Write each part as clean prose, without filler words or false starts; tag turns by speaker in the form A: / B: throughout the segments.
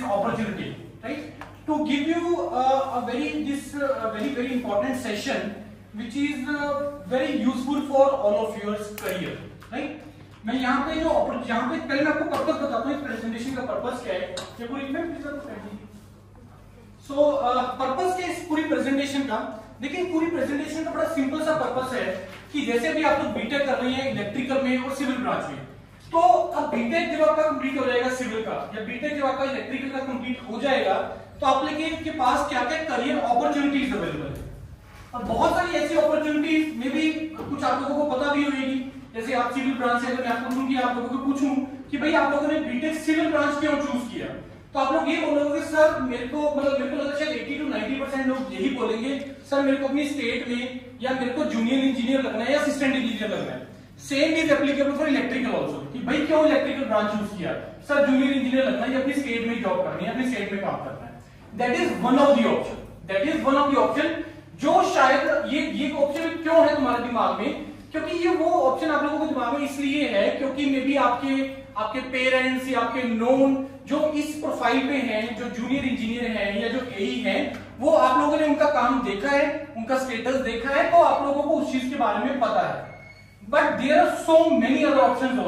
A: opportunity, right? To give you a very important session, which is very useful for all of your career, right? मैं यहाँ पे पहले मैं आपको purpose बताता हूँ इस प्रेजेंटेशन का पर्पस क्या है। सो पर्पस क्या है इस पूरी प्रेजेंटेशन का? देखिए पूरी प्रेजेंटेशन का बड़ा सिंपल सा पर्पस है कि जैसे अभी आप लोग बीटेक कर रहे हैं इलेक्ट्रिकल में और सिविल ब्रांच में, तो अब बीटेक जब आपका कंप्लीट हो जाएगा सिविल का, या बीटेक जब आपका इलेक्ट्रिकल का कंप्लीट हो जाएगा, तो आप लोगों के पास क्या क्या करियर अपॉर्चुनिटीज अवेलेबल है। और बहुत सारी ऐसी अपॉर्चुनिटीज में भी कुछ आप लोगों को पता भी होगी। जैसे आप सिविल ब्रांच से, अगर मैं आपको कि आप लोगों को पूछूं कि भाई आप लोगों ने बीटेक सिविल ब्रांच क्यों चूज किया, तो आप लोग ये बोलोगे सर मेरे को लगता है शायद 80 to 90% लोग यही बोलेंगे सर मेरे को अपनी स्टेट में या मेरे को जूनियर इंजीनियर लगना है या असिस्टेंट इंजीनियर लगना है। Same is applicable for electrical also कि भाई क्यों इलेक्ट्रिकल ब्रांच चूज किया, सर जूनियर इंजीनियर लगना है या अपनी स्टेट में जॉब करनी है, अपनी स्टेट में काम करना है। That is one of the option जो शायद ये ऑप्शन क्यों है तुम्हारे दिमाग में, क्योंकि ये वो ऑप्शन आप लोगों के दिमाग में इसलिए है क्योंकि मे बी आपके पेरेंट्स या आपके नोन जो इस प्रोफाइल पे हैं, जो जूनियर इंजीनियर हैं या जो एई हैं, वो आप लोगों ने उनका काम देखा है, उनका स्टेटस देखा है, तो आप लोगों को उस चीज के बारे में पता है। But there are so many other options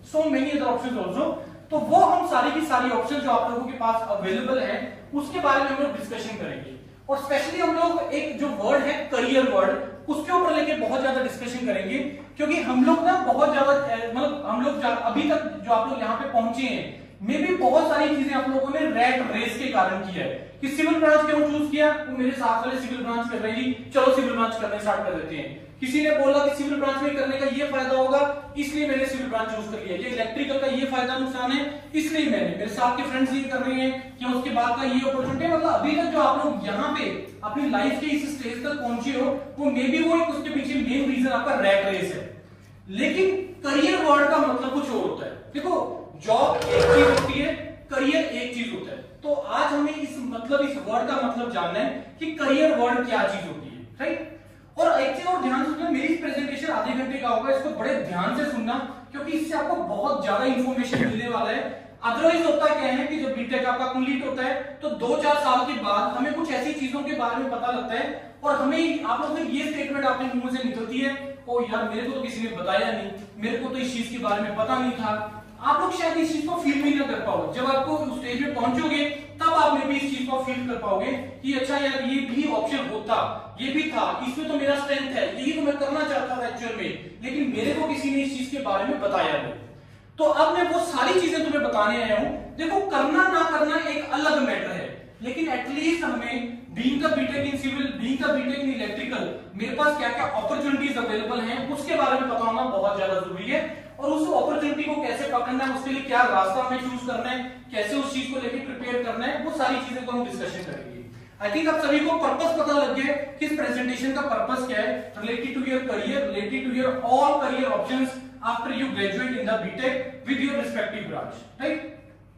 A: also, तो वो हम सारी की सारी ऑप्शन जो आप लोगों के पास अवेलेबल है उसके बारे में हम लोग डिस्कशन करेंगे। और स्पेशली हम लोग एक जो वर्ड है करियर वर्ड, उसके ऊपर लेके बहुत ज्यादा डिस्कशन करेंगे, क्योंकि हम लोग ना बहुत ज्यादा हम लोग अभी तक जो आप लोग यहाँ पे पहुंचे हैं, मे भी बहुत सारी चीजें आप लोगों ने रैट रेस के कारण किया है कि सिविल ब्रांच क्यों चूज किया, वो मेरे साथ वाले सिविल ब्रांच कर रहे हैं, चलो सिविल ब्रांच करने स्टार्ट कर देते हैं। किसी ने बोला कि सिविल ब्रांच में करने का ये फायदा होगा इसलिए मैंने सिविल ब्रांच चूज कर लिया, ये इलेक्ट्रिकल का ये फायदा नुकसान है इसलिए मैंने, मेरे साथ के फ्रेंड्स ये कर रहे हैं कि उसके बाद का ये अपॉर्चुनिटी, मतलब अभी तक जो आप लोग यहाँ पे अपनी लाइफ के इस स्टेज तक पहुंचे हो, वो मे बी वो एक उसके पीछे मेन रीजन आपका रैट रेस है। लेकिन करियर वर्ड का मतलब कुछ और होता है। देखो जॉब एक चीज होती है, करियर एक चीज होता है। तो आज हमें इस वर्ड का मतलब जानना है कि करियर वर्ड क्या चीज होती है, राइट? और एक चीज और ध्यान से सुनना, मेरी प्रेजेंटेशन आधे घंटे का होगा, इसको बड़े ध्यान से सुनना क्योंकि इससे आपको बहुत ज्यादा इंफॉर्मेशन मिलने वाला है। अदरवाइज होता क्या है कि जब बीटेक आपका कंप्लीट होता है तो 2-4 साल के बाद हमें कुछ ऐसी चीजों के बारे में पता लगता है और हमें आप लोगों ने ये स्टेटमेंट आपके मुंह से निकलती है, ओ यार मेरे को तो किसी ने बताया नहीं, मेरे को तो इस चीज के बारे में पता नहीं था। आप लोग शायद इस चीज को फील भी ना कर पाओ, जब आपको उस स्टेज पे पहुंचोगे तब आप में भी इस चीज को फील कर पाओगे कि अच्छा यार ये भी ऑप्शन होता, ये भी था, इसमें तो मेरा स्ट्रेंथ है, यही तो मैं करना चाहता था एक्चुअल में, लेकिन मेरे को किसी ने इस चीज के बारे में बताया नहीं। तो अब मैं वो सारी चीजें तुम्हें बताने आया हूं। देखो करना ना करना एक अलग मैटर है, लेकिन एटलीस्ट हमें being the BTech in civil, being the BTech in electrical, मेरे पास क्या क्या अपॉर्चुनिटीज अवेलेबल हैं उसके बारे में पता होना बहुत ज्यादा जरूरी है। और उस अपॉर्चुनिटी को कैसे पकड़ना है, उसके लिए क्या रास्ता हमें चूज करना है, कैसे उस चीज को लेकर प्रिपेयर करना है, वो सारी चीजें को हम डिस्कशन करेंगे। आई थिंक आप सभी को पर्पस पता लग गया है कि इस प्रेजेंटेशन का पर्पस क्या है, related to your career, related to your all career options after you graduate in the BTech with your respective branch, right?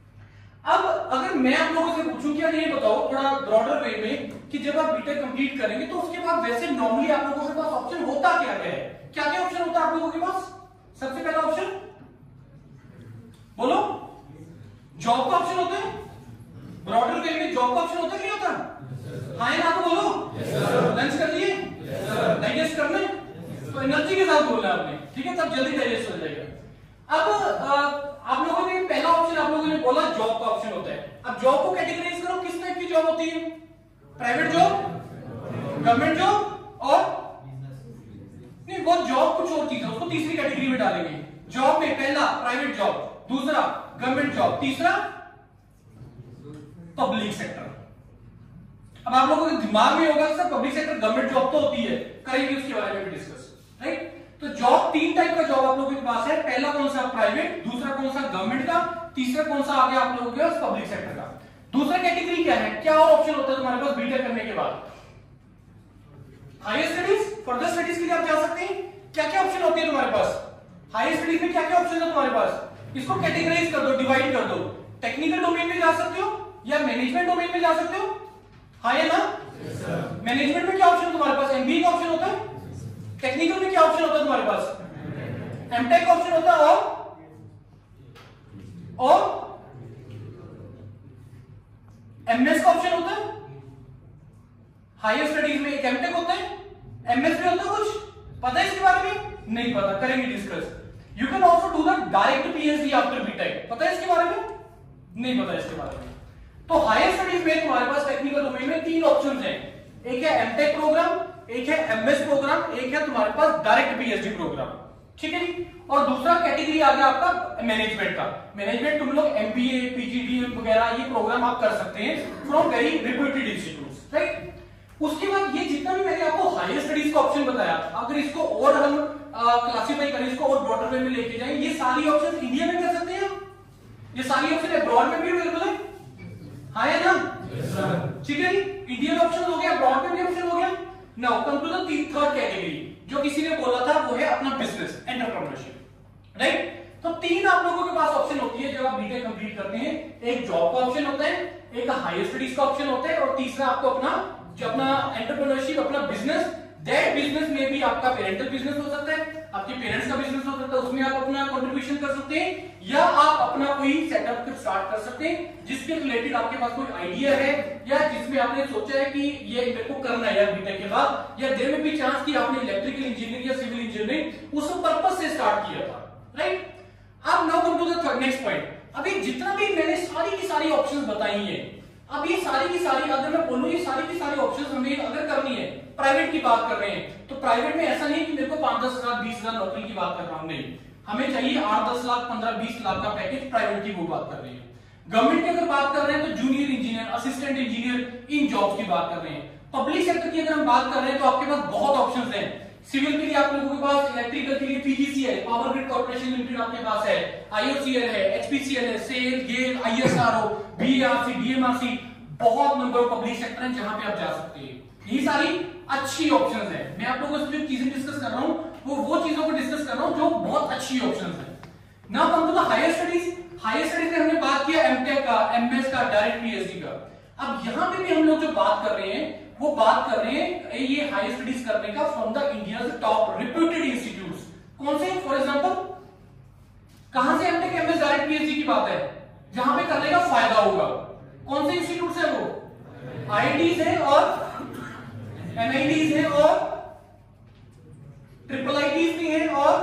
A: अब अगर मैं आप लोगों से पूछूं कि यार ये बताओ थोड़ा ब्रॉडर वे में कि जब आप बीटेक कंप्लीट करेंगे तो उसके बाद वैसे नॉर्मली आप लोगों के पास ऑप्शन होता क्या है, क्या क्या ऑप्शन होता है आप लोगों के पास? सबसे पहला ऑप्शन बोलो, जॉब का ऑप्शन होता है। ब्रॉडर वे में जॉब का ऑप्शन होता है, नहीं होता? हाँ या ना तो बोलो। लंच कर लिए, डाइजेस्ट करना है तो एनर्जी के साथ बोलना आपने, ठीक है, तब जल्दी डाइजेस्ट हो जाएगा। अब आप लोगों ने पहला ऑप्शन आप लोगों ने बोला जॉब का ऑप्शन होता है। अब जॉब को कैटेगराइज करो, किस टाइप की जॉब होती है? प्राइवेट जॉब, गवर्नमेंट जॉब और नहीं, वो जॉब कुछ और चीज है, उसको तीसरी कैटेगरी में डालेंगे। जॉब में पहला प्राइवेट जॉब, दूसरा गवर्नमेंट जॉब, तीसरा पब्लिक सेक्टर। अब आप लोगों के दिमाग में होगा sir public sector government job तो होती है, करेंगे उसके बारे में भी डिस्कस, राइट? तो जॉब 3 टाइप का जॉब आप लोगों के पास है। पहला कौन सा? प्राइवेट, दूसरा कौन सा? गवर्नमेंट का, तीसरा कौन सा आ गया आप लोगों के पास? पब्लिक सेक्टर का। दूसरा कैटेगरी क्या है, क्या और ऑप्शन होता है तुम्हारे पास बीटेक करने के बाद? हायर स्टडीज, फर्दर स्टडीज के लिए आप जा सकते हैं। क्या क्या ऑप्शन होते हैं तुम्हारे पास? हायर स्टडीज में क्या क्या ऑप्शन है तुम्हारे पास? इसको कैटेगराइज कर दो, डिवाइड कर दो। टेक्निकल डोमेन में जा सकते हो या मैनेजमेंट डोमेन में जा सकते हो, हाँ या ना? मैनेजमेंट में क्या ऑप्शन है तुम्हारे पास? एमबीए का ऑप्शन होता है। टेक्निकल में क्या ऑप्शन होता है तुम्हारे पास? एमटेक का ऑप्शन होता है। और एमएस का ऑप्शन होता है, हायर स्टडीज में एक एमटेक होता है, एमएस में होता है कुछ पता है इसके बारे में? नहीं पता, करेंगे discuss. You can also do the direct PhD after BTech, पता है इसके बारे में? नहीं पता इसके बारे में। तो हायर स्टडीज में तुम्हारे पास टेक्निकल डोमेन में 3 ऑप्शंस हैं, एक है एमटेक प्रोग्राम, एक है एमएस प्रोग्राम, एक है तुम्हारे पास डायरेक्ट पीएचडी प्रोग्राम, ठीक है जी। और दूसरा कैटेगरी आ गया आपका मैनेजमेंट का। मैनेजमेंट तुम लोग एमबीए, पीजीडीएम वगैरह ये प्रोग्राम आप कर सकते हैं from very reputed institutes, right. उसके बाद ये जितना भी मैंने आपको हायर स्टडीज का ऑप्शन बताया, अगर इसको और हम क्लासिफाई करें, इसको और ब्रॉडर वे में लेके जाएं, ये सारी ऑप्शन इंडिया में कर सकते हैं, ये सारी ऑप्शन अब्रॉड में भी अवेलेबल है, हाँ है ना? ठीक है, इंडियन ऑप्शन हो गया, ब्रॉड में भी ऑप्शन हो गया। Now come to the third category, जो किसी ने बोला था वो है अपना बिजनेस एंटरप्रेन्योरशिप, राइट। तो 3 आप लोगों के पास ऑप्शन होती है जब आप बीटेक कंप्लीट करते हैं, एक जॉब का ऑप्शन होता है, एक हायर स्टडीज का ऑप्शन होता है, और तीसरा आपको अपना जो अपना एंटरप्रेन्योरशिप, अपना बिजनेस, दैट बिजनेस में भी आपका पेरेंटल बिजनेस हो सकता है, आपके पेरेंट्स का बिजनेस हो सकता है, उसमें आप अपना कंट्रीब्यूशन कर सकते हैं, या आप अपना कोई सेटअप स्टार्ट कर सकते हैं जिसके रिलेटेड आपके पास कोई आइडिया है, या जिसमें आपने सोचा है कि ये मेरे को करना है यार बीटेक के बाद, या देयर में भी चांस कि आपने इलेक्ट्रिकल इंजीनियरिंग या सिविल इंजीनियरिंग उस पर्पस से स्टार्ट किया था, राइट। अब now come to the next point. अभी जितना भी मैंने सारी की सारी ऑप्शंस बताई हैं, अब ये सारी की सारी, अगर मैं बोलूं ये सारी की सारी ऑप्शंस हमें अगर करनी है, प्राइवेट की बात कर रहे हैं, तो प्राइवेट में ऐसा नहीं कि मेरे को 5-10 हजार 20 हजार नौकरी की बात कर रहा हूं, नहीं, हमें चाहिए 8-10 लाख 15-20 लाख का पैकेज, प्राइवेट की वो बात कर रहे हैं। गवर्नमेंट की अगर बात कर रहे हैं तो जूनियर इंजीनियर, असिस्टेंट इंजीनियर, इन जॉब्स की बात कर रहे हैं। पब्लिक सेक्टर की अगर हम बात कर रहे हैं तो आपके पास बहुत ऑप्शंस हैं। सिविल के लिए आप लोगों के पास, इलेक्ट्रिकल के लिए PGCL, power grid corporation limited आपके पास है, आईओसीएल है, एचपीसीएल है, SAIL, GAIL, ISRO, BRC, DMRC, बहुत नंबर ऑफ पब्लिक सेक्टर है जहां पे आप जा सकते हैं। ये सारी अच्छी ऑप्शंस है। मैं आप लोगों से जो चीजें डिस्कस कर रहा हूं वो चीजों को डिस्कस कर रहा हूं जो बहुत अच्छी ऑप्शंस है। Now come to the higher studies. Higher studies में हमने बात किया एमटेक का, एमएस का, डायरेक्ट पीएचडी का। अब यहां पे भी हम लोग जो बात कर रहे हैं वो बात कर रहे हैं ये हायर स्टडीज करने का from the India's top reputed institutes. कौन से? फॉर एग्जांपल कहां से एमटेक, एमएस, डायरेक्ट पीएचडी की बात है जहां पे करने का फायदा होगा। कौन से इंस्टीट्यूट है वो? आईआईटीज है और एनआईटीज है और ट्रिपल आईटीज भी है, और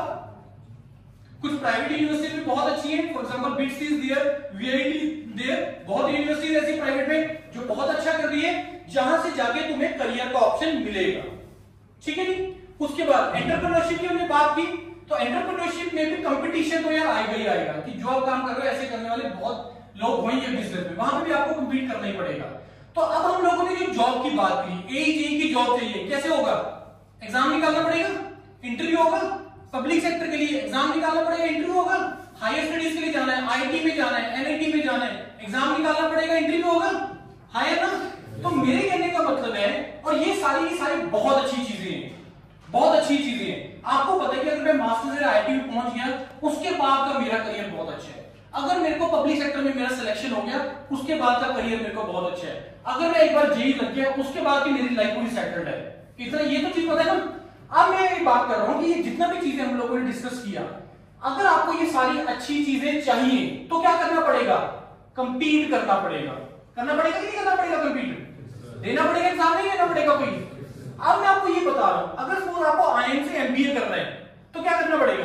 A: कुछ प्राइवेट यूनिवर्सिटी भी बहुत अच्छी हैं। For example BITS is there, VIT there, बहुत यूनिवर्सिटी ऐसी प्राइवेट में जो बहुत अच्छा कर रही है, जहां से जाके तुम्हें करियर का ऑप्शन मिलेगा, ठीक है जी। उसके बाद एंटरप्रेन्योरशिप की हमने बात की, तो एंटरप्रेन्योरशिप में भी कंपटीशन तो यार आएगा ही आएगा कि जो आप काम कर रहे हो ऐसे करने वाले बहुत लोग होंगे बिजनेस में, वहां पे भी आपको कम्पीट करना ही पड़ेगा। तो अब हम लोगों ने जो जॉब की बात की, एई की जॉब चाहिए, कैसे होगा? एग्जाम निकालना पड़ेगा, इंटरव्यू होगा। पब्लिक सेक्टर के लिए एग्जाम निकालना पड़ेगा, इंटरव्यू होगा। हायर स्टडीज के लिए जाना है, आईआईटी में जाना है, एनआईटी में जाना है, एग्जाम निकालना पड़ेगा, इंटरव्यू होगा, है ना? तो मेरे कहने का मतलब है, और ये सारी की सारी बहुत अच्छी चीजें हैं, बहुत अच्छी चीजें हैं। आपको पता है कि अगर मैं मास्टर्स या आईआईटी में पहुंच गया, उसके बाद का मेरा करियर बहुत अच्छा है। अगर मेरे को पब्लिक सेक्टर में मेरा सिलेक्शन हो गया, उसके बाद का करियर मेरे को बहुत अच्छा है। अगर मैं एक बार जेई लग गया, उसके बाद की मेरी लाइफ पूरी सेटल्ड है। इतना ये तो चीज पता है ना। अब मैं ये बात कर रहा हूं कि ये जितना भी चीजें हम लोगों ने डिस्कस किया, अगर आपको ये सारी अच्छी चीजें चाहिए तो क्या करना पड़ेगा? कंपीट करना पड़ेगा। करना पड़ेगा कि नहीं करना पड़ेगा? कंपीट देना पड़ेगा, एग्जाम नहीं देना पड़ेगा कोई। अब मैं आपको ये बता रहा हूं, अगर सपोज आपको आईआईएम से एमबीए करना है तो क्या करना पड़ेगा?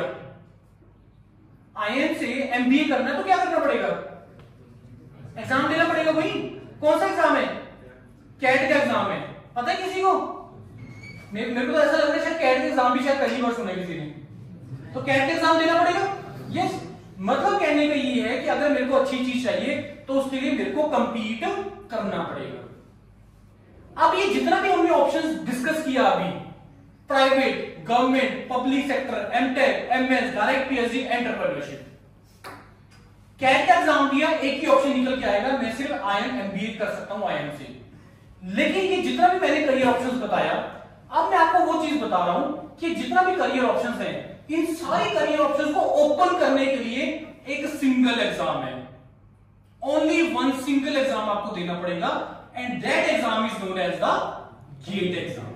A: आईआईएम से एमबीए करना है तो क्या करना पड़ेगा? एग्जाम देना पड़ेगा कोई। कौन सा एग्जाम है? कैट का एग्जाम है। पता है किसी को? मेरे को तो ऐसा लग रहा है शायद कैट का एग्जाम भी शायद पहली बार सुना है किसी ने। तो कैट का एग्जाम देना पड़ेगा। यस, मतलब कहने का ये है कि अगर मेरे को अच्छी चीज चाहिए तो उसके लिए मेरे को कंपीट करना पड़ेगा। अब ये जितना भी हमने ऑप्शंस डिस्कस किया अभी, private, government, public sector, MTech, MS, direct PhD, entrepreneurship, CAT का एग्जाम दिया, एक ही ऑप्शन निकल के आएगा, मैं सिर्फ आईएम एमबीए कर सकता हूं आईएम से। लेकिन ये जितना भी मैंने करियर ऑप्शंस बताया, अब मैं आपको वो चीज बता रहा हूं कि जितना भी करियर ऑप्शंस हैं, इन सारे करियर ऑप्शंस को ओपन करने के लिए एक सिंगल एग्जाम है। ओनली वन सिंगल एग्जाम आपको देना पड़ेगा, and that exam is known as the GATE exam.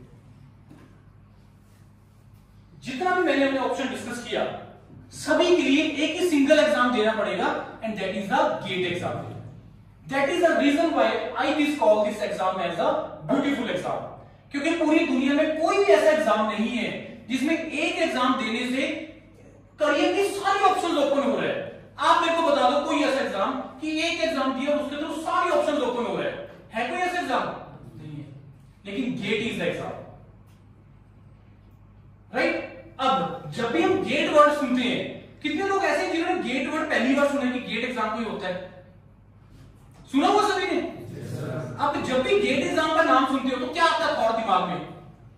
A: जितना भी मैंने अपने ऑप्शन डिस्कस किया, सभी के लिए एक ही सिंगल एग्जाम देना पड़ेगा, and that is the GATE exam. That is the reason why I this call this exam as a beautiful exam, क्योंकि पूरी दुनिया में कोई भी ऐसा एग्जाम नहीं है जिसमें एक एग्जाम देने से करियर के सारे ऑप्शंस ओपन हो रहे हैं। आप मेरे को बता दो कोई ऐसा एग्जाम कि एक एग्जाम दिया और उसके थ्रू सारे ऑप्शंस ओपन हो रहे हैं, है कोई ऐसा एग्जाम? नहीं है। लेकिन GATE is the exam, right? अब जब भी हम गेट वर्ड सुनते हैं, कितने लोग ऐसे हैं जिन्होंने गेट वर्ड पहली बार सुना कि गेट एग्जाम कोई होता है? सुना हुआ सभी ने? अब जब भी गेट एग्जाम का नाम सुनते हो तो क्या आता है थॉट दिमाग में?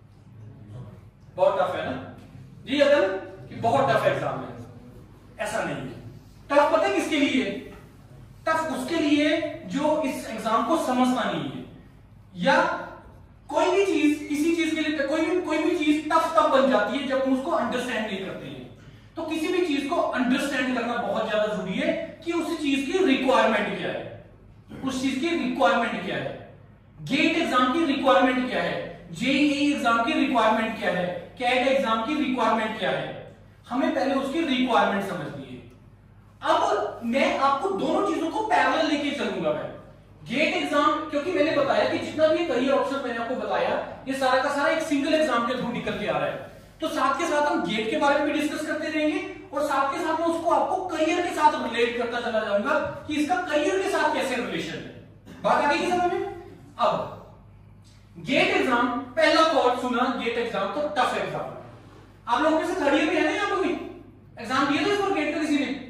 A: बहुत टफ है ना जी, अगर कि बहुत टफ एग्जाम है। ऐसा नहीं है। टफ पता है किसके लिए? टफ उसके लिए जो इस एग्जाम को समझता नहीं है, या कोई भी चीज, किसी चीज के लिए कोई भी चीज टफ तब बन जाती है जब हम उसको अंडरस्टैंड नहीं करते हैं। तो किसी भी चीज को अंडरस्टैंड करना बहुत ज्यादा जरूरी है कि उस चीज की रिक्वायरमेंट क्या है, उस चीज की रिक्वायरमेंट क्या है। गेट एग्जाम की रिक्वायरमेंट क्या है, जेईई एग्जाम की रिक्वायरमेंट क्या है, कैट एग्जाम की रिक्वायरमेंट क्या है, हमें पहले उसकी रिक्वायरमेंट समझनी है। अब मैं आपको दोनों चीजों को पैरेलल लेके चलूंगा। मैं गेट एग्जाम, क्योंकि मैंने बताया कि जितना भी करियर ऑप्शन मैंने आपको बताया, ये सारा का सारा एक सिंगल एग्जाम के थ्रू निकल के आ रहा है। तो साथ के साथ हम गेट के बारे में भी डिस्कस करते रहेंगे और साथ के साथ में उसको आपको करियर के साथ रिलेट करता चला जाऊंगा कि इसका करियर के साथ कैसे रिलेशन है। बात आ गई कि समझ में? अब गेट एग्जाम, पहला थॉट सुना गेट एग्जाम तो टफ एग्जाम। आप लोगों में से थर्ड ईयर में है ना, यहाँ पे एग्जाम दिया था इस पर गेट का? किसी ने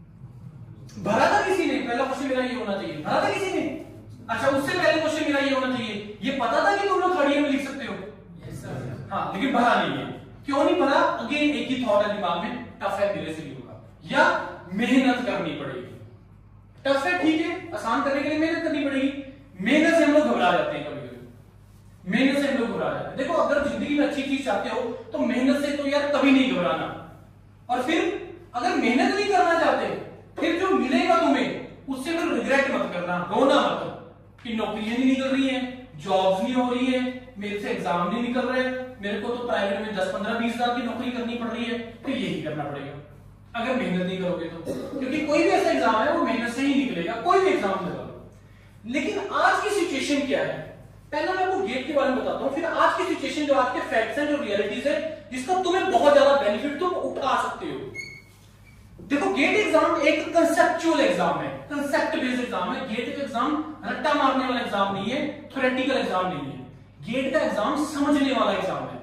A: भरा था? किसी ने? पहला क्वेश्चन मेरा ये होना चाहिए, भरा था किसी ने? अच्छा, उससे पहले क्वेश्चन मेरा ये होना चाहिए, ये पता था कि तुम लोग थर्ड ईयर में लिख सकते हो? Yes sir. हाँ, लेकिन भरा नहीं है। क्यों नहीं भरा? अगेन एक ही थॉट है दिमाग में, टफ है, धीरे से ही होगा या मेहनत करनी पड़ेगी। टफ है ठीक है, आसान करने के लिए मेहनत करनी पड़ेगी। मेहनत से हम लोग घबरा जाते हैं कभी कभी, मेहनत से हम लोग घबरा जाते हैं। देखो, अगर जिंदगी में अच्छी चीज चाहते हो तो मेहनत से तो यार कभी नहीं घबराना। और फिर अगर मेहनत नहीं करना चाहते, फिर जो मिलेगा तुम्हें उससे फिर रिग्रेट मत करना, रोना मत कि नौकरियां नहीं निकल रही हैं, जॉब्स नहीं हो रही है, मेरे से एग्जाम नहीं निकल रहे, मेरे को तो प्राइवेट में 10, 15, 20 हजार की नौकरी करनी पड़ रही है। फिर यही करना पड़ेगा अगर मेहनत नहीं करोगे तो, क्योंकि कोई भी ऐसा एग्जाम है वो मेहनत से ही निकलेगा, कोई भी एग्जाम लगा। लेकिन आज की सिचुएशन क्या है? पहले मैं आपको गेट के बारे में बताता हूं, फिर आज की सिचुएशन, जो आज के फैक्ट्स हैं, जो रियलिटीज है, जिसका तुम्हें बहुत ज्यादा बेनिफिट तुम उठा सकते हो। देखो, गेट एग्जाम एक कंसेप्चुअल एग्जाम है, कंसेप्ट बेस्ड एग्जाम है। गेट का एग्जाम रट्टा मारने वाला एग्जाम नहीं है, थ्योरेटिकल एग्जाम नहीं है। गेट का एग्जाम समझने वाला एग्जाम है।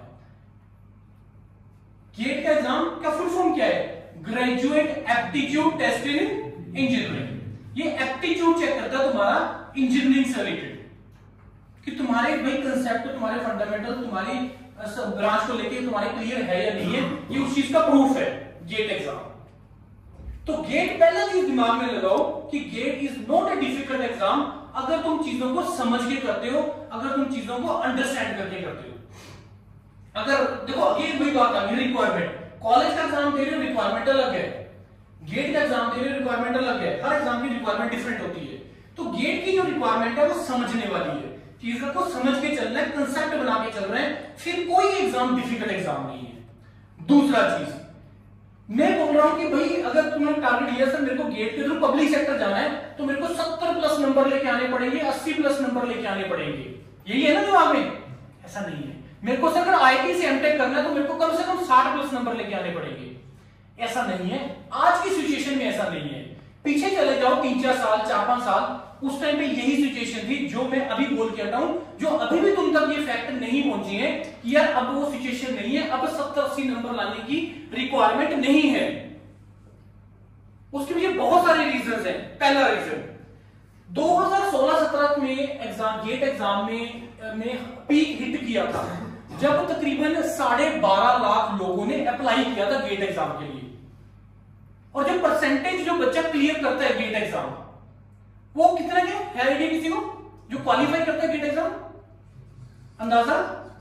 A: गेट का एग्जाम का फुल फॉर्म क्या है? Graduate aptitude test in engineering. ये एप्टीट्यूड चेक करता है तुम्हारा इंजीनियरिंग से रिलेटेड, कि तुम्हारे भाई कंसेप्ट, तुम्हारे फंडामेंटल, तुम्हारी ब्रांच को लेके तुम्हारे क्लियर है या नहीं है, ये उस चीज का प्रूफ है गेट एग्जाम। तो गेट, पहला चीज दिमाग में लगाओ कि GATE is not a difficult exam अगर तुम चीजों को समझ के करते हो, अगर तुम चीजों को अंडरस्टैंड करके करते हो। अगर देखो, अगेन वही बात आ गई, रिक्वायरमेंट। कॉलेज का एग्जाम दे रहे हो, रिक्वायरमेंट अलग है। गेट का एग्जाम दे रहे हो, रिक्वायरमेंट अलग है। हर एग्जाम की रिक्वायरमेंट डिफरेंट होती है। तो गेट की जो रिक्वायरमेंट है वो समझने वाली है, चीजों को समझ के चलना है, कंसेप्ट बना के चल रहे हैं, फिर कोई एग्जाम डिफिकल्ट एग्जाम नहीं है। दूसरा चीज मैं बोल रहा हूं कि भाई अगर तुमने टारगेट लिया सर मेरे को गेट के थ्रू पब्लिक सेक्टर जाना है, तो मेरे को 70+ नंबर लेके आने पड़ेंगे, 80+ नंबर लेके आने पड़ेंगे, यही है ना दिमाग में? ऐसा नहीं है। मेरे को अगर आईटी से एमटेक करना है तो मेरे को कम से कम 60+ नंबर लेके आने पड़ेंगे, ऐसा नहीं है। आज की सिचुएशन में ऐसा नहीं है। पीछे चले जाओ 3-4 साल, 4-5 साल, उस टाइम पे यही सिचुएशन थी जो मैं अभी बोल के हटा हूं, जो अभी भी तुम तक ये फैक्ट नहीं पहुंची है कि यार अब वो सिचुएशन नहीं है, अब 70-80 नंबर लाने की रिक्वायरमेंट नहीं है। उसके पीछे बहुत सारे रीजंस हैं। पहला रीजन, 2016-17 में एग्जाम, गेट एग्जाम में पीक हिट किया था जब तकरीबन 12.5 लाख लोगों ने अप्लाई किया था गेट एग्जाम के लिए। और जो परसेंटेज जो बच्चा क्लियर करता है गेट एग्जाम, वो कितना है आइडिया किसी को जो क्वालिफाई करता है गेट एग्जाम? अंदाजा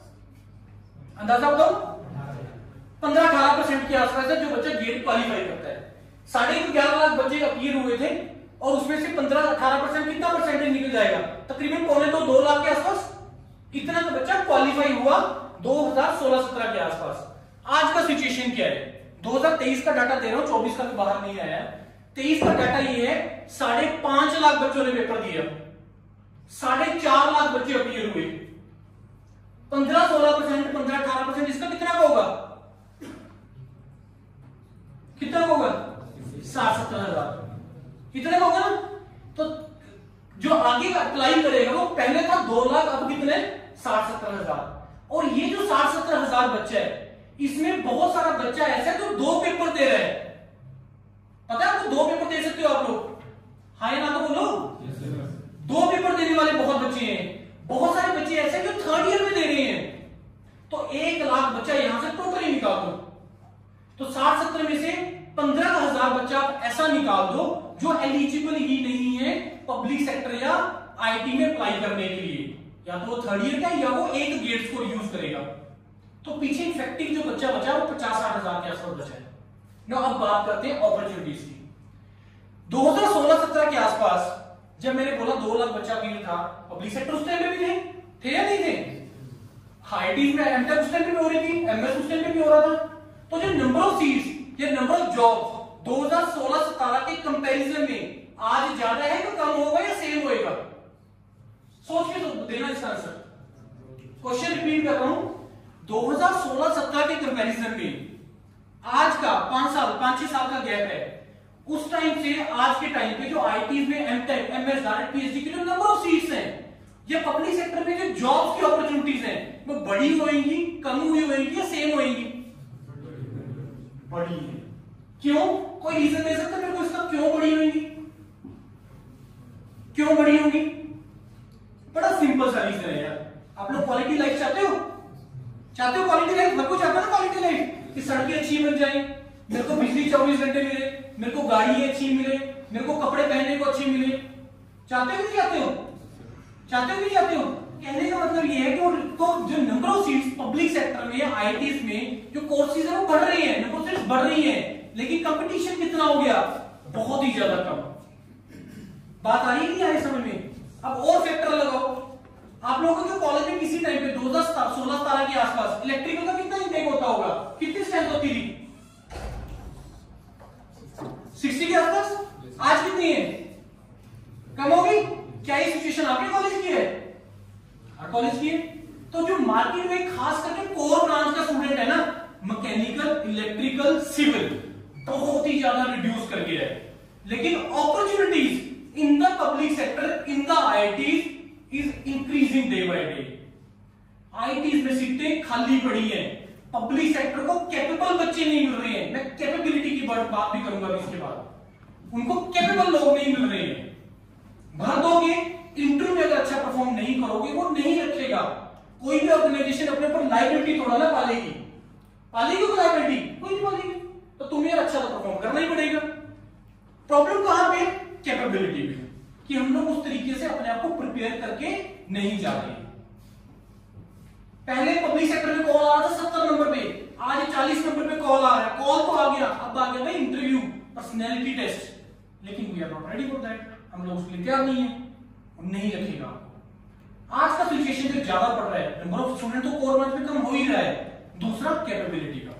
A: बताओ। 15-18% के आसपास है जो बच्चा गेट क्वालिफाई करता है। 11.5 लाख बच्चे अपीयर हुए थे और उसमें से 15-18% कितना परसेंटेज निकल जाएगा? तकरीबन 2 लाख के आसपास इतना तो बच्चा क्वालिफाई हुआ 2016-17 के आसपास। आज का सिचुएशन क्या है? 2023 का डाटा दे रहा हूं, 24 का भी बाहर नहीं आया है। 2023 का डाटा ये है, 5.5 लाख बच्चों ने पेपर दिया, 4.5 लाख बच्चे अपीयर हुए, 15-16%, 15-18%, इसका कितना का होगा? कितना होगा? 60-70 हजार, कितने का होगा ना? तो जो आगे अप्लाई करेगा वो पहले था 2 लाख, अब कितने? 60-70 हजार। और ये जो 60-70 हजार बच्चा है, इसमें बहुत सारा बच्चा ऐसा है जो 2 पेपर दे रहा है। पता है आपको 2 पेपर दे सकते हो आप लोग? हाँ या ना तो बोलो। 2 पेपर देने वाले बहुत बच्चे हैं। बहुत सारे बच्चे ऐसे हैं जो 3rd ईयर में दे रहे हैं। तो 1 लाख बच्चा यहां से टोटली निकाल दो, तो 60-70 में से 15,000 बच्चा ऐसा निकाल दो जो एलिजिबल ही नहीं है पब्लिक सेक्टर या आईटी में अप्लाई करने के लिए। या तो वो 3rd ईयर का या वो एक गेट स्कोर यूज करेगा। तो पीछे इफेक्टिव जो बच्चा बचा वो 50-60 हजार के आसपास बचा है। नो अब बात करते हैं अपॉर्चुनिटीज की। 2016-17 के आसपास जब मैंने बोला 2 लाख बच्चा फील्ड था, पब्लिक सेक्टर उस टाइम पे भी थे या नहीं थे? आईटी में एमटेक उस टाइम पे हो रही थी, एमएस उस टाइम पे भी हो रहा था। तो जो नंबर ऑफ सीट्स या नंबर ऑफ जॉब्स 2016-17 के कंपैरिजन में आज ज्यादा है तो कम होगा या सेम होएगा? सोच के तो देना इसका आंसर। क्वेश्चन रिपीट कर रहा हूं, 2016-17 के कंपैरिजन में आज का 5-6 साल का गैप है। उस टाइम से आज के टाइम पे जो आईटी में एमटेक, एमएस, डायरेक्ट पीएचडी की जो नंबर ऑफ सीट्स हैं या पब्लिक सेक्टर में जो जॉब्स की अपॉर्चुनिटीज हैं वो बढ़ी होंगी, कम हुई होंगी या सेम होंगी? बढ़ी है। क्यों? कोई रीजन दे सकते मेरे को इसका, क्यों बढ़ी होंगी? क्यों बढ़ी होंगी? बड़ा सिंपल सा रीजन है यार। आप लोग क्वालिटी लाइफ चाहते हो? चाहते हो क्वालिटी लाइफ? हर कोई चाहता है ना क्वालिटी लाइफ, कि सड़कें अच्छी बन जाए, मेरे को बिजली 24 घंटे मिले, मेरे को गाड़ी अच्छी मिले, मेरे को कपड़े पहनने को अच्छे मिले। चाहते हो कि नहीं चाहते हो? चाहते हो कि नहीं चाहते हो? कहने का मतलब ये है कि तो जो number of seats public sector में या आईटीज में जो कोर्सेज है वो बढ़ रही है, नंबर ऑफ सीट्स बढ़ रही है, लेकिन कंपटीशन कितना हो गया? बहुत ही ज्यादा कम। बात आ रही है नहीं आ रही समझ में? अब और फैक्टर लगाओ। आप लोगों के कॉलेज में किसी टाइम पे 2016-17 के आसपास इलेक्ट्रिकल का कितना इंटेक होता होगा? कितनी स्ट्रेंथ होती थी? 60 के आसपास। आज कितनी है? कम होगी? क्या ये सिचुएशन आपके कॉलेज की है? हर कॉलेज की है। तो जो मार्केट में खास करके कोर ब्रांच का स्टूडेंट है ना, मैकेनिकल, इलेक्ट्रिकल, सिविल, बहुत ही ज्यादा रिड्यूस कर गया है। लेकिन opportunities in the public sector, in the IIT is increasing day by day. IITs में सीटें खाली पड़ी हैं, पब्लिक सेक्टर को कैपेबल बच्चे नहीं मिल रहे हैं। मैं कैपेबिलिटी की बात भी करूंगा इसके बाद। उनको कैपेबल लोग नहीं मिल रहे हैं। भर दोगे, इंटरव्यू में अगर अच्छा परफॉर्म नहीं करोगे वो नहीं रखेगा। कोई भी ऑर्गेनाइजेशन अपने ऊपर लायबिलिटी थोड़ा ना पालेगी। पालेगी कोई लायबिलिटी? कोई नहीं पालेगी। तो तुम्हें अच्छा तो परफॉर्म करना ही पड़ेगा। प्रॉब्लम कहां पे? कैपेबिलिटी में, कि हम लोग उस तरीके से अपने आप को प्रिपेयर करके नहीं जा रहे। पहले पब्लिक सेक्टर में कॉल आ रहा था 70 नंबर पे, आज 40 नंबर पे कॉल आ रहा है। कॉल तो आ गया, अब आ गया भाई इंटरव्यू, पर्सनैलिटी टेस्ट। लेकिन we are not ready for that. हम लोग उसके लिए तैयार नहीं है, नहीं रखेगा। आज का सिचुएशन जो ज्यादा पड़ रहा है, नंबर ऑफ स्टूडेंट तो कोर ब्रांच में कम हो ही रहा है। दूसरा कैपेबिलिटी का,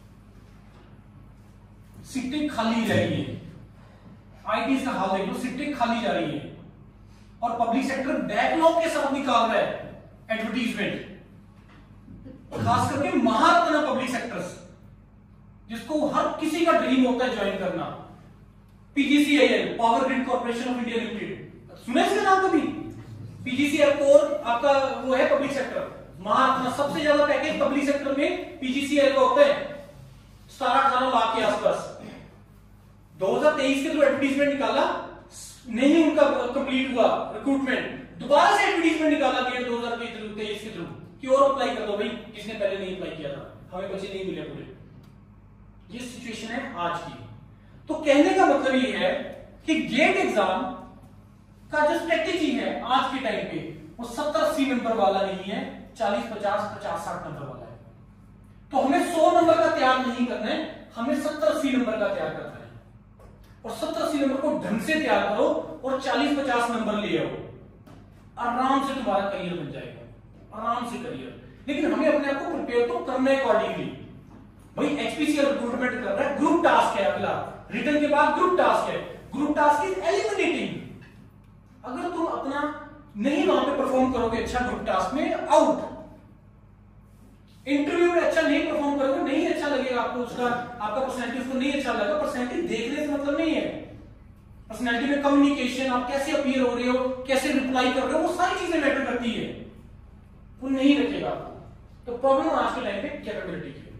A: सीटें खाली रह रही है। आईटी का हाल देख लो, सीटें खाली जा रही है और पब्लिक सेक्टर बैकलॉग के साथ निकाल रहा है एडवर्टीजमेंट। खास करके महारत्ना पब्लिक सेक्टर्स, जिसको हर किसी का ड्रीम होता है ज्वाइन करना। PGCIL, power grid corporation of India limited, सुने इसका नाम कभी? पीजीसीआईएल कोर आपका वो है पब्लिक सेक्टर। महारत्ना सबसे ज्यादा पैकेज पब्लिक सेक्टर में पीजीसीआईएल का होता है, 17-18 लाख के आसपास। 2023 के जो एडवर्टीजमेंट निकाला, नहीं उनका कंप्लीट हुआ रिक्रूटमेंट, दोबारा से एडवर्टीजमेंट निकाला गया 2023 के थ्रू कि और अप्लाई कर दो भाई, जिसने पहले नहीं अप्लाई किया था, हमें बच्चे नहीं मिले पूरे। ये सिचुएशन है आज की। तो कहने का मतलब ये है कि गेट एग्जाम का जो स्ट्रेटेजी है आज के टाइम पे, वो 70-80 नंबर वाला नहीं है, 40-50, 50-60 नंबर वाला है। तो हमें 100 नंबर का तैयार नहीं करना है, हमें 70-80 नंबर का तैयार करना है। और 70-80 नंबर को ढंग से तैयार करो और 40-50 नंबर ले आओ, आराम से तुम्हारा करियर बन जाएगा, आराम से करियर। लेकिन हमें अपने आप को प्रिपेयर तो करना है अकॉर्डिंगली। भाई एचपीसीएल रिक्रूटमेंट कर रहा है, ग्रुप टास्क है अगला, रिटन के बाद ग्रुप टास्क है, ग्रुप टास्क इज एलिमिनेटिंग। अगर तुम अपना नहीं वहां पे परफॉर्म करोगे अच्छा ग्रुप टास्क में, आउट। इंटरव्यू में अच्छा नहीं परफॉर्म करोगे, नहीं अच्छा लगेगा आपको, उसका आपका पर्सनैलिटी उसको नहीं अच्छा लगेगा। पर्सनैलिटी देखने से मतलब नहीं है, पर्सनैलिटी में कम्युनिकेशन, आप कैसे अपीयर हो रहे हो, कैसे रिप्लाई कर रहे हो, वो सारी चीजें मैटर करती है, वो नहीं रखेगा आपको। तो प्रॉब्लम आज के टाइम पे कैपेबिलिटी की,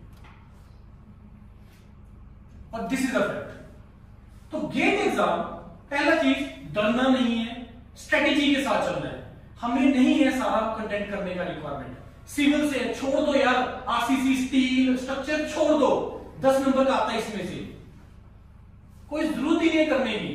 A: और दिस इज अ फैक्ट। तो गेट एग्जाम, पहला चीज डरना नहीं है, स्ट्रेटेजी के साथ चलना है। हमें नहीं है सारा कंटेंट करने का रिक्वायरमेंट, सिविल से छोड़ दो यार, आरसीसी, स्टील, स्ट्रक्चर छोड़ दो, 10 नंबर का आता है इसमें से, कोई जरूरत ही नहीं करने की।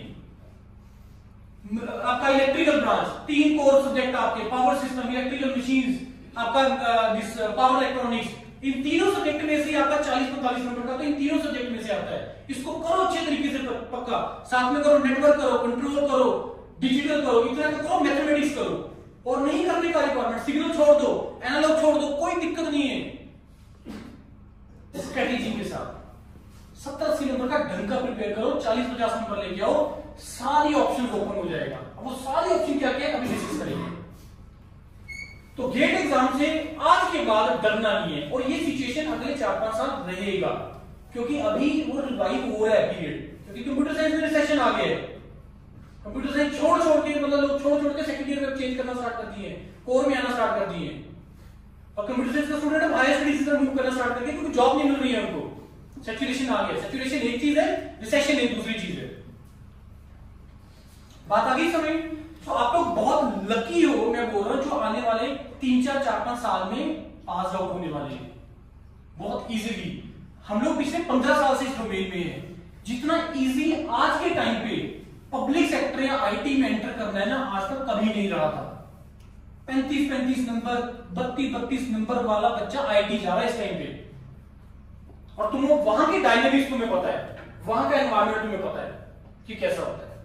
A: आपका इलेक्ट्रिकल ब्रांच, 3 कोर सब्जेक्ट आपके, पावर सिस्टम, इलेक्ट्रिकल मशीन्स, आपका पावर इलेक्ट्रॉनिक्स, इन तीनों सब्जेक्ट में से आपका 40-45 नंबर का तो इन तीनों सब्जेक्ट में से आता है। इसको करो अच्छे तरीके से पक्का, साथ में करो नेटवर्क करो, कंट्रोल करो, डिजिटल करो, इतना करो, मैथमेटिक्स करो। और नहीं करने का रिक्वायरमेंट, सिग्नल छोड़ दो, एनालॉग छोड़ दो, कोई दिक्कत नहीं है। स्ट्रेटेजी के साथ 70-80 नंबर का ढंग का प्रिपेयर करो, 40-50 नंबर लेके आओ, सारी ऑप्शन ओपन हो जाएगा। अब वो सारी ऑप्शन क्या क्या अभी डिस्कस करेंगे। तो गेट एग्जाम से आज के बाद डरना नहीं है, और ये सिचुएशन अगले 4-5 साल रहेगा, क्योंकि अभी वो रिवाइव हो रहा है पीरियड, क्योंकि कंप्यूटर साइंस में रिसेशन आ गया है। कंप्यूटर साइंस छोड़ के मतलब लोग छोड़ के सेकंड ईयर में चेंज करना स्टार्ट कर दिए, कोर में आना स्टार्ट कर दिए, और कंप्यूटर साइंस का स्टूडेंट हायर स्टडीज की तरफ मूव करना स्टार्ट कर दिया, क्योंकि जॉब नहीं मिल रही है उनको, सैचुरेशन आ गया। सैचुरेशन एक चीज है, रिसेशन एक दूसरी चीज है। बात आ गई समझ? तो आप लोग बहुत लकी हो, मैं बोल रहा हूं, जो आने वाले 3-4-5 साल में पास आउट होने वाले हैं बहुत इजीली। हम लोग पिछले 15 साल से इस डोमेन में हैं। जितना इजी आज के टाइम पे पब्लिक सेक्टर या आईटी में एंटर करना है ना, आज तक कभी नहीं रहा था। 35-35 नंबर, 32-32 नंबर वाला बच्चा आईटी जा रहा है इस टाइम पे, और तुम्हें वहां की डायनेमिक्स तुम्हें पता है, वहां का एनवायरमेंट तुम्हें पता है कि कैसा होता है।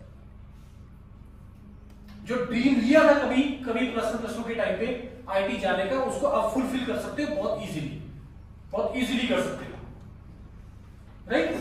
A: जो ड्रीम लिया था कभी +1+2 के टाइम पे आईटी जाने का, उसको अब फुलफिल कर सकते हो बहुत इजीली कर सकते हो, राइट।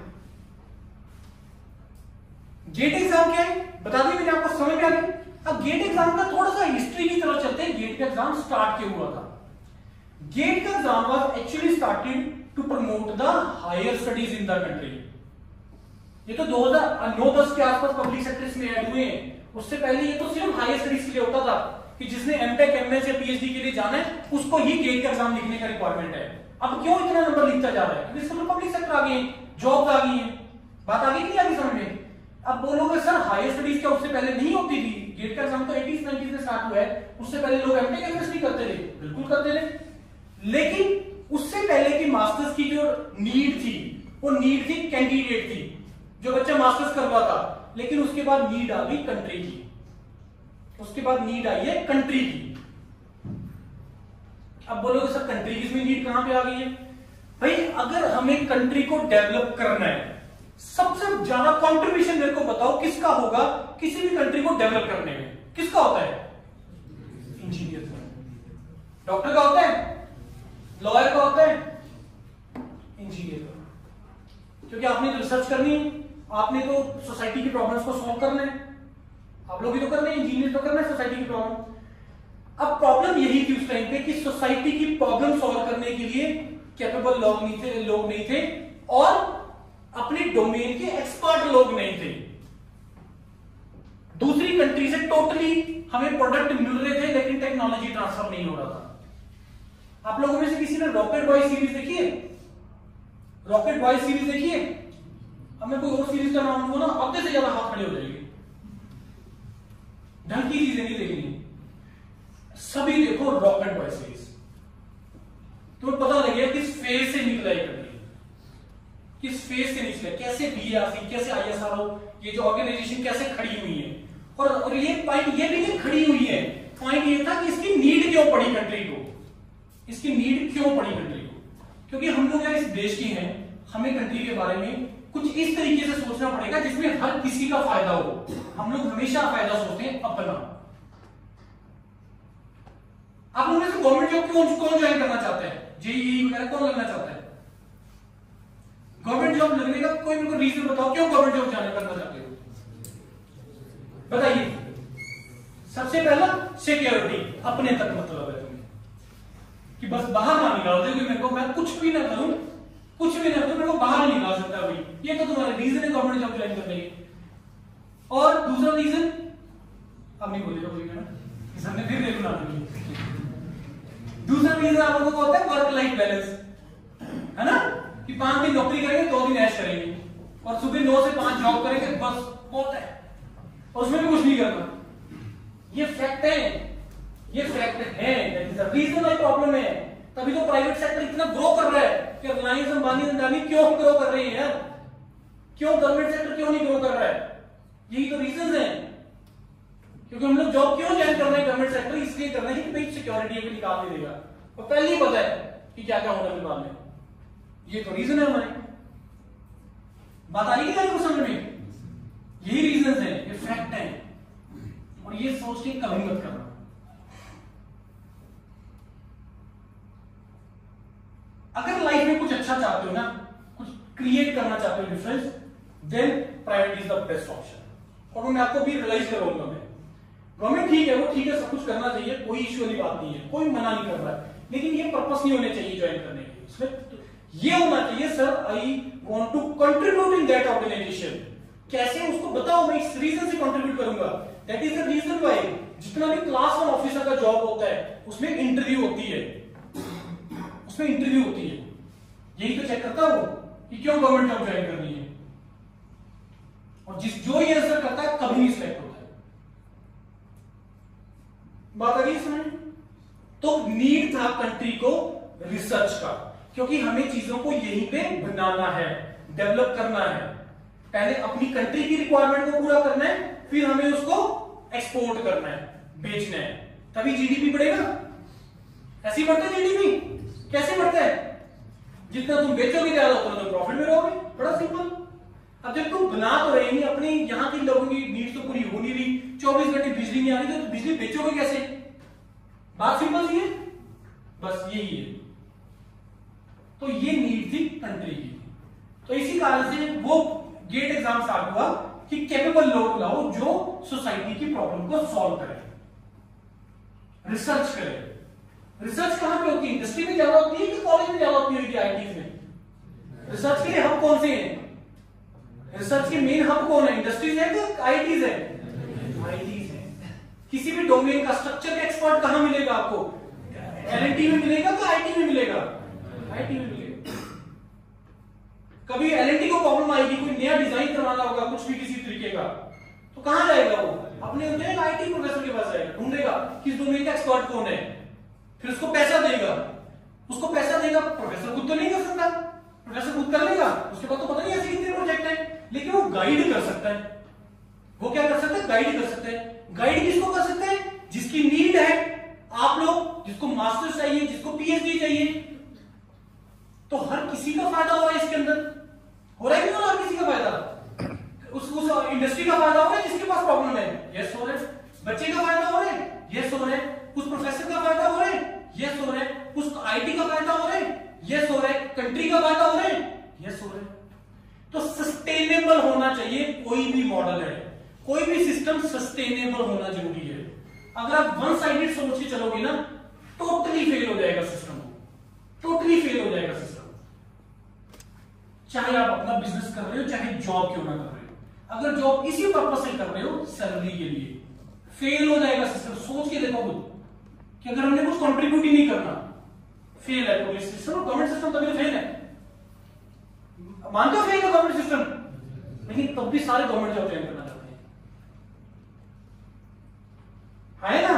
A: गेट एग्जाम क्या है बता दिया मैंने आपको, समझ में आ गया। अब गेट एग्जाम का थोड़ा सा हिस्ट्री की तरफ चलते हैं। गेट का एग्जाम स्टार्ट क्यों हुआ था? गेट का exam was actually started to promote the higher studies in the country. ये तो 2009-10 के आसपास पब्लिक सेक्टर्स में ऐड हुए हैं। उससे पहले ये तो सिर्फ हायर स्टडीज के लिए होता था कि जिसने एमटेक, एमएस या पीएचडी के लिए जाना है उसको ही गेट का एग्जाम लिखने का रिक्वायरमेंट है। अब क्यों इतना नंबर लिखता जा रहा है? क्योंकि इसमें पब्लिक सेक्टर आ गई, जॉब्स आ गई है। बात आ गई नहीं आगे समझ में? अब बोलोगे सर हायर स्टडीज क्या उससे पहले नहीं होती थी? गेट का एग्जाम तो 80s-90s में स्टार्ट हुआ है, उससे पहले लोग एमटेक, एमएस नहीं करते थे, बिल्कुल करते थे। लेकिन उससे पहले की मास्टर्स की जो नीड थी, वो नीड थी कैंडिडेट थी, जो बच्चा मास्टर्स कर रहा था। लेकिन उसके बाद नीड आ गई कंट्री की, उसके बाद नीड आई है कंट्री की। अब बोलोगे सर कंट्री की नीड कहां पे आ गई है? भाई अगर हमें कंट्री को डेवलप करना है, सबसे ज्यादा कंट्रीब्यूशन मेरे को बताओ किसका होगा किसी भी कंट्री को डेवलप करने में? किसका होता है? इंजीनियर का। डॉक्टर का होता है? लॉयर का होता है? इंजीनियर का। क्योंकि आपने तो रिसर्च करनी है, आपने तो सोसाइटी की प्रॉब्लम्स को सॉल्व करना है। आप लोग भी तो करना है, इंजीनियर तो करना है सोसाइटी की प्रॉब्लम। अब प्रॉब्लम यही थी उस टाइम पे कि सोसाइटी की प्रॉब्लम सॉल्व करने के लिए कैपेबल लोग नहीं थे और अपने डोमेन के एक्सपर्ट लोग नहीं थे। दूसरी कंट्री से टोटली हमें प्रोडक्ट मिल रहे थे लेकिन टेक्नोलॉजी ट्रांसफर नहीं हो रहा था। आप लोगों में से किसी ने रॉकेट बॉय सीरीज देखी है? रॉकेट बॉय सीरीज देखी है? अब मैं कोई और सीरीज का नाम लूंगा ना, आधे से ज्यादा हाथ खड़े हो जाएंगे। ढंग की चीजें नहीं देखनी, सभी देखो रॉकेट बॉय सीरीज। तुम्हें पता लगे किस फेज से निकला है कंट्री, किस फेज से निकला, कैसे बीआरसी, कैसे आईएसआरओ, ये जो ऑर्गेनाइजेशन कैसे खड़ी हुई है। और ये पॉइंट ये भी नहीं खड़ी हुई है, पॉइंट ये था कि इसकी नीड क्यों पड़ी कंट्री को, इसकी नीड क्यों पड़ी कंट्री को। क्योंकि हम लोग यार इस देश के हैं, हमें कंट्री के बारे में कुछ इस तरीके से सोचना पड़ेगा जिसमें हर किसी का फायदा हो। हम लोग हमेशा फायदा सोचते हैं अपना। आप लोगों में से गवर्नमेंट जॉब कौन ज्वाइन करना चाहते हैं? जेईई वगैरह कौन लगना चाहता है? गवर्नमेंट जॉब लगने का कोई मेरे को रीजन बताओ, क्यों गवर्नमेंट जॉब जाना करना चाहते हो? बताइए। सबसे पहला सिक्योरिटी, अपने तक मतलब है तुम्हें कि बस बाहर ना निकाल दे कि मेरे को, मैं कुछ भी ना करूं, कुछ भी ना करूं, मेरे को बाहर नहीं निकाल सकता भाई, ये तो तुम्हारा रीजन है गवर्नमेंट जॉब ज्वाइन करने के। और दूसरा रीजन अब नहीं बोलेगा कोई ना, सामने फिर देखना। दूसरा रीजन आप लोगों को होता है वर्क लाइफ बैलेंस, है ना, कि 5 दिन नौकरी करेंगे 2 दिन ऐश करेंगे और सुबह 9 से 5 जॉब करेंगे, बस बहुत है, और उसमें भी कुछ नहीं करना। ये फैक्ट है, ये फैक्ट है, that is the reason why problem है। तभी तो प्राइवेट सेक्टर इतना ग्रो कर रहा है कि रिलायंस, अंबानी, अडानी क्यों ग्रो कर रही है यार, क्यों गवर्नमेंट सेक्टर क्यों नहीं ग्रो कर रहा है? यही तो रीजन है। क्योंकि हम लोग जॉब क्यों ज्वाइन कर रहे हैं गवर्नमेंट सेक्टर, इसलिए कर रहे हैं कि भाई सिक्योरिटी भी निकाल नहीं देगा, और पहले ही पता है कि क्या क्या होगा फिर बाद में। ये तो रीजन है हमारे, बात आ रही है आपको समझ में? यही रीजन है, ये फैक्ट है, और ये सोच के कभी मत करना। अगर लाइफ में कुछ अच्छा चाहते हो ना, कुछ क्रिएट करना चाहते हो difference, then private is the best option. और मैं आपको भी रियलाइज करूंगा, मैं गवर्नमेंट ठीक है, वो ठीक है, सब कुछ करना चाहिए, कोई इश्यू वाली बात नहीं है, कोई मना नहीं कर रहा है, लेकिन ये पर्पस नहीं होने चाहिए ज्वाइन करने के। इसमें ये होना चाहिए, sir I want to contribute in that organization. कैसे, उसको बताओ, मैं इस रीजन से कंट्रीब्यूट करूंगा। That is the reason why जितना भी क्लास 1 ऑफिसर का जॉब होता है उसमें इंटरव्यू होती है, उसमें इंटरव्यू होती है, यही तो चेक करता हूं कि क्यों गवर्नमेंट जॉब ज्वाइन करनी है। और जो ये आंसर करता है कभी नहीं सिलेक्ट होता है। बात आ गई समझ? तो नीड था कंट्री को रिसर्च का, क्योंकि हमें चीजों को यहीं पे बनाना है, डेवलप करना है। पहले अपनी कंट्री की रिक्वायरमेंट को पूरा करना है, फिर हमें उसको एक्सपोर्ट करना है, बेचना है, तभी जीडीपी बढ़ेगा। ऐसे ही बढ़ता है जीडीपी, कैसे बढ़ता है? जितना तुम बेचोगे ज्यादा उतना तुम प्रॉफिट में रहोगे, बड़ा सिंपल। अब जब तुम बना तो रहे नहीं, अपने यहाँ के लोगों की नीड्स तो पूरी हो नहीं रही, 24 घंटे बिजली नहीं आ रही, तो बिजली बेचोगे कैसे? बात सिंपल सी है, बस यही है। तो ये नीड थी कंट्री की, तो इसी कारण से वो गेट एग्जाम स्टार्ट हुआ कि कैपेबल लोग लाओ जो सोसाइटी की प्रॉब्लम को सॉल्व करे, रिसर्च करे। रिसर्च कहां पे होती है? इंडस्ट्री में ज्यादा होती है कि कॉलेज में ज्यादा होती है कि आईटी में? रिसर्च के लिए हब कौन से हैं? रिसर्च के मेन हब कौन है? इंडस्ट्रीज है कि आईटीज है? आईटीज है। किसी भी डोमेन का स्ट्रक्चर का एक्सपर्ट कहां मिलेगा आपको? एलएनटी में मिलेगा कि आईटी में मिलेगा? आईटी में मिलेगा। कभी एलएनटी को प्रॉब्लम आएगी, कोई नया डिजाइन करवाना होगा कुछ भी किसी तरीके का, तो कहां जाएगा वो? अपने होते हैं आईटी प्रोफेसर के पास जाएगा, ढूंढेगा किस डोमेन का एक्सपर्ट कौन है, फिर उसको पैसा देगा। उसको पैसा देगा, प्रोफेसर खुद तो नहीं कर सकता, प्रोफेसर खुद कर लेगा, उसके पास तो पता नहीं ऐसे कितने प्रोजेक्ट है, लेकिन वो गाइड कर सकता है। वो क्या कर सकता है? गाइड कर सकता है। गाइड किसको कर सकते हैं? जिसकी नीड है, आप लोग जिसको मास्टर्स चाहिए, जिसको पीएचडी चाहिए, तो हर किसी का फायदा हो रहा है इसके अंदर। हो रहा है कि नहीं हो रहा? हर किसी का फायदा, उस इंडस्ट्री का फायदा हो रहा है जिसके पास प्रॉब्लम है, यस हो रहा है। बच्चे का फायदा हो रहा है, यस हो रहा है। उस प्रोफेसर का फायदा हो रहा है, यस हो रहा है। उस आईटी का फायदा हो रहा है, यस हो रहा है। कंट्री का फायदा हो रहा है, यस हो रहा है। तो सस्टेनेबल होना चाहिए, कोई भी मॉडल है, कोई भी सिस्टम सस्टेनेबल होना जरूरी है। अगर आप वन साइडेड सोच के चलोगे ना, टोटली फेल हो जाएगा सिस्टम, टोटली फेल हो जाएगा सिस्टम। चाहे आप अपना बिजनेस कर रहे हो, चाहे जॉब क्यों ना कर रहे हो, अगर जॉब इसी पर्पस से कर रहे हो, सैलरी के लिए, फेल हो जाएगा सिस्टम। सोच के देखो खुद कि अगर हमने कुछ कंट्रीब्यूट ही नहीं करना, फेल है पुलिस सिस्टम, गवर्नमेंट सिस्टम तभी फेल है। मानते हो फेल है गवर्नमेंट सिस्टम, लेकिन तब भी सारे गवर्नमेंट जॉब ज्वाइन करना चाहते हैं, है ना?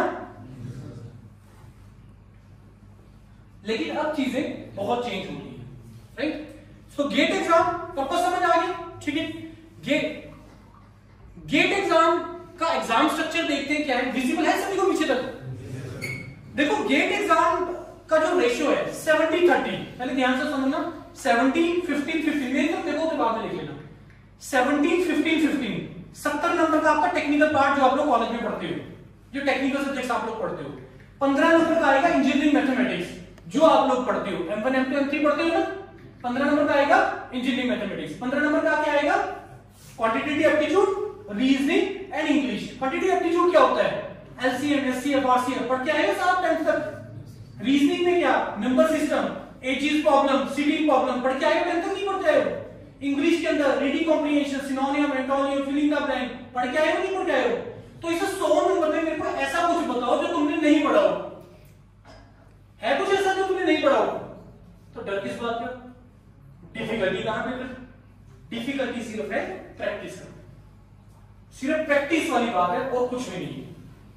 A: लेकिन अब चीजें बहुत चेंज हो गई है, राइट? तो गेट एग्जाम पर्पस समझ आ गया, ठीक है? गेट एग्जाम का एग्जाम स्ट्रक्चर देखते हैं क्या है, विजिबल है सभी को पीछे तक? देखो गेट एग्जाम का जो रेशियो है 70-30, पहले ध्यान से समझना, 70-15-15, मेरी तरफ देखो तो बाद में लिख लेना। 70-15-15, 70 नंबर का आपका टेक्निकल पार्ट जो आप लोग कॉलेज में पढ़ते हो, जो टेक्निकल सब्जेक्ट्स आप लोग पढ़ते हो। 15 नंबर का आएगा इंजीनियरिंग मैथमेटिक्स जो आप लोग पढ़ते हो, M1 M2 M3 पढ़ते हो ना, 15 नंबर का आएगा इंजीनियरिंग मैथमेटिक्स, 15 नंबर का क्या आएगा quantitative aptitude, reasoning and English. Quantitative aptitude क्या होता है, एलसीएम, एचसीएफ, आरसीएफ पढ़ के आए हो साहब 10th तक। रीजनिंग में क्या, number system, ages problem, seating problem पढ़ के आए हो 10th तक, नहीं पढ़ के आए हो। इंग्लिश के अंदर reading comprehension, synonym, antonym, filling the blank पढ़ के आए हो, नहीं पढ़ के आए हो। तो इसे 100 नंबर में मेरे को ऐसा कुछ बताओ जो तुमने नहीं पढ़ा हो, है कुछ ऐसा जो तुमने नहीं पढ़ा हो, तो डर किस बात का, डिफिकल्टी कहां पे, डिफिकल्टी सिर्फ है प्रैक्टिस का, सिर्फ प्रैक्टिस वाली बात है और कुछ भी नहीं है।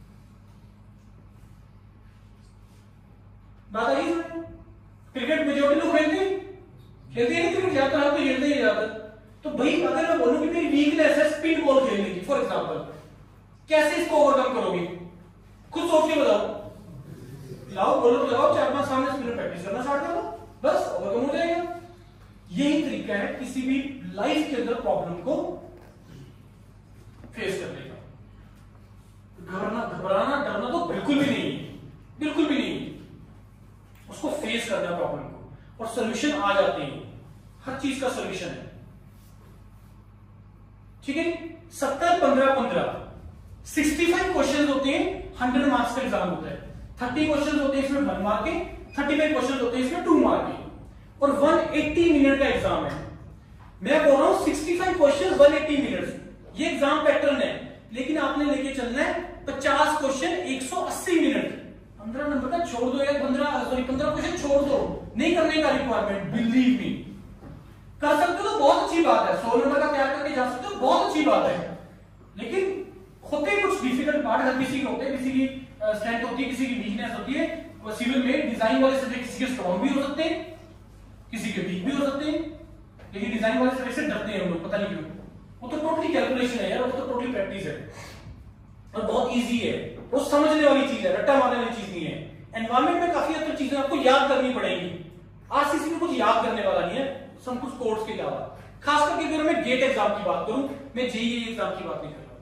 A: बात आई समझ। क्रिकेट मेजॉरिटी लोग खेलते हैं क्रिकेट, जाता है तो खेलते ही जाता। तो भाई अगर मैं बोलूं कि मेरी वीकनेस है स्पिन बॉल खेलने की फॉर एग्जांपल, कैसे इसको ओवरकम करोगे, खुद सोच के बताओ, लाओ बोलो तो लगाओ 4-5 सामने स्पिनर प्रैक्टिस करना स्टार्ट करो, बस ओवरकम हो जाएगा। यही तरीका है किसी भी लाइफ के अंदर प्रॉब्लम को फेस करने का। घबराना डरना तो बिल्कुल भी नहीं है, बिल्कुल भी नहीं, उसको फेस करना प्रॉब्लम को, और सॉल्यूशन आ जाते हैं, हर चीज का सॉल्यूशन है। ठीक है, 70-15-15 65 क्वेश्चन होते हैं, 100 मार्क्स का एग्जाम होता है। 30 क्वेश्चन होते हैं इसमें 1 मार्क के, 35 क्वेश्चन होते हैं इसमें 2 मार्क के, और 180 मिनट का एग्जाम है। मैं बोल रहा हूं 65 क्वेश्चन 180 मिनट, ये एग्जाम पैटर्न है, लेकिन आपने लेके चलना है 50 क्वेश्चन 180 मिनट। 15 नंबर का छोड़ दो या 15 क्वेश्चन छोड़ दो, नहीं करने का रिक्वायरमेंट, बिलीव मी। कर सकते हो तो बहुत अच्छी बात है, 100 नंबर का तैयार करके जा सकते हो, बहुत अच्छी बात है, लेकिन होते कुछ डिफिकल्ट पार्ट हर किसी के होते हैं, किसी की स्ट्रेंथ होती है, किसी की वीकनेस होती है। सिविल में डिजाइन वाले सब्जेक्ट किसी के स्ट्रॉन्ग भी हो सकते हैं, किसी के वीक भी हो सकते हैं, लेकिन डिजाइन वाले सब्जेक्ट से डरते हैं हम लोग, पता नहीं क्यों। वो तो टोटली कैलकुलेशन है यार, वो तो टोटली प्रैक्टिस है और बहुत इजी है, वो समझने वाली चीज है, रट्टा मारने वाली चीज नहीं है। एनवायरमेंट में काफी अच्छी चीजें आपको याद करनी पड़ेगी, आरसीसी में कुछ याद करने वाला नहीं है, सब कुछ कोर्स के अलावा। खास करके अगर मैं गेट एग्जाम की बात करूं, मैं जेईई एग्जाम की बात नहीं कर रहा,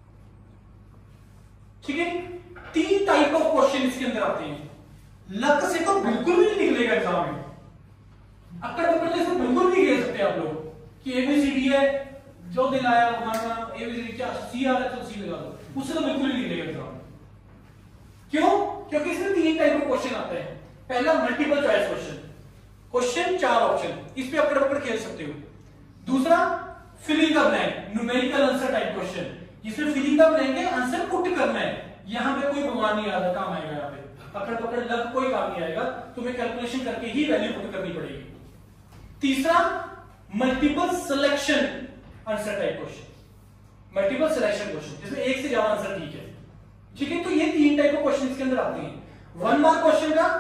A: ठीक है। 3 टाइप ऑफ क्वेश्चन इसके अंदर आते हैं, लक से तो बिल्कुल भी नहीं निकलेगा एग्जाम में, अक्कड़ बक्कड़ से बिल्कुल नहीं खेल सकते आप लोग कि एबीसीडी है, जो दिल आया वो गाना, एबीसीडी क्या सी आ रहा है तो सी लगा दो, उससे तो बिल्कुल नहीं निकलेगा एग्जाम। क्यों? क्योंकि इसमें 3 टाइप के क्वेश्चन आते हैं। पहला multiple choice question, question 4 option, इस पे अक्कड़ बक्कड़ खेल सकते हो। दूसरा filling the blank, numerical answer type question, जिसमें फिलिंग द ब्लैंक है, आंसर पुट करना है। यहां पे कोई भगवान नहीं आता, काम आएगा यहाँ पे, अक्कड़ बक्कड़ लग कोई काम नहीं आएगा, तुम्हें कैलकुलेशन करके ही वैल्यू पुट करनी पड़ेगी। तीसरा multiple selection answer type question, multiple selection question, जिसमें एक से ज्यादा आंसर ठीक है, ठीक है। तो ये 3 टाइप के क्वेश्चन इसके अंदर आते हैं। 1 मार्क क्वेश्चन का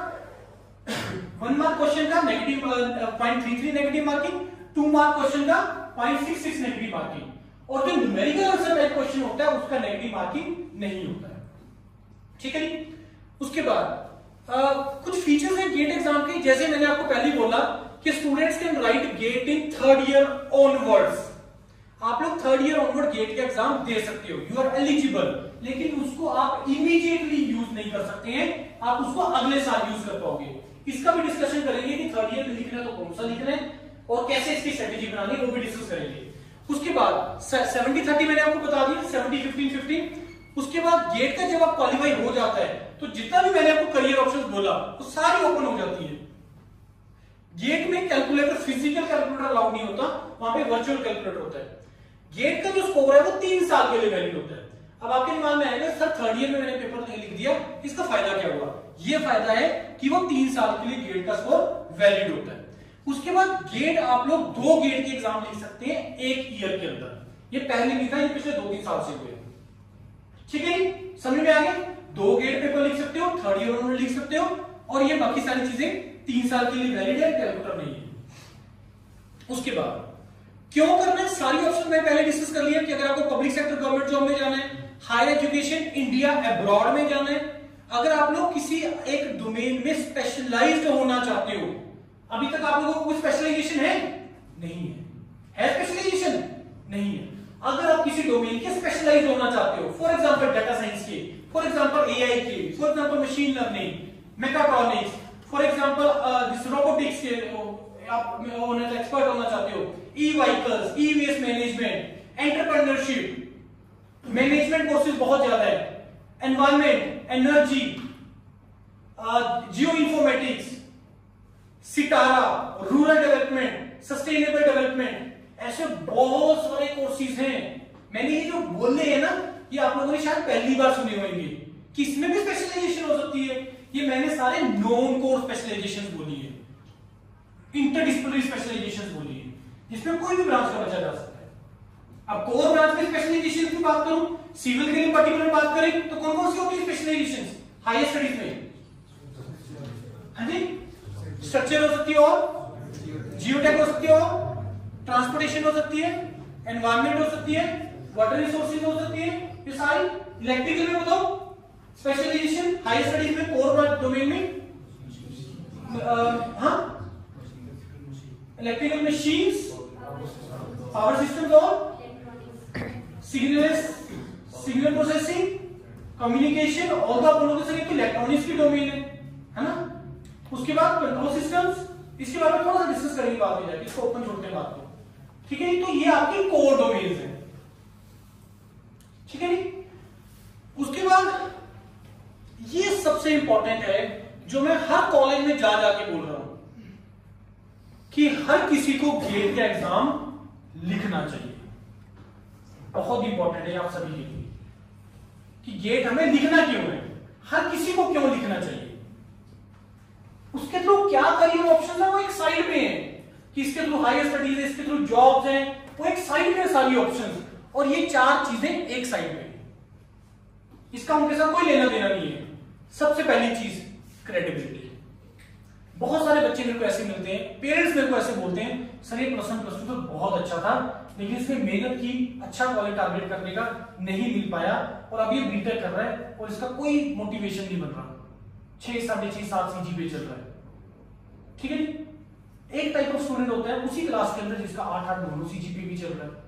A: negative 0.33 negative marking, 2 mark question का 0.66 नेगेटिव मार्किंग, और जो न्यूमेरिकल आंसर टाइप क्वेश्चन होता है उसका नेगेटिव मार्किंग नहीं होता है, ठीक है। उसके बाद कुछ फीचर्स हैं गेट एग्जाम के, जैसे मैंने आपको पहले ही बोला कि students can write GATE in 3rd year onwards. आप लोग 3rd ईयर ऑनवर्ड गेट के एग्जाम दे सकते हो, यू आर एलिजिबल, लेकिन उसको आप इमीडिएटली यूज नहीं कर सकते हैं, आप उसको अगले साल यूज कर पाओगे। इसका भी डिस्कशन करेंगे कि 3rd ईयर में लिखना है तो कौन सा लिखना है और कैसे इसकी स्ट्रेटेजी बनानी है, वो भी डिस्कस करेंगे। उसके बाद 70-30 मैंने आपको बता दिया, 70-15-15। उसके बाद गेट का जब आप क्वालिफाई हो जाता है तो जितना भी मैंने आपको करियर ऑप्शंस बोला वो सारी ओपन हो जाती है। गेट में कैलकुलेटर, फिजिकल कैलकुलेटर अलाउड नहीं होता, वहां पे वर्चुअल कैलकुलेटर होता है। गेट का जो स्कोर है वो 3 साल के लिए वैलिड होता है। अब आपके दिमाग में आएगा सर 3rd ईयर में मैंने पेपर लिख दिया, इसका फायदा क्या हुआ? ये फायदा है कि वो 3 साल के लिए गेट का स्कोर वैलिड होता है। उसके बाद गेट आप लोग 2 गेट के एग्जाम लिख सकते हैं 1 ईयर के अंदर, ये पहले नहीं था, ये पिछले 2-3 साल से हुए, ठीक है। समझ में आ गया? 2 गेट पेपर लिख सकते हो, 3rd ईयर में लिख सकते हो, और ये बाकी सारी चीजें 3 साल के लिए वैलिड है, कैलकुलेटर नहीं है। उसके बाद क्यों करना है, सारी ऑप्शन मैं पहले डिस्कस कर लिया कि अगर आपको पब्लिक सेक्टर गवर्नमेंट जॉब में जाना है, हायर एजुकेशन इंडिया अब्रॉड में जाना है, अगर आप लोग किसी एक डोमेन में स्पेशलाइज्ड होना चाहते हो, अभी तक आप लोगों को कोई स्पेशलाइजेशन है? नहीं है स्पेशलाइजेशन? नहीं है। अगर आप किसी डोमेन के स्पेशलाइज्ड होना चाहते हो, फॉर एग्जांपल डाटा साइंस के, फॉर एग्जांपल एआई के, for example machine learning, mechatronics, for example this robotics के, आप होना एक्सपर्ट होना चाहते हो, e vehicles, e waste management, entrepreneurship, management courses बहुत ज्यादा है, एनवायरमेंट, एनर्जी, जियो इंफॉर्मेटिक्स, सितारा, रूरल डेवलपमेंट, सस्टेनेबल डेवलपमेंट, ऐसे बहुत सारे कोर्सेज हैं। मैंने ये जो बोले हैं ना, ये आप लोगों ने शायद पहली बार सुने होंगे कि इसमें भी स्पेशलाइजेशन हो सकती है। ये मैंने सारे नॉन कोर स्पेशलाइजेशन बोली है, इंटरडिसिप्लिनरी स्पेशलाइजेशन बोली है, जिसमें कोई भी ब्रांच का बच्चा जा सकता है। अब कोर ब्रांच में स्पेशलाइजेशन की बात करूं, सिविल के लिए पर्टिकुलर बात करें तो कौन कौन सी होती है स्पेशलाइजेशन हायर स्टडीज में? हाँ जी, स्ट्रक्चर हो सकती है, और जियोटेक हो सकती है, और ट्रांसपोर्टेशन हो सकती है, एनवायरमेंट हो सकती है, वाटर रिसोर्सेज हो सकती है, ये सारी। इलेक्ट्रिकल में बताओ स्पेशलाइजेशन हायर स्टडीज में कोर डोमेन में, हाँ, इलेक्ट्रिकल मशीन्स, पावर सिस्टम्स और signal processing, communication, all the बोलोगे सर ये तो इलेक्ट्रॉनिक्स की डोमेन है ना। उसके बाद कंट्रोल सिस्टम्स, इसके बारे में थोड़ा सा डिस्कस करेंगे बाद में जाके, इसको ओपन छोड़ते हैं बात को, ठीक है। तो ये आपकी कोर डोमेन्स है, ठीक है नी। उसके बाद ये सबसे इंपॉर्टेंट है जो मैं हर कॉलेज में जा जाके बोल रहा हूं कि हर किसी को गेट का एग्जाम लिखना चाहिए। बहुत इंपॉर्टेंट है आप सभी के लिए कि गेट हमें लिखना क्यों है, हर किसी को क्यों लिखना चाहिए। उसके थ्रू क्या करियर ऑप्शन है वो एक साइड में है, कि इसके थ्रू हायर स्टडीज है, इसके थ्रू जॉब्स हैं, वो एक साइड में सारी ऑप्शंस, और ये चार चीजें एक साइड में, इसका उनके साथ कोई लेना देना नहीं है। सबसे पहली चीज क्रेडिबिलिटी। बहुत सारे बच्चे मेरे को ऐसे मिलते हैं, पेरेंट्स मेरे को ऐसे बोलते हैं सर ये +1 +2 तो बहुत अच्छा था, लेकिन इसने मेहनत की, अच्छा कॉलेज टारगेट करने का नहीं मिल पाया, और अब ये बीटेक कर रहा है और इसका कोई मोटिवेशन नहीं बन रहा, 6, 6.5, 7 सीजीपीए चल रहा है, ठीक है जी। एक टाइप ऑफ स्टूडेंट होता है उसी क्लास के अंदर जिसका 8 दोनों सीजीपीए भी चल रहा है।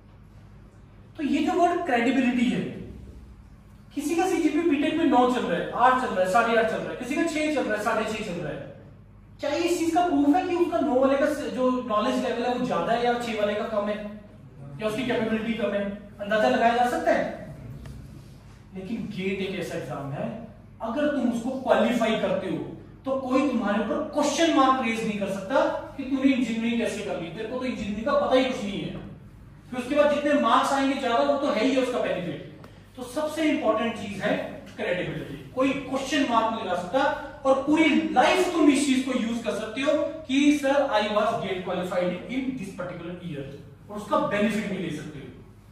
A: तो ये जो वर्ड क्रेडिबिलिटी है, किसी का सीजीपीए बीटेक में 9 चल रहा है, 8 चल रहा है, 8.5 चल रहा है, किसी का 6 चल रहा है, 6.5 चल रहा है, क्या ये इस चीज का प्रूफ है कि उसका 9 वाले का जो नॉलेज लेवल है वो ज्यादा है या 6 वाले का कम है, या उसकी कैपेबिलिटी कम है? अंदाजा लगाया जा सकता है। लेकिन गेट एक ऐसा एग्जाम है, अगर तुम उसको क्वालिफाई करते हो तो कोई तुम्हारे ऊपर क्वेश्चन मार्क रेज नहीं कर सकता कि तूने इंजीनियरिंग कैसे कर ली, तेरे को तो इंजीनियरिंग का पता ही कुछ नहीं है। फिर उसके बाद जितने मार्क्स आएंगे ज्यादा, वो तो है ही है उसका बेनिफिट। तो सबसे इंपॉर्टेंट चीज है क्रेडिबिलिटी, कोई क्वेश्चन मार्क नहीं लगा सकता, और पूरी लाइफ तुम इस चीज को यूज कर सकते हो कि sir I was GATE qualified in this particular year, और उसका बेनिफिट भी ले सकते हो।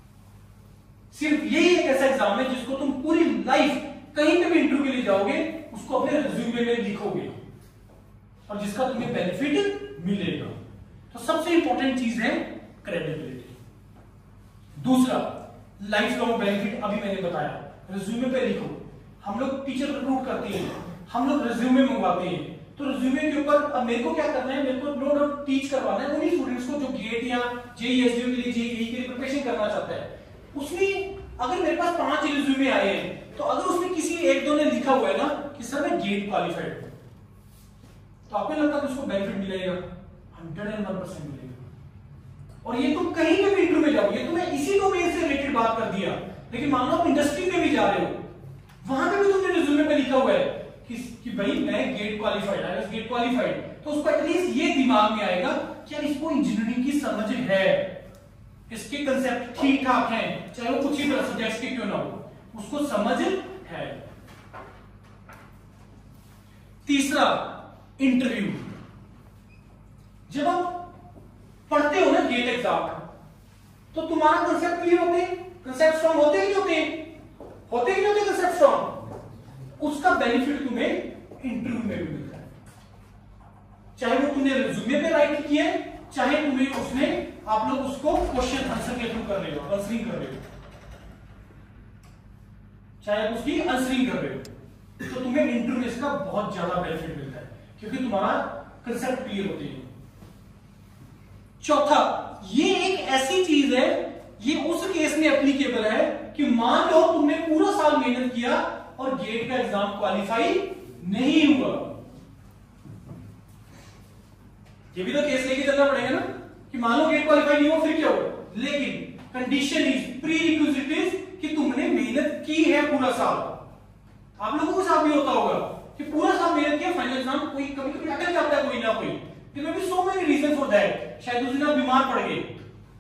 A: सिर्फ यही एक ऐसा एग्जाम है जिसको तुम पूरी लाइफ कहीं पे भी इंटरव्यू के लिए जाओगे उसको अपने रिज्यूमे में लिखोगे, और जिसका तुम्हें बेनिफिट मिलेगा। तो सबसे इंपॉर्टेंट चीज है क्रेडिबिलिटी। दूसरा लाइफ लॉन्ग बेनिफिट, अभी मैंने बताया, रिज्यूमे पे लिखो। हम लोग टीचर रिक्रूट करते हैं, हम लोग रिज्यूमे मंगवाते हैं, तो रिज्यूमे के ऊपर अब मेरे को क्या करना है, मेरे को नो डाउट टीच करवाना है उन्हीं स्टूडेंट्स को जो गेट या जेईई एसडीओ के लिए, जेईई के लिए प्रिपरेशन करना चाहता है। उसमें अगर मेरे पास 5 रिज्यूमे आए हैं, तो अगर उसमें किसी 1-2 ने लिखा हुआ है ना कि सर मैं गेट क्वालिफाइड हूं, तो आपको लगता है कि उसको बेनिफिट मिलेगा? 101% मिलेगा। और ये तुम कहीं पे भी इंटरव्यू में जाओ, ये तुम्हें इसी डोमेन से रिलेटेड बात कर दिया, लेकिन मान लो आप इंडस्ट्री में भी जा रहे हो, वहां पे भी तुमने रिज्यूमे पे लिखा हुआ है कि भाई मैं GATE qualified, I was GATE qualified, तो उसको एटलीस्ट ये दिमाग में आएगा कि यार इसको इंजीनियरिंग की समझ है, इसके कंसेप्ट ठीक ठाक हैं, चाहे वो कुछ ही तरह सब्जेक्ट्स के क्यों ना हो, उसको समझ है। तीसरा इंटरव्यू। जब आप पढ़ते हो ना गेट एग्जाम, तो तुम्हारा कंसेप्ट क्लियर होते हैं, कंसेप्ट स्ट्रॉन्ग होते ही होते हैं, होते ही होते कंसेप्ट स्ट्रॉन्ग, उसका बेनिफिट तुम्हें इंटरव्यू में भी मिलता है। चाहे वो तुमने रिज्यूमे पे राइट किया है, चाहे तुम्हें उसमें आप लोग उसको क्वेश्चन आंसर के थ्रू कर रहे हो, आंसरिंग कर रहे हो, चाहे आप उसकी आंसरिंग कर रहे हो, तो तुम्हें इंटरव्यू में इसका बहुत ज्यादा बेनिफिट मिलता है, क्योंकि तुम्हारा कंसेप्ट क्लियर होते हैं। चौथा, ये एक ऐसी चीज है, ये उस केस में एप्लीकेबल है कि मान लो तुमने पूरा साल मेहनत किया और गेट का एग्जाम क्वालिफाई नहीं हुआ, ये भी तो केस लेके चलना पड़ेगा ना कि मान लो गेट क्वालिफाई नहीं हो फिर क्या होगा, लेकिन condition is prerequisite is कि तुमने मेहनत की है पूरा साल। आप लोगों के साथ भी होता होगा कि पूरा साल मेहनत किया, फाइनल एग्जाम कोई कभी कभी अटक जाता है कोई ना कोई, there may be so many reasons for that, शायद उस दिन आप बीमार पड़ गए,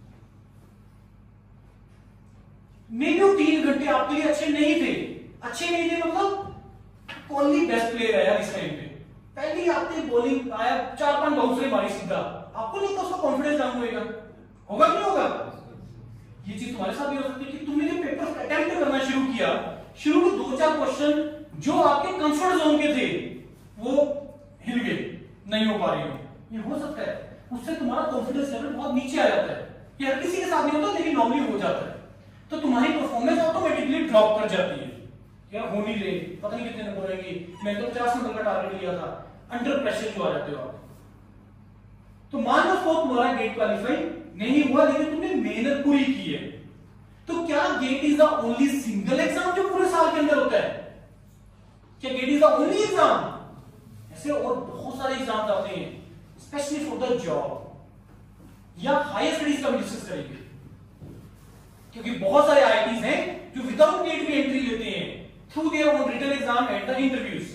A: मे बी 3 घंटे आपके लिए अच्छे नहीं थे मतलब कौन बेस्ट प्लेयर है यार इस टाइम पे, पहली आते बॉलिंग आया 4-5 बाउंसरे मारी सीधा, आपको नहीं तो उसका कॉन्फिडेंस डाउन होगा कि नहीं होगा? ये चीज तुम्हारे साथ भी हो सकती है कि तुमने जो पेपर अटेम्प्ट करना शुरू किया, शुरू में 2-4 क्वेश्चन जो आपके कंफर्ट जोन के थे वो हिल गए, नहीं हो पा रहे हो, ये हो सकता है, उससे तुम्हारा कॉन्फिडेंस लेवल बहुत नीचे आ जाता है, ये हर किसी के साथ नहीं होता लेकिन नॉर्मली हो जाता है, तो तुम्हारी परफॉर्मेंस ऑटोमेटिकली ड्रॉप कर जाती है, या हो नहीं रही, पता नहीं कितने नंबर आएंगे, मैंने तो 50 नंबर का टारगेट लिया था, अंडर प्रेशर जो आ जाते हो आप। तो मान लो तुम्हारा गेट क्वालिफाई नहीं हुआ लेकिन तुमने मेहनत पूरी की है, तो क्या GATE is the only single exam जो पूरे साल के अंदर होता है? क्या GATE is the only exam? ऐसे और बहुत सारे एग्जाम आते हैं स्पेशली फॉर द जॉब या हायर स्टडीज का भी डिस्कस करेंगे, क्योंकि बहुत सारे आईआईटीज हैं जो विदाउट गेट भी एंट्री लेते हैं through their own written exam and the interviews.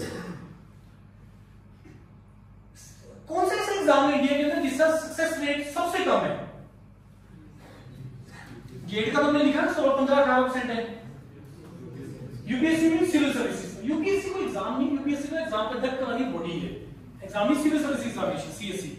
A: कौन सा ऐसा एग्जाम है इंडिया के अंदर जिसका सक्सेस रेट सबसे कम है? गेट का तुमने लिखा 15-18% है। यूपीएससी में सिविल सर्विसेज, यूपीएससी को एग्जाम नहीं, यूपीएससी का एग्जाम कंडक्ट करने वाली बॉडी है, एग्जाम ही सिविल सर्विस एग्जामिनेशन सीएससी,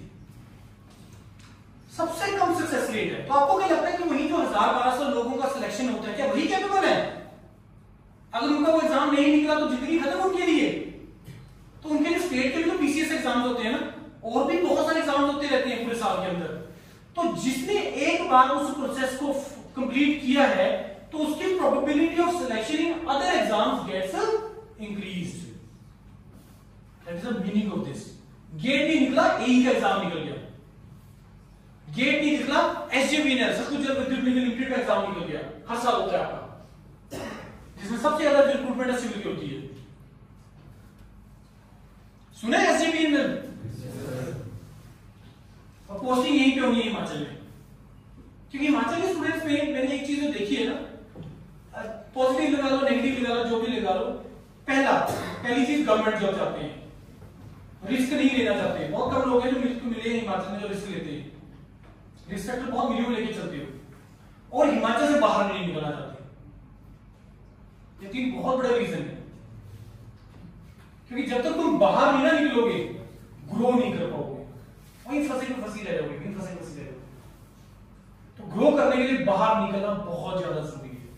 A: सबसे कम सक्सेस रेट है। तो आपको क्या लगता है कि वही जो 1000-1200 लोगों का सिलेक्शन होता है क्या वही कैपेबल है? अगर उनका वो एग्जाम नहीं निकला तो जिंदगी खत्म उनके लिए। तो उनके लिए स्टेट के भी तो पीसीएस एग्जाम होते हैं ना, और भी बहुत सारे एग्जाम होते रहते हैं पूरे साल के अंदर। तो जिसने एक बार उस प्रोसेस को कंप्लीट किया है तो उसकी probability of selection in other exams gets increased. That is the meaning of this. GATE नहीं निकला, एई का एग्जाम निकल गया, गेट नहीं निकला, एसजेबीएनएल सतलुज जल विद्युत निगम लिमिटेड का एग्जाम निकल गया, हर साल होता है आपका, जिसमें सबसे ज्यादा रिक्रूटमेंट सिविल की होती है। सुने एसजेबीएनएल? और पोस्टिंग यहीं पे होनी है हिमाचल में, क्योंकि हिमाचल के स्टूडेंट्स में मैंने एक चीज देखी है ना, पॉजिटिव लगा लो नेगेटिव लगा लो जो भी लगा लो, पहली चीज गवर्नमेंट जॉब चाहते हैं, रिस्क नहीं लेना चाहते। बहुत कम लोग हैं जो मिले हिमाचल में जो रिस्क लेते हैं, रिस्क फैक्टर बहुत मिनिमम लेके चलते हो, और हिमाचल से बाहर नहीं निकलना चाहते। ये तीन बहुत बड़ा रीजन है, क्योंकि जब तक तुम बाहर नहीं ना निकलोगे ग्रो नहीं कर पाओगे, वहीं फंसी रह जाओगे, वहीं फंसे रह जाओगे। तो ग्रो करने के लिए बाहर निकलना बहुत ज्यादा जरूरी है।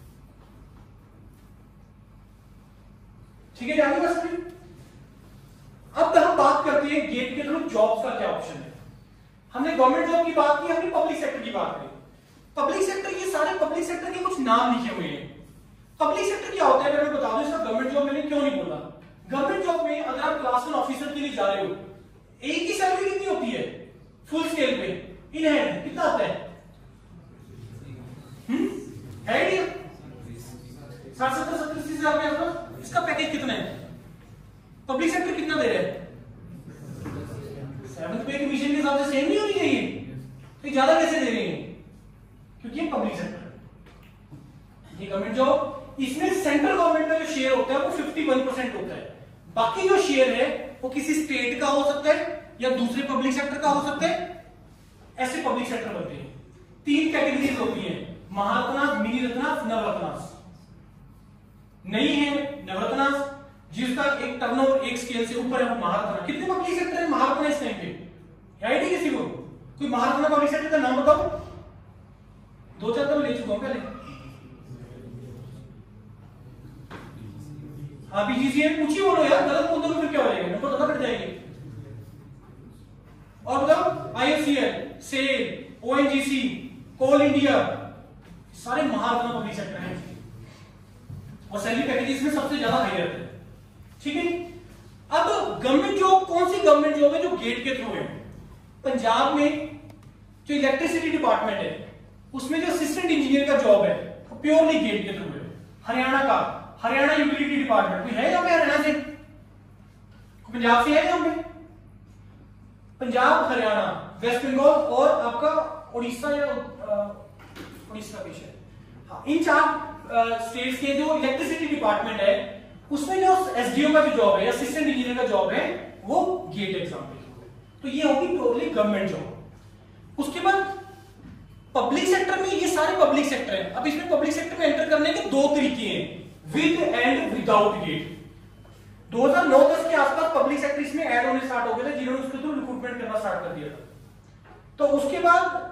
A: ठीक है, आगे बस में अब हम बात करते हैं गेट के थ्रू जॉब्स का क्या ऑप्शन है। हमने गवर्नमेंट जॉब की बात की, हमने पब्लिक सेक्टर की बात करी। पब्लिक सेक्टर, ये सारे पब्लिक सेक्टर के कुछ नाम लिखे हुए हैं। पब्लिक सेक्टर क्या होता है मैं बता दूं, इसका गवर्नमेंट जॉब मैंने क्यों नहीं बोला। गवर्नमेंट जॉब में अगर आप क्लास 1 ऑफिसर के लिए जा रहे हो, एक ही सैलरी कितनी होती है फुल स्केल पे इन हैंड कितना आता है? है 60-70-80 हजार के आसपास। इसका पैकेज कितना है? पब्लिक सेक्टर कितना दे रहा है? 7th पे कमीशन के हिसाब से सेम नहीं होनी चाहिए, तो ज्यादा कैसे दे रहे हैं? क्योंकि ये पब्लिक सेक्टर, ये गवर्नमेंट जॉब, इसमें सेंट्रल गवर्नमेंट का जो शेयर होता है वो 51% होता है। बाकी जो शेयर है वो किसी स्टेट का हो सकता है या दूसरे पब्लिक सेक्टर का हो सकता है। ऐसे पब्लिक सेक्टर बनते हैं। 3 कैटेगरीज होती हैं, महारत्नास, मिनी रत्नास, नवरत्नास। नहीं है नवरत्नास जिसका एक टर्नओवर एक स्केल से ऊपर है वो महारत्ना। कितने पब्लिक सेक्टर है महारत्ना इस टाइम पे? आईडी किसी को? कोई महारत्ना पब्लिक सेक्टर का नाम बताओ। 2-4 तो मैं ले चुका हूं पहले। हाँ बीजीसीएल पूछी बोलो यार, गलत बोल दो फिर क्या हो जाएगा, नंबर ज्यादा कट जाएगी। और बताओ IFCL, SAIL, ONGC, Coal India, सारे महारत्ना पब्लिक सेक्टर हैं और सैलरी पैकेज इसमें सबसे ज्यादा हाई रहता है। ठीक है, अब गवर्नमेंट जॉब, कौन सी गवर्नमेंट जॉब है जो गेट के थ्रू है? पंजाब में जो इलेक्ट्रिसिटी डिपार्टमेंट है उसमें जो असिस्टेंट इंजीनियर का जॉब है वो प्योरली गेट के थ्रू है। हरियाणा का, हरियाणा यूटिलिटी डिपार्टमेंट, कोई है यहाँ पे हरियाणा से? पंजाब से है यहाँ पे? पंजाब, हरियाणा, वेस्ट बंगाल और आपका उड़ीसा या उड़ीसा भी है, हाँ, इन 4 स्टेट्स के जो इलेक्ट्रिसिटी डिपार्टमेंट है उसमें जो एसडीओ का जो जॉब है, असिस्टेंट इंजीनियर का जॉब है, वो गेट एग्जाम पे होगा। तो ये होगी टोटली गवर्नमेंट जॉब। उसके बाद पब्लिक सेक्टर में, ये सारे पब्लिक सेक्टर हैं। अब इसमें पब्लिक सेक्टर में एंटर करने के 2 तरीके हैं, विद एंड विदाउट गेट। 2009-10 के आसपास पब्लिक सेक्टर इसमें ऐड होने स्टार्ट हो गए थे, जिन्होंने उसके थ्रू रिक्रूटमेंट करना स्टार्ट कर दिया था। तो उसके बाद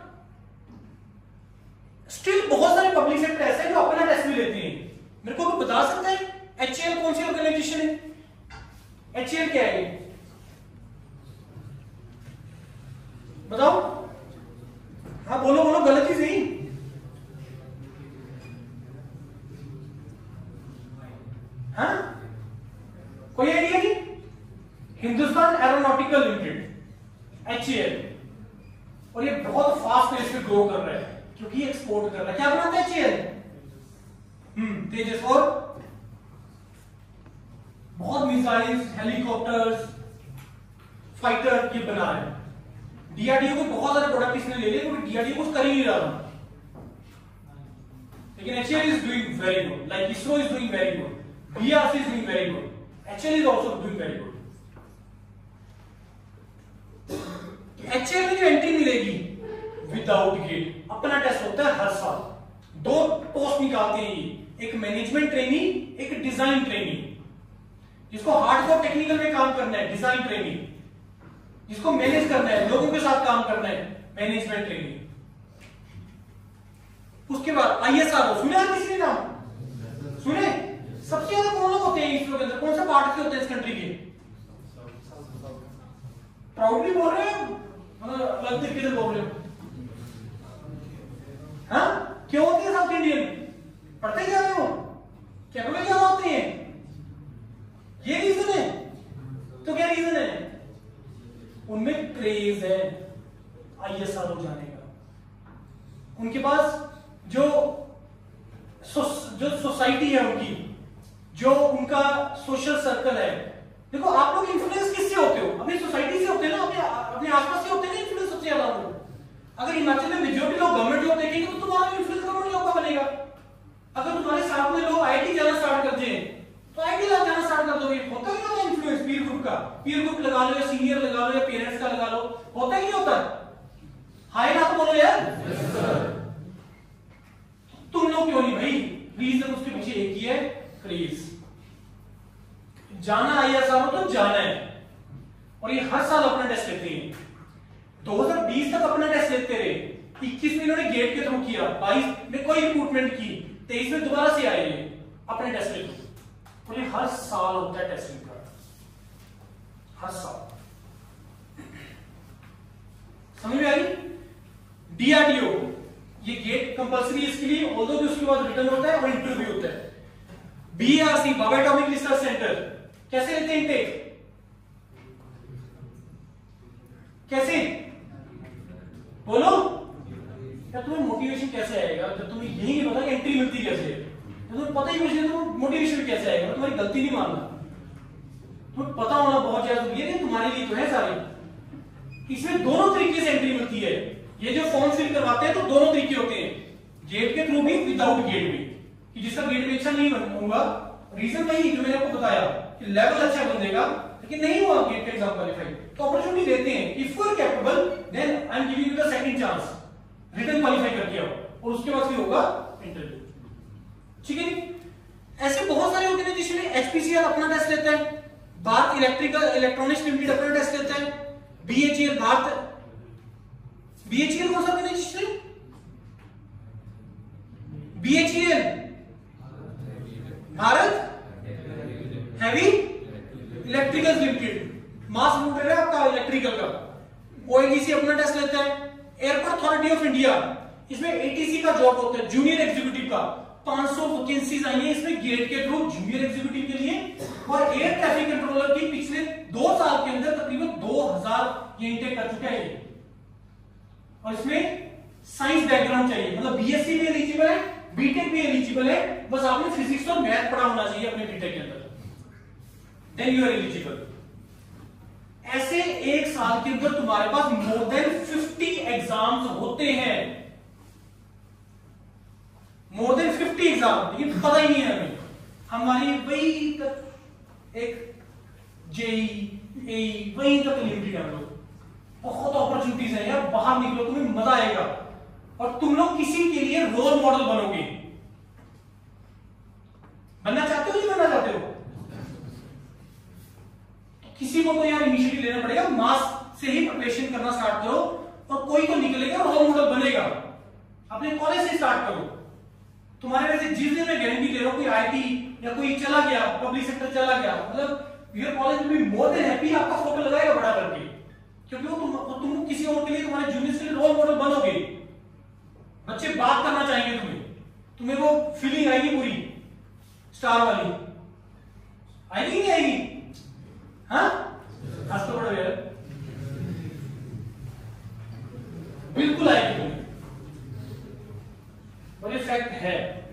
A: स्टिल बहुत सारे पब्लिक सेक्टर ऐसे हैं जो अपना टेस्ट भी लेते हैं। मेरे को बता सकते हैं HAL कौन सी ऑर्गेनाइजेशन है? HAL क्या है? बताओ। हाँ बोलो बोलो, गलत ही सही। हाँ कोई आइडिया नहीं? हिंदुस्तान एरोनॉटिकल लिमिटेड, HAL, और ये बहुत फास्ट पेस पे ग्रो कर रहा है क्योंकि एक्सपोर्ट कर रहा है। क्या बनाता है HAL? तेजस, और बहुत मिसाइल्स, हेलीकॉप्टर्स, फाइटर ये बना रहे हैं। DRDO को बहुत सारे प्रोडक्ट इसने ले लिए क्योंकि DRDO कुछ कर ही नहीं रहा, लेकिन HAL is doing very good, like ISRO is doing very good, BRC is doing very good, HAL is also doing very good. HAL में जो एंट्री मिलेगी विदाउट गेट, अपना टेस्ट होता है हर साल। 2 पोस्ट निकालते हैं ये, एक मैनेजमेंट ट्रेनी, एक डिजाइन ट्रेनी। जिसको हार्डकोर टेक्निकल में काम करना है डिजाइन ट्रेनी, जिसको मैनेज करना है, लोगों के साथ काम करना है, मैनेजमेंट ट्रेनी। उसके बाद ISRO, सुने आप किसी ने नाम? सुने? सबसे ज्यादा कौन लोग होते हैं इसरो के अंदर? कौन सा पार्ट के होते हैं इस कंट्री के? प्राउडली बोल रहे हैं, अलग तरीके से बोल रहे हो? हाँ क्यों होती है साउथ इंडियन? पढ़ते क्या हो? कैपेबल ज्यादा होते हैं, ये रीजन है? तो क्या रीजन है? उनमें क्रेज है ISRO जाने का। उनके पास जो सोसाइटी है उनकी, जो उनका सोशल सर्कल है। देखो आप लोग इन्फ्लुएंस किससे होते हो? अपनी सोसाइटी से होते हैं ना, अपने आसपास से होते हैं ना इन्फ्लुएंस सबसे ज्यादा लोग। अगर हिमाचल में मेजॉरिटी लोग गवर्नमेंट जॉब देखेंगे तो तुम्हारा इन्फ्लुएंस गवर्नमेंट जॉब का बनेगा। अगर तुम्हारे साथ में लोग IIT जाना स्टार्ट कर दें तो IIT जाना स्टार्ट कर दोगे। होता ही होता इन्फ्लुएंस पीर ग्रुप का, पीर ग्रुप लगा लो या सीनियर लगा लो या पेरेंट्स का लगा लो, होता ही नहीं होता? हाय ना तो बोलो यार। तुम लोग क्यों नहीं भाई? रीजन उसके पीछे एक ही है, क्रेज। जाना ISRO तो जाना है, और ये हर साल अपना टेस्ट लेते हैं। 2020 तक अपना टेस्ट लेते रहे, 21 में इन्होंने गेट के थ्रू किया, 22 में कोई रिक्रूटमेंट की, 23 में दोबारा से आए अपने टेस्ट लेते। और ये हर साल होता है टेस्टिंग का, हर साल। समझ में आई? DRDO, ये गेट कंपल्सरी इसके लिए, ऑल्दो भी उसके बाद रिटर्न होता है और इंटरव्यू होता है। BRC, Bhabha atomic research centre, कैसे लेते हैं इनटेक? कैसे बोलो यार? तुम्हें मोटिवेशन कैसे आएगा जब तुम्हें यही नहीं पता कि एंट्री मिलती कैसे है? तो तुम्हें पता ही नहीं, तो मोटिवेशन कैसे आएगा? तुम्हारी गलती नहीं मानना, तुम्हें पता होना बहुत ज्यादा जरूरी है। तुम्हारे लिए तो है सारी। इसमें दोनों तरीके से एंट्री मिलती है। ये जो फॉर्म फिल करवाते हैं तो दोनों तरीके होते हैं, गेट के थ्रू भी, विदाउट गेट भी। कि जिसका गेट में अच्छा नहीं बनूंगा, रीजन वही जो मैंने आपको बताया कि लेवल अच्छा बनेगा लेकिन नहीं हुआ गेट के एग्जाम क्वालिफाई, तो अपॉर्चुनिटी देते हैं। If you are capable then I am giving you the second chance, written qualify करके आओ, और उसके बाद फिर होगा इंटरव्यू। ठीक है? ऐसे बहुत सारे ऑर्गेनाइजेशन है। HPCL अपना टेस्ट लेता है, भारत इलेक्ट्रिकल इलेक्ट्रॉनिक्स लिमिटेड अपना टेस्ट लेता है, BHEL, भारत BHEL कौन सा ऑर्गेनाइजेशन है? BHEL Bharat heavy electrical limited, mass mover है आपका इलेक्ट्रिकल का। ONGC अपना टेस्ट लेता है। एयरपोर्ट अथॉरिटी ऑफ इंडिया, इसमें ATC का जॉब होता है, जूनियर एग्जीक्यूटिव का। 500 वैकेंसीज आई है इसमें गेट के थ्रू जूनियर एग्जीक्यूटिव के लिए। और एयर ट्रैफिक कंट्रोलर की पिछले 2 साल के अंदर तकरीबन 2000 ये इंटेक कर चुका है। और इसमें साइंस बैकग्राउंड चाहिए, मतलब BSc भी एलिजिबल है, BTech भी एलिजिबल है, बस आपने फिजिक्स और मैथ पढ़ा होना चाहिए अपने BTech के अंदर, देन यू आर एलिजिबल। ऐसे एक साल के अंदर तुम्हारे पास मोर देन 50 एग्जाम्स होते हैं, मोर देन 50 एग्जाम, लेकिन पता ही नहीं है हमें। हमारी वही एक जेई एई वही तक लिमिटेड है। हम लोग बहुत अपॉर्चुनिटीज है यार, बाहर निकलो, तुम्हें मजा आएगा और तुम लोग किसी के लिए रोल मॉडल बनोगे। बनना चाहते हो नहीं बनना चाहते हो? तो किसी को तो यार इनिशिएटिव लेना पड़ेगा, मास से ही प्रिपरेशन करना स्टार्ट करो और कोई तो निकलेगा रोल मॉडल बनेगा। अपने कॉलेज से स्टार्ट करो। तुम्हारे वैसे जिस दिन मैं गारंटी दे रहा हूं, कोई आईटी या कोई चला गया, पब्लिक सेक्टर चला गया, मतलब योर कॉलेज में भी मोर देन हैप्पी आपका फोटो लगाएगा बड़ा करके, क्योंकि वो तुम किसी और के लिए, तुम्हारे जूनियर्स के लिए रोल मॉडल बनोगे। बच्चे बात करना चाहेंगे तुम्हें वो फीलिंग आएगी पूरी स्टार वाली, आएगी नहीं आएगी? हाँ आज तो बड़ा यार बिल्कुल आएगी तुम्हें, और ये फैक्ट है।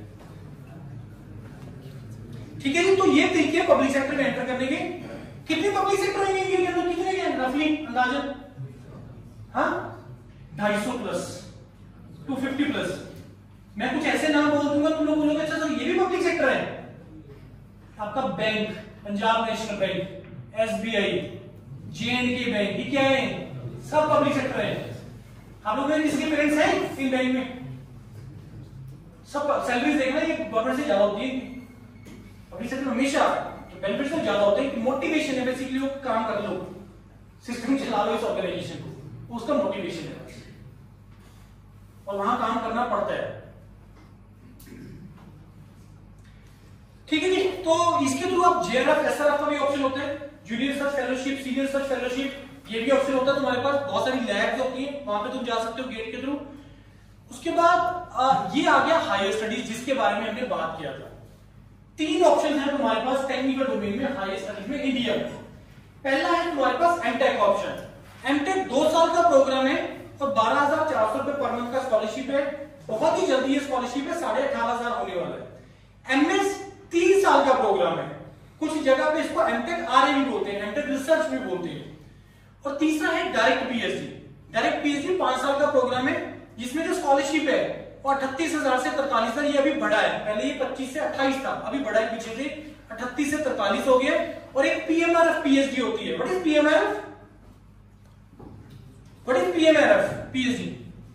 A: ठीक है जी, तो ये तरीके पब्लिक सेक्टर में एंटर करने के। कितने पब्लिक सेक्टर रहेंगे इंडिया के अंदर? कितने हैं रफली अंदाजन? हाँ 250 प्लस 250 प्लस। मैं कुछ ऐसे नाम बोल दूंगा, तुम लोग बोलोगे अच्छा सर ये भी पब्लिक सेक्टर है। आपका bank, Punjab national bank, SBI, JNK bank, ये क्या है? सब पब्लिक सेक्टर है। आप लोग में किसके पेरेंट्स हैं इन बैंक में? सब सैलरीज देखना, ये गवर्नमेंट से ज्यादा होती है पब्लिक सेक्टर हमेशा, तो बेनिफिट्स तो ज्यादा होते हैं। मोटिवेशन है बेसिकली, वो काम कर लो, सिस्टम चला लो इस ऑर्गेनाइजेशन को, उसका मोटिवेशन है और वहां काम करना पड़ता है। ठीक है जी, तो इसके थ्रू आप जेआरएफ एसआरएफ का भी ऑप्शन होता है, junior research fellowship, senior research fellowship, ये भी ऑप्शन होता है तुम्हारे पास। बहुत सारी लैब्स होती है, वहां पे तुम जा सकते हो गेट के थ्रू। उसके बाद ये आ गया हायर स्टडीज, जिसके बारे में हमने बात किया था। 3 ऑप्शन है तुम्हारे पास टेक्निकल डोमेन में हायर स्टडीज में इंडिया में। पहला है तुम्हारे पास एमटेक ऑप्शन। एमटेक 2 साल का प्रोग्राम है और 12,400 रुपए पर मंथ का स्कॉलरशिप है। बहुत ही जल्दी ये स्कॉलरशिप है, 18,500 होने वाला है। एमएस 3 साल का प्रोग्राम है, कुछ जगह पे इसको एमटेक आरए भी बोलते हैं, एमटेक रिसर्च भी बोलते हैं। और तीसरा है डायरेक्ट पीएचडी। डायरेक्ट पीएचडी 5 साल का प्रोग्राम है, जिसमें जो स्कॉलरशिप है वो 38,000 से 43,000, ये अभी बढ़ा है। पहले ये 25 से 28 था, अभी बढ़ा है पीछे से 38 से 43 हो गया। और एक पीएमआरएफ पीएचडी होती है। What is PMRF? What is PMRF PhD?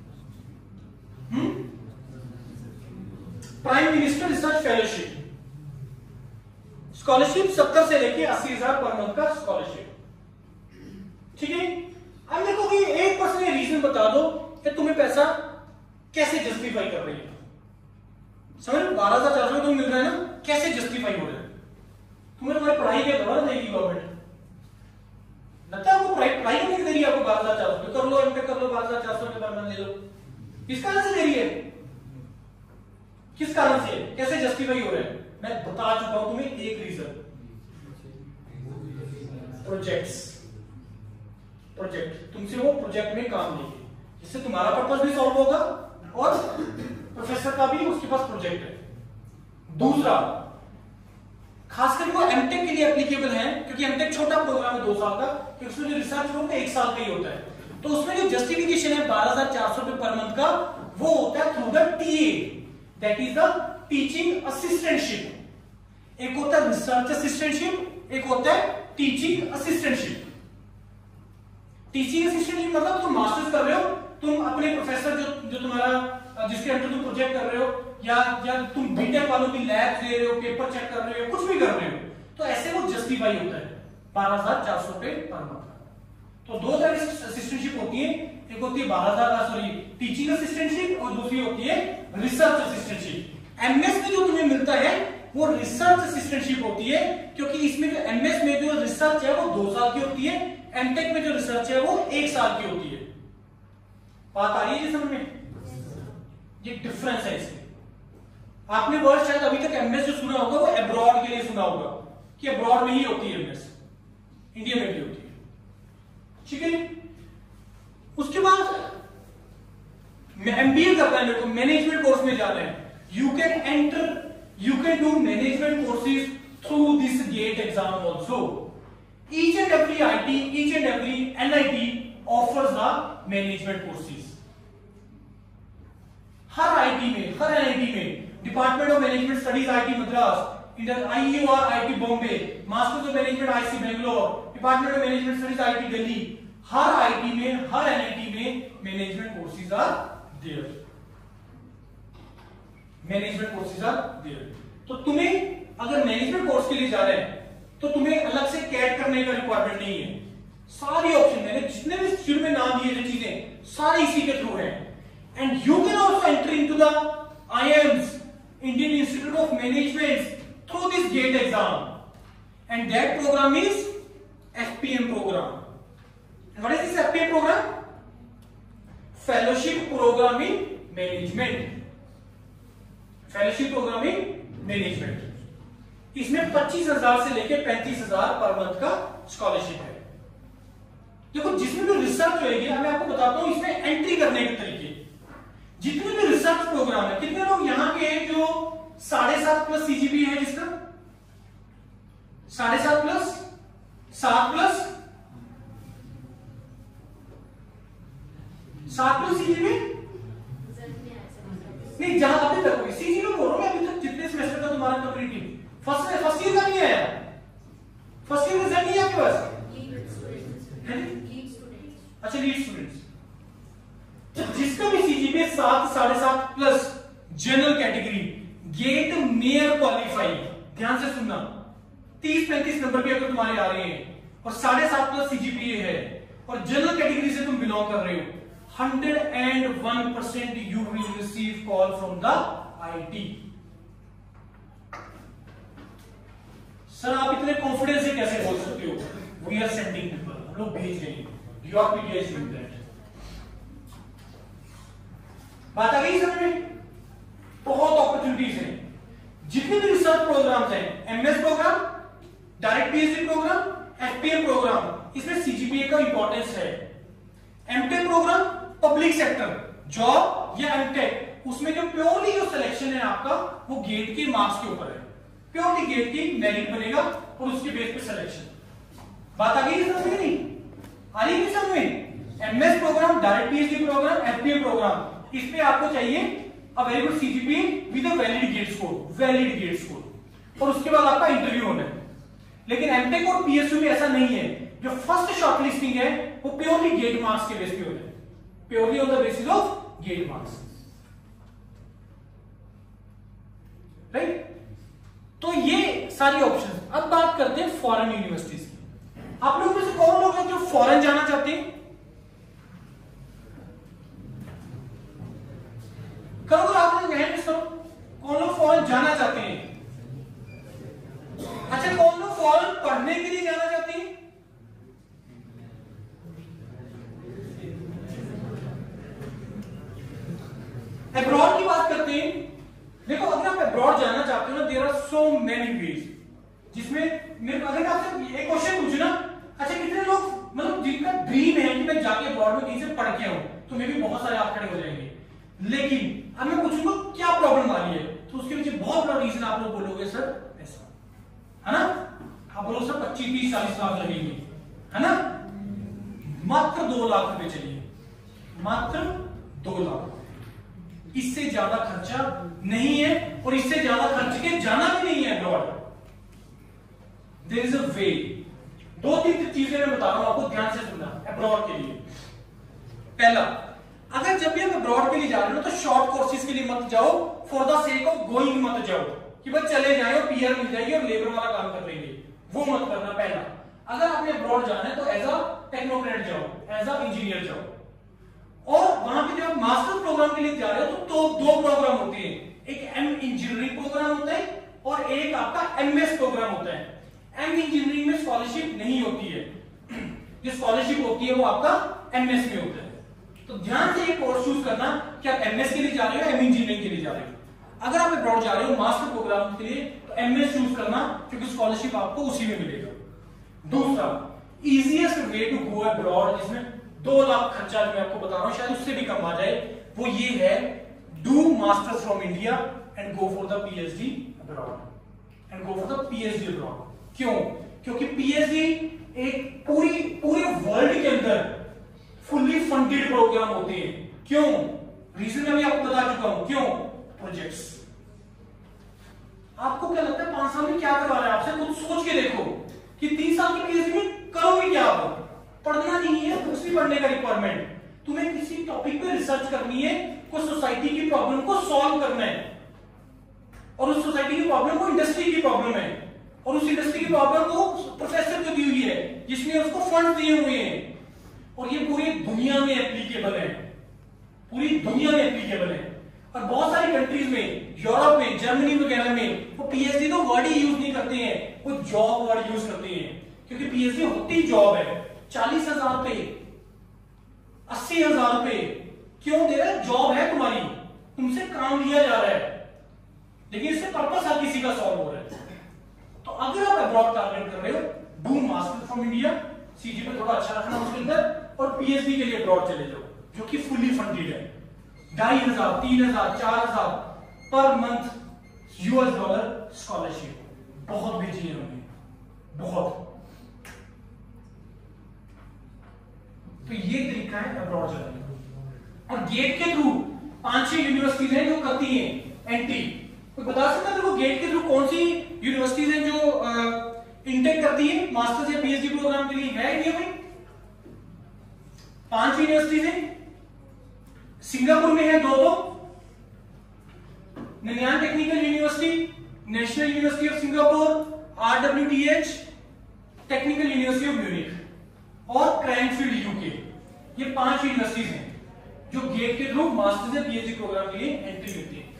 A: Prime minister research fellowship. Scholarship 70 से लेके 80,000 पर मंथ का स्कॉलरशिप। ठीक है, अब मेरे को कोई एक पर्सन रीजन बता दो कि तुम्हें पैसा कैसे जस्टिफाई कर रही है। समझ 12,400 तुम्हें मिल रहा है ना, कैसे जस्टिफाई हो रहा है? तुम्हें तुम्हारी पढ़ाई के दौरान देगी गवर्नमेंट, लगता है आपको पढ़ाई क्यों नहीं दे रही है? आपको 12,400 कर लो, एमटेक कर लो, 12,400 के पर मंथ ले लो। किस कारण से दे रही है? किस कारण से? कैसे जस्टिफाई हो रहा है? मैं बता चुका हूं तुम्हें एक रीजन, प्रोजेक्ट तुमसे वो प्रोजेक्ट में काम लेंगे, जिससे तुम्हारा पर्पस भी सॉल्व होगा और प्रोफेसर का भी उसके पास प्रोजेक्ट है। दूसरा, खासकर वो एमटेक के लिए एप्लीकेबल है, क्योंकि एमटेक छोटा प्रोग्राम है 2 साल का, क्योंकि उसमें जो रिसर्च होता है 1 साल का ही होता है। तो उसमें जो जस्टिफिकेशन है 12,400 रुपए पर मंथ का, वो होता है through the TA, that is the teaching assistantship. एक होता है रिसर्च असिस्टेंटशिप, एक होता है टीचिंग असिस्टेंटशिप। टीचिंग असिस्टेंटशिप मतलब तुम मास्टर्स कर रहे हो, तुम अपने प्रोफेसर जो तुम्हारा जिसके अंडर तुम प्रोजेक्ट कर रहे हो, या तुम बीटेक वालों की लैब दे रहे हो, पेपर चेक कर रहे हो, कुछ भी कर रहे हो, तो ऐसे वो जस्टिफाई होता है 12,400 रुपए पर मंथ। तो 2 तरह की असिस्टेंटशिप होती है, एक होती है टीचिंग असिस्टेंटशिप और दूसरी होती है रिसर्च असिस्टेंटशिप। एमएस में जो तुम्हें मिलता है वो रिसर्च असिस्टेंटशिप होती है, क्योंकि इसमें जो एमएस में जो रिसर्च है वो 2 साल की होती है, एमटेक में जो रिसर्च है वो 1 साल की होती है। बात आ रही है समझ में? ये डिफरेंस है इसमें। आपने वर्ड शायद अभी तक एमएस जो सुना होगा वो अब्रॉड के लिए सुना होगा, कि अब्रॉड में ही होती है एमएस, इंडिया में भी होती है। ठीक है, उसके बाद एमबीए करना है मेरे को, मैनेजमेंट कोर्स में जाना है। You can do management courses through this GATE exam also. each and every IT, each and every NIT offers the management courses. हर IT में, हर NIT में, department of management studies IIT Madras, IUR IIT Bombay, masters of management IC Bangalore, department of management studies IIT Delhi, हर IT में, हर NIT में management courses are there. Management courses are there. तो तुम्हें अगर मैनेजमेंट कोर्स के लिए जा रहे हैं तो तुम्हें अलग से कैट करने का रिक्वायरमेंट नहीं है। सारी ऑप्शन मैंने जितने भी शीट में नाम दिए थे चीजें सारी इसी के थ्रू है। And you can also enter into the IIMs, Indian Institute of Management, through this GATE exam, and that program is FPM program. And what is this FPM program? Fellowship Program in Management. Fellowship Program in Management. इसमें 25,000 से लेके 35,000 per month का scholarship है। देखो जिसमें भी research होगी, मैं आपको बताता हूं इसमें एंट्री करने के तरीके। जितने भी रिसर्च प्रोग्राम है, कितने लोग यहां के हैं जो 7.5 प्लस CGPA है, जिसका 7.5 प्लस 7 प्लस CGPA नहीं, जहां अभी तक हुई CGPA बोल रहा हूं अभी तक जितने सेमेस्टर का तुम्हारा कंप्लीट फर्स्ट ईयर का नहीं आया, फर्स्ट ईयर रिजल्ट नहीं है आपके पास। अच्छा लीड स्टूडेंट्स, जिसका भी CGPA 7 7.5 plus general category GATE मेयर क्वालिफाई, ध्यान से सुनना, 30-35 नंबर भी अगर तुम्हारे आ रहे हैं और 7.5 प्लस CGPA है और जनरल कैटेगरी से तुम बिलोंग कर रहे हो, 101% you will receive call from the IT। Sir आप इतने कॉन्फिडेंस से कैसे बोल सकते हो? We are sending people, हम लोग भेज रहे हैं, your PTA is doing that। बात आ गई समझ में? बहुत अपॉर्चुनिटीज हैं। जितने भी रिसर्च प्रोग्राम्स हैं, MS programme, direct PhD programme, FPM programme, इसमें CGPA का इंपॉर्टेंस है। MTech programme, public sector job या MTech, उसमें जो प्योरली जो सिलेक्शन है आपका वो गेट के मार्क्स के ऊपर है, प्योरली गेट की मेरिट बनेगा और उसके बेस पे सिलेक्शन। बात आ गई समझ में? नहीं आ रही है समझ में? MS programme, direct PhD programme, FPM programme, इसमें आपको चाहिए a very good CGPA with a valid GATE score, valid GATE score, और उसके बाद आपका इंटरव्यू होना है। लेकिन MTech और PSU में ऐसा नहीं है, जो फर्स्ट शॉर्टलिस्टिंग है वो प्योरली गेट मार्क्स के बेस पे होता है, purely on the basis of GATE marks, right? तो ये सारी ऑप्शन। अब बात करते हैं फॉरेन यूनिवर्सिटीज की। आप लोगों में से कौन लोग हैं जो फॉरेन जाना चाहते हैं? करो आपने हैंड करो, कौन लोग फॉरेन जाना चाहते हैं? अच्छा, कौन लोग फॉरेन पढ़ने के लिए जाना चाहते हैं? अब्रॉड की बात करते हैं। देखो अगर आप अब्रॉड जाना चाहते हो ना, there are so many ways, जिसमें मेरे अगर आपसे एक क्वेश्चन पूछना, अच्छा कितने लोग मतलब जिनका ड्रीम है कि मैं जाके अब्रॉड में कहीं से पढ़ के आऊं, तो मे भी बहुत सारे आप खड़े हो जाएंगे। लेकिन अब मैं पूछूंगा क्या प्रॉब्लम आ रही है, तो उसके पीछे बहुत बड़ा रीजन आप लोग बोलोगे सर पैसा, है ना? आप बोलो सर 25-30-40 लाख लगेंगे, है ना? मात्र 2 लाख रुपए चाहिए, मात्र 2 लाख, इससे ज्यादा खर्चा नहीं है और इससे ज्यादा खर्च के जाना भी नहीं है abroad. There is a way. 2-3 चीजें मैं बता रहा हूं आपको, ध्यान से सुनना अब्रॉड के लिए। पहला, अगर जब भी आप अब्रॉड के लिए जा रहे हो तो शॉर्ट कोर्सेज के लिए मत जाओ, for the sake of going मत जाओ कि बस चले जाए और PR मिल जाएगी और लेबर वाला काम कर लेंगे, वो मत करना। पहला, अगर आपने अब्रॉड जाना है तो एज अ टेक्नोक्रेट जाओ, एज अ इंजीनियर जाओ, और वहां पे जब मास्टर प्रोग्राम के लिए जा रहे हो तो 2 प्रोग्राम होते हैं, एक M इंजीनियरिंग प्रोग्राम होता है और एक आपका MS प्रोग्राम होता है। M इंजीनियरिंग में स्कॉलरशिप नहीं होती है, जो स्कॉलरशिप होती है वो आपका MS में होता है। तो ध्यान से ये कोर्स चूज करना कि आप MS के लिए जा रहे हो या M इंजीनियरिंग के लिए जा रहे हो। अगर आप अब्रॉड जा रहे हो मास्टर प्रोग्राम के लिए तो MS चूज करना, क्योंकि स्कॉलरशिप आपको उसी में मिलेगा। दूसरा, easiest way to go abroad, जिसमें 2 लाख खर्चा जो मैं आपको बता रहा हूं शायद उससे भी कम आ जाए, वो ये है do masters from India and go for the PhD abroad, and go for the PhD abroad. क्यों? क्योंकि PhD एक पूरे वर्ल्ड के अंदर फुल्ली फंडेड प्रोग्राम होते हैं। क्यों? रीजन मैं भी आपको बता चुका हूं। क्यों? प्रोजेक्ट्स। आपको क्या लगता है 5 साल में क्या करवा रहा है आपसे? कुछ सोच के देखो कि 3 साल की पीएचडी में करोगे क्या? आप पढ़ना नहीं है, कुछ भी पढ़ने का रिक्वायरमेंट। तुम्हें किसी टॉपिक पे रिसर्च करनी है, कुछ सोसाइटी की प्रॉब्लम को सॉल्व करना है, और उस सोसाइटी की प्रॉब्लम को इंडस्ट्री की प्रॉब्लम है, और उस इंडस्ट्री की प्रॉब्लम को प्रोफेसर को दी हुई है जिसने उसको फंड दिए हुए हैं, और ये पूरी दुनिया में एप्लीकेबल है, पूरी दुनिया में एप्लीकेबल है। और बहुत सारी कंट्रीज में, यूरोप में, जर्मनी वगैरह में वो पीएचडी तो वर्ड ही यूज नहीं करते हैं, वो जॉब वर्ड यूज करते हैं, क्योंकि पीएचडी होती जॉब है। 40,000 रुपए, 80,000 रुपए क्यों दे रहे? जॉब है तुम्हारी, तुमसे काम लिया जा रहा है, लेकिन इससे पर्पस हर किसी का सॉल्व हो रहा है। तो अगर आप अब्रॉड टारगेट कर रहे हो, do master from India, CG पे थोड़ा अच्छा रखना उसके अंदर, और पीएचडी के लिए अब्रॉड चले जाओ जो कि फुली फंडेड है। 2,500, 3,000, 4,000 per month US dollar scholarship बहुत भेजी है उन्होंने, बहुत। तो ये तरीका है अब्रॉड जाने का। और गेट के थ्रू 5-6 यूनिवर्सिटीज हैं जो करती हैं एंट्री। कोई बता सकता है देखो गेट के थ्रू कौन सी यूनिवर्सिटीज हैं जो इंटेक करती है मास्टर्स या पीएचडी प्रोग्राम के लिए? है इंडिया में 5 यूनिवर्सिटीज हैं। सिंगापुर में है 2, Nanyang technical university, national university of Singapore, RWTH, technical university of Munich और क्रैनफील्ड यूके। ये 5 यूनिवर्सिटीज हैं जो गेट के थ्रू मास्टर्स या पीएचडी प्रोग्राम के लिए एंट्री लेती है।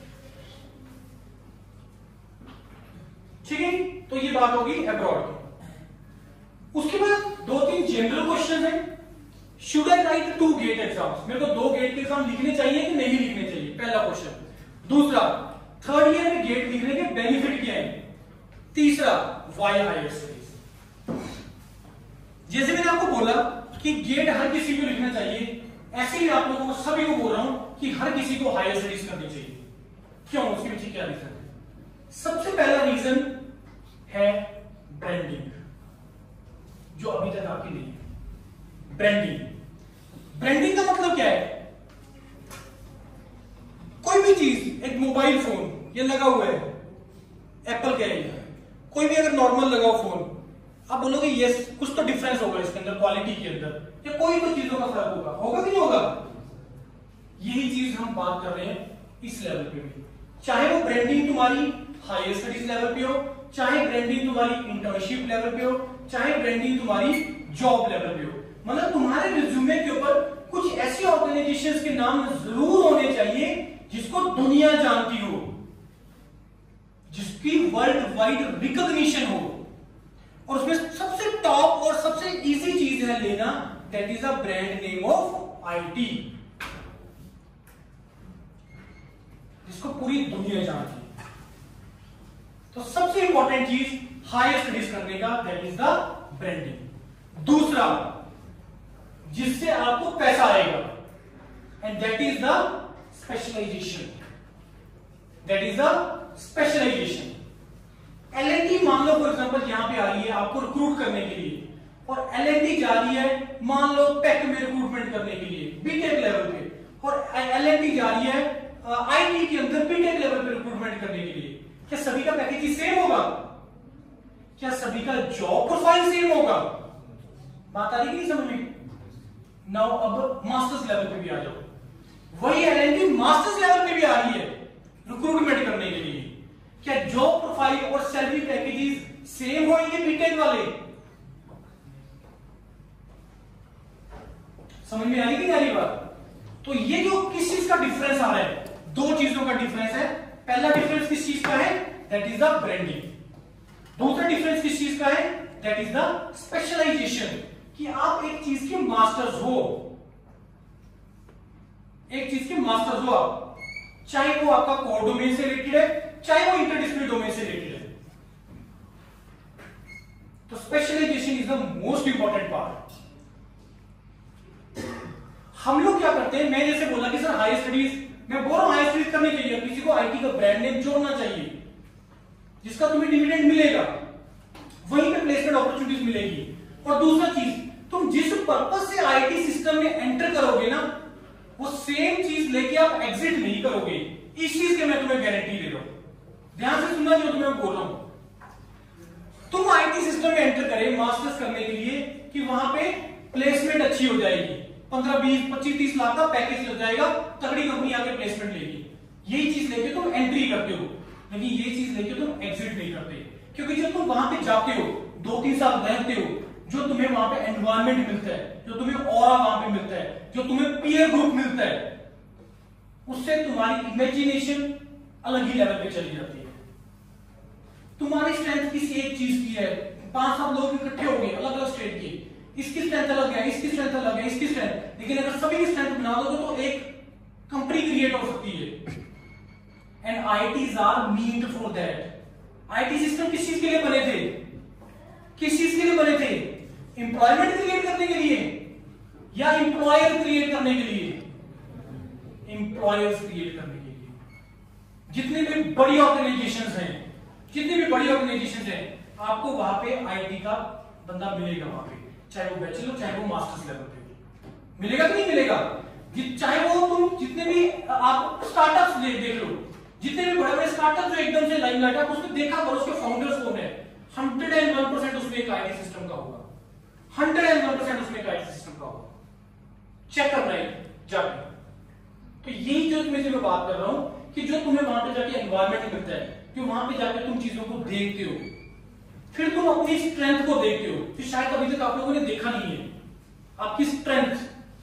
A: ठीक है, तो ये बात होगी अब्रॉड की। उसके बाद 2-3 जनरल क्वेश्चन हैं। Should I write 2 GATE exams? मेरे को 2 गेट के एग्जाम लिखने चाहिए कि नहीं लिखने चाहिए? पहला क्वेश्चन। दूसरा, 3rd ईयर में गेट लिखने के बेनिफिट क्या है? तीसरा, व्हाई हायर स्टडीज? जैसे मैंने आपको बोला कि गेट हर किसी को लिखना चाहिए, ऐसे ही आप लोगों को सभी को बोल रहा हूं कि हर किसी को हायर स्टडीज करनी चाहिए। क्यों? उसके पीछे क्या रीजन है? सबसे पहला रीजन है ब्रांडिंग, जो अभी तक आपकी नहीं है। ब्रांडिंग। ब्रांडिंग का मतलब क्या है? कोई भी चीज, एक मोबाइल फोन ये लगा हुआ है, एप्पल का है, कोई भी अगर नॉर्मल लगाओ फोन, आप बोलोगे यस कुछ तो डिफरेंस होगा इसके अंदर, क्वालिटी के अंदर, या कोई तो चीजों का फर्क होगा, होगा कि नहीं होगा? यही चीज हम बात कर रहे हैं इस लेवल पे भी। चाहे वो ब्रांडिंग तुम्हारी हायर स्टडीज लेवल पे हो, चाहे ब्रांडिंग तुम्हारी इंटर्नशिप लेवल पे हो, चाहे ब्रांडिंग तुम्हारी जॉब लेवल पे हो, मतलब तुम्हारे रिज्यूमे के ऊपर कुछ ऐसी ऑर्गेनाइजेशंस के नाम जरूर होने चाहिए जिसको दुनिया जानती हो, जिसकी वर्ल्ड वाइड रिकॉग्निशन हो, और उसमें सबसे टॉप और सबसे इजी चीज है लेना, that is a brand name of IT, जिसको पूरी दुनिया जानती है। तो सबसे इंपॉर्टेंट चीज हायर स्टडीज करने का, दैट इज द ब्रांडिंग। दूसरा, जिससे आपको पैसा आएगा, and that is the specialisation, that is the specialisation. LNT मान लो फॉर एग्जांपल यहां पे आ रही है आपको रिक्रूट करने के लिए, और एलएनटी जा रही है मान लो टेक में रिक्रूटमेंट करने के लिए बीटेक लेवल पे, और एलएनटी जा रही है आईटी के अंदर बीटेक लेवल पे रिक्रूटमेंट करने के लिए। क्या सभी का पैकेज सेम होगा? क्या सभी का जॉब प्रोफाइल सेम होगा? बात आ रही नहीं समझ में? नाउ अब मास्टर्स लेवल पे भी आ जाओ, वही एलएनटी मास्टर्स लेवल पे भी आ रही है रिक्रूटमेंट करने के लिए। क्या जॉब प्रोफाइल और सैलरी पैकेजेस सेम होंगे बीटेक वाले? समझ में आ रही कि नहीं आ रही बात? तो ये जो किस चीज का डिफरेंस आ रहा है, 2 चीजों का डिफरेंस है। पहला डिफरेंस किस चीज का है? That is the branding. दूसरा डिफरेंस किस चीज का है? दैट इज द स्पेशलाइजेशन, कि आप एक चीज के मास्टर्स हो, एक चीज के मास्टर्स हो आप, चाहे वो आपका कोर डोमेन से रिलेटेड है, चाहे वो इंटरडिसिप्लिनरी डोमेन से रिलेटेड है। तो specialisation is the most important part. हम लोग क्या करते हैं, मैं जैसे बोला कि सर हायर स्टडीज, मैं बोल रहा हूं हायर स्टडीज करनी चाहिए, किसी को आईटी का ब्रांड नेम जोड़ना चाहिए जिसका तुम्हें डिविडेंड मिलेगा, वहीं पे प्लेसमेंट अपॉर्चुनिटीज मिलेगी। और दूसरा चीज, तुम जिस पर्पस से आईटी सिस्टम में एंटर करोगे ना, वो सेम चीज लेके आप एग्जिट नहीं करोगे। इस चीज के मैं तुम्हें गारंटी दे रहा हूं। ध्यान से सुनना जो तुम्हें बोल रहा हूं। तुम आईटी सिस्टम में एंटर करे मास्टर्स करने के लिए कि वहां पे प्लेसमेंट अच्छी हो जाएगी, 15, 20, 25, 30 लाख का पैकेज लग जाएगा, तगड़ी कंपनी आके प्लेसमेंट लेगी, यही चीज लेके तुम एंट्री करते हो, लेकिन ये चीज लेके तुम एग्जिट नहीं करते। क्योंकि जब तुम वहां पे जाते हो, 2-3 साल रहते हो, जो तुम्हें वहां पे एनवायरमेंट मिलता है, जो तुम्हें ऑरा वहां पे मिलता है, जो तुम्हें पीयर ग्रुप मिलता है, उससे तुम्हारी इमेजिनेशन अलग ही लेवल पे चली जाती है। तुम्हारी स्ट्रेंथ किसी एक चीज की है, 5-7 लोग इकट्ठे हो गए अलग अलग स्टेट के, इसकी स्ट्रेंथ अलग है, इसकी स्ट्रेंथ अलग है, इसकी स्ट्रेंथ, लेकिन अगर सभी की स्ट्रेंथ बना दोगे तो एक कंपनी क्रिएट हो सकती है। And ITs are meant for that. IT system किस चीज के लिए बने थे? किस चीज के लिए बने थे? एम्प्लॉयमेंट क्रिएट करने के लिए या एम्प्लॉयर क्रिएट करने के लिए? एम्प्लॉयर्स क्रिएट करने के लिए। जितनी भी बड़ी ऑर्गेनाइजेशंस हैं, जितनी भी बड़ी ऑर्गेनाइजेशंस हैं, आपको वहां पे आईटी का बंदा मिलेगा वहां पे, चाहे वो बैचलर चाहे वो मास्टर्स लेवल पे। मिलेगा कि नहीं मिलेगा? चाहे वो तुम जितने भी आप स्टार्टअप्स देख लो, जितने भी बड़े बड़े स्टार्टअप जो एकदम से लाइमलाइट है, उसमें देखा करो उसके फाउंडर्स कौन है। 101% उसमें एक आईटी सिस्टम का होगा, 101% उसमें एक आईटी सिस्टम का होगा। चेक करना है जाके। तो यही जो मैं बात कर रहा हूं कि जो तुम्हें वहां पे जाके एनवायरमेंट मिलता है, कि वहां पे जाके तुम चीजों को देखते हो, फिर तुम अपनी स्ट्रेंथ को देखते हो, फिर शायद अभी तक आप लोगों ने देखा नहीं है आपकी स्ट्रेंथ,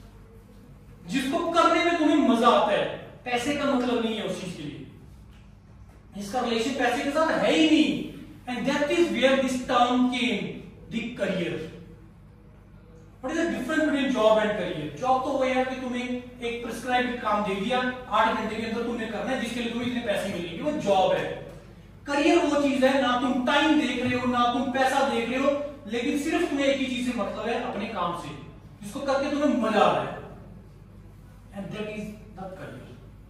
A: जिसको करने में तुम्हें मजा आता है। पैसे का मतलब नहीं है उस चीज के लिए, इसका रिलेशन पैसे के साथ है ही नहीं। And that is where this term came, the career. What is the difference between job and career? Job तो वो है कि तुम्हें एक प्रिस्क्राइब्ड काम दे दिया, 8 घंटे के अंदर तुमने करना है, जिसके लिए तुम्हें इतने पैसे मिलेंगे, वो जॉब है। करियर वो चीज है, ना तुम टाइम देख रहे हो, ना तुम पैसा देख रहे हो, लेकिन सिर्फ तुम्हें एक ही चीज से मतलब है, अपने काम से, जिसको करके तुम्हें मजा आ रहा है। And that is the career,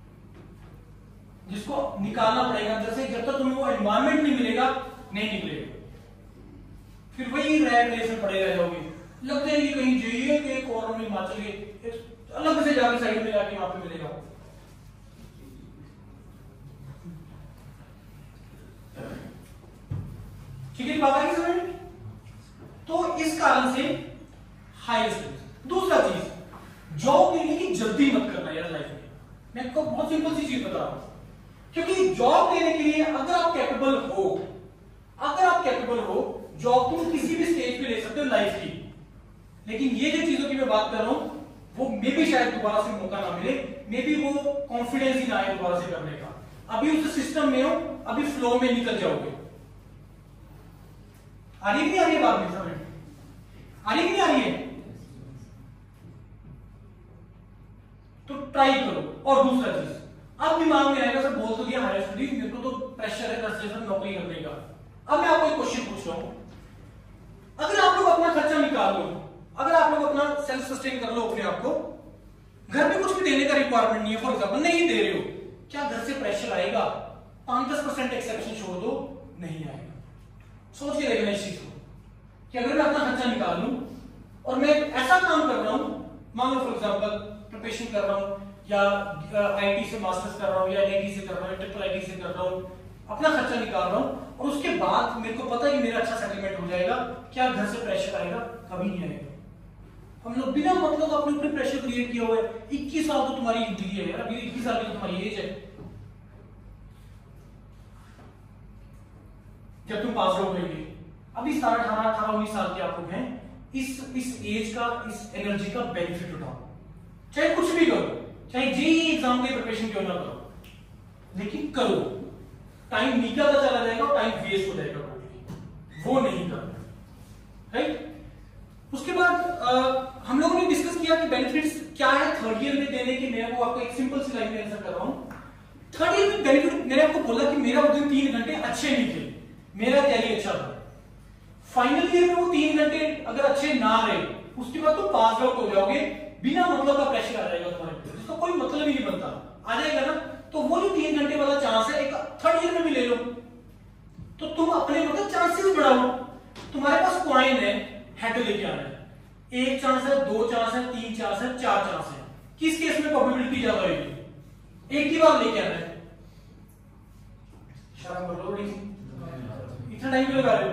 A: जिसको निकालना पड़ेगा अंदर से। जब तक तुम्हें वो एनवायरमेंट नहीं मिलेगा, नहीं निकलेगा, फिर वही रैट रेस में पड़े रह जाओगे। लगता है कि कहीं जाइए कि एक और में हिमाचल के अलग से जाके साइड में जाके वहां पे मिलेगा। ठीक है, बात आएगी समझ में? तो इस कारण से हाई स्ट्रेस। दूसरा चीज, जॉब लेने की जल्दी मत करना यार लाइफ में। मैं आपको बहुत सिंपल सी चीज बता रहा हूं, क्योंकि जॉब लेने के लिए अगर आप कैपेबल हो, जॉब तुम किसी भी स्टेज पे ले सकते हो लाइफ की। लेकिन ये जो चीजों की मैं बात कर रहा हूं, वो मे भी शायद दोबारा से मौका ना मिले, मे भी वो कॉन्फिडेंस ही ना आए दोबारा से करने का। अभी उस सिस्टम में हो, अभी फ्लो में निकल जाओगे। आ रही नहीं आ रही है बात में समझ? आ रही नहीं आ रही है? तो ट्राई करो। और दूसरा चीज, अब दिमाग में आएगा सर बोल तो दिया हायर स्टडीज, मेरे को तो प्रेशर है 10 से नौकरी करने का। अब मैं आपको एक क्वेश्चन पूछ रहा हूं, अगर आप लोग अपना खर्चा निकाल लो, अगर आप लोग अपना सेल्फ सस्टेन कर लो अपने आप को, घर में कुछ भी देने का रिक्वायरमेंट नहीं है, फॉर एग्जाम्पल नहीं दे रहे हो, क्या घर से प्रेशर आएगा? 5-10% एक्सेप्शन छोड़ दो, नहीं आएगा। सोच के देखना इस चीज को कि अगर मैं अपना खर्चा निकाल लूं और मैं ऐसा काम कर रहा हूं, मान लो फॉर एग्जाम्पल प्रिपरेशन कर रहा हूं, या आईटी से मास्टर्स कर रहा हूं, या एनआईटी से कर रहा हूं, ट्रिपल आईटी से कर रहा हूं, अपना खर्चा निकाल रहा हूं, और उसके बाद मेरे को पता है कि मेरा अच्छा सेटलमेंट हो जाएगा, क्या घर से प्रेशर आएगा? कभी नहीं आएगा। हम लोग बिना मतलब अपने ऊपर प्रेशर क्रिएट किया हुआ है। 21 साल तो तुम्हारी जिंदगी है यार, अभी 21 साल की तो तुम्हारी एज है जब तुम पास आउट होंगे। अभी 18-19 साल के आप लोग हैं। इस एज का, इस एनर्जी का बेनिफिट उठाओ, चाहे कुछ भी करो, चाहे जेईई एग्जाम की प्रिपरेशन क्यों ना करो, लेकिन करो। टाइम निकलता चला जाएगा और टाइम वेस्ट हो जाएगा, वो नहीं करना, राइट? उसके बाद हम लोगों ने डिस्कस किया कि बेनिफिट्स क्या है थर्ड ईयर में देने के। मैं वो आपको एक सिंपल सी लाइन में आंसर कर रहा हूं। थर्ड ईयर में बेनिफिट, मैंने आपको बोला कि मेरा उस दिन 3 घंटे अच्छे नहीं थे, मेरा तैयारी अच्छा था। फाइनल ईयर में वो 3 घंटे अगर अच्छे ना रहे, उसके बाद तो पास आउट हो जाओगे, बिना मतलब का प्रेशर आ जाएगा तुम्हारे ऊपर, जिसका कोई मतलब ही नहीं बनता, आ जाएगा ना। तो वो जो 3 घंटे वाला चांस है, एक थर्ड ईयर में भी ले लो, तो तुम अपने मतलब चांसेस बढ़ाओ। तुम्हारे पास कॉइन हेड लेके आना है। 1 चांस है, 2 चांस है, 3 चांस है, 4 चांस है। किस केस में प्रोबेबिलिटी ज्यादा होगी? एक ही बार लेके आना है। शर्म कर लो, इतना टाइम लगा रहे हो।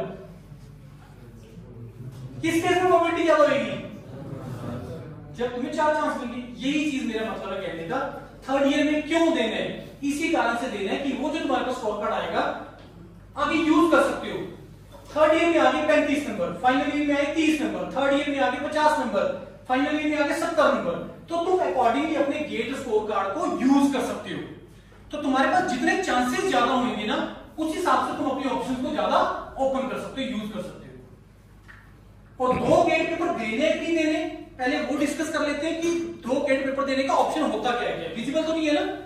A: किस केस में प्रोबेबिलिटी ज्यादा होगी? जब तुम्हें 4 चांस मिलेंगे। यही चीज मेरा मतलब है कहने का। थर्ड ईयर में क्यों देना है? इसी कारण से देना है कि वो जो तुम्हारे पास स्कोर कार्ड आएगा आगे यूज कर सकते हो। थर्ड ईयर में आगे 35 नंबर, फाइनल ईयर में आगे 30 नंबर, थर्ड ईयर में आगे 50 नंबर, फाइनल ईयर में आगे 70 नंबर। तो तुम अकॉर्डिंगली अपने गेट स्कोर कार्ड को यूज कर सकते हो। तो तुम्हारे पास जितने चांसेस ज्यादा होंगे ना, उस हिसाब से तुम अपने ऑप्शन को ज्यादा ओपन कर सकते हो, यूज कर सकते हो। और 2 गेट पेपर देने कि देने, पहले वो डिस्कस कर लेते हैं कि 2 गेट पेपर देने का ऑप्शन होता क्या है। विजिबल तो नहीं है ना?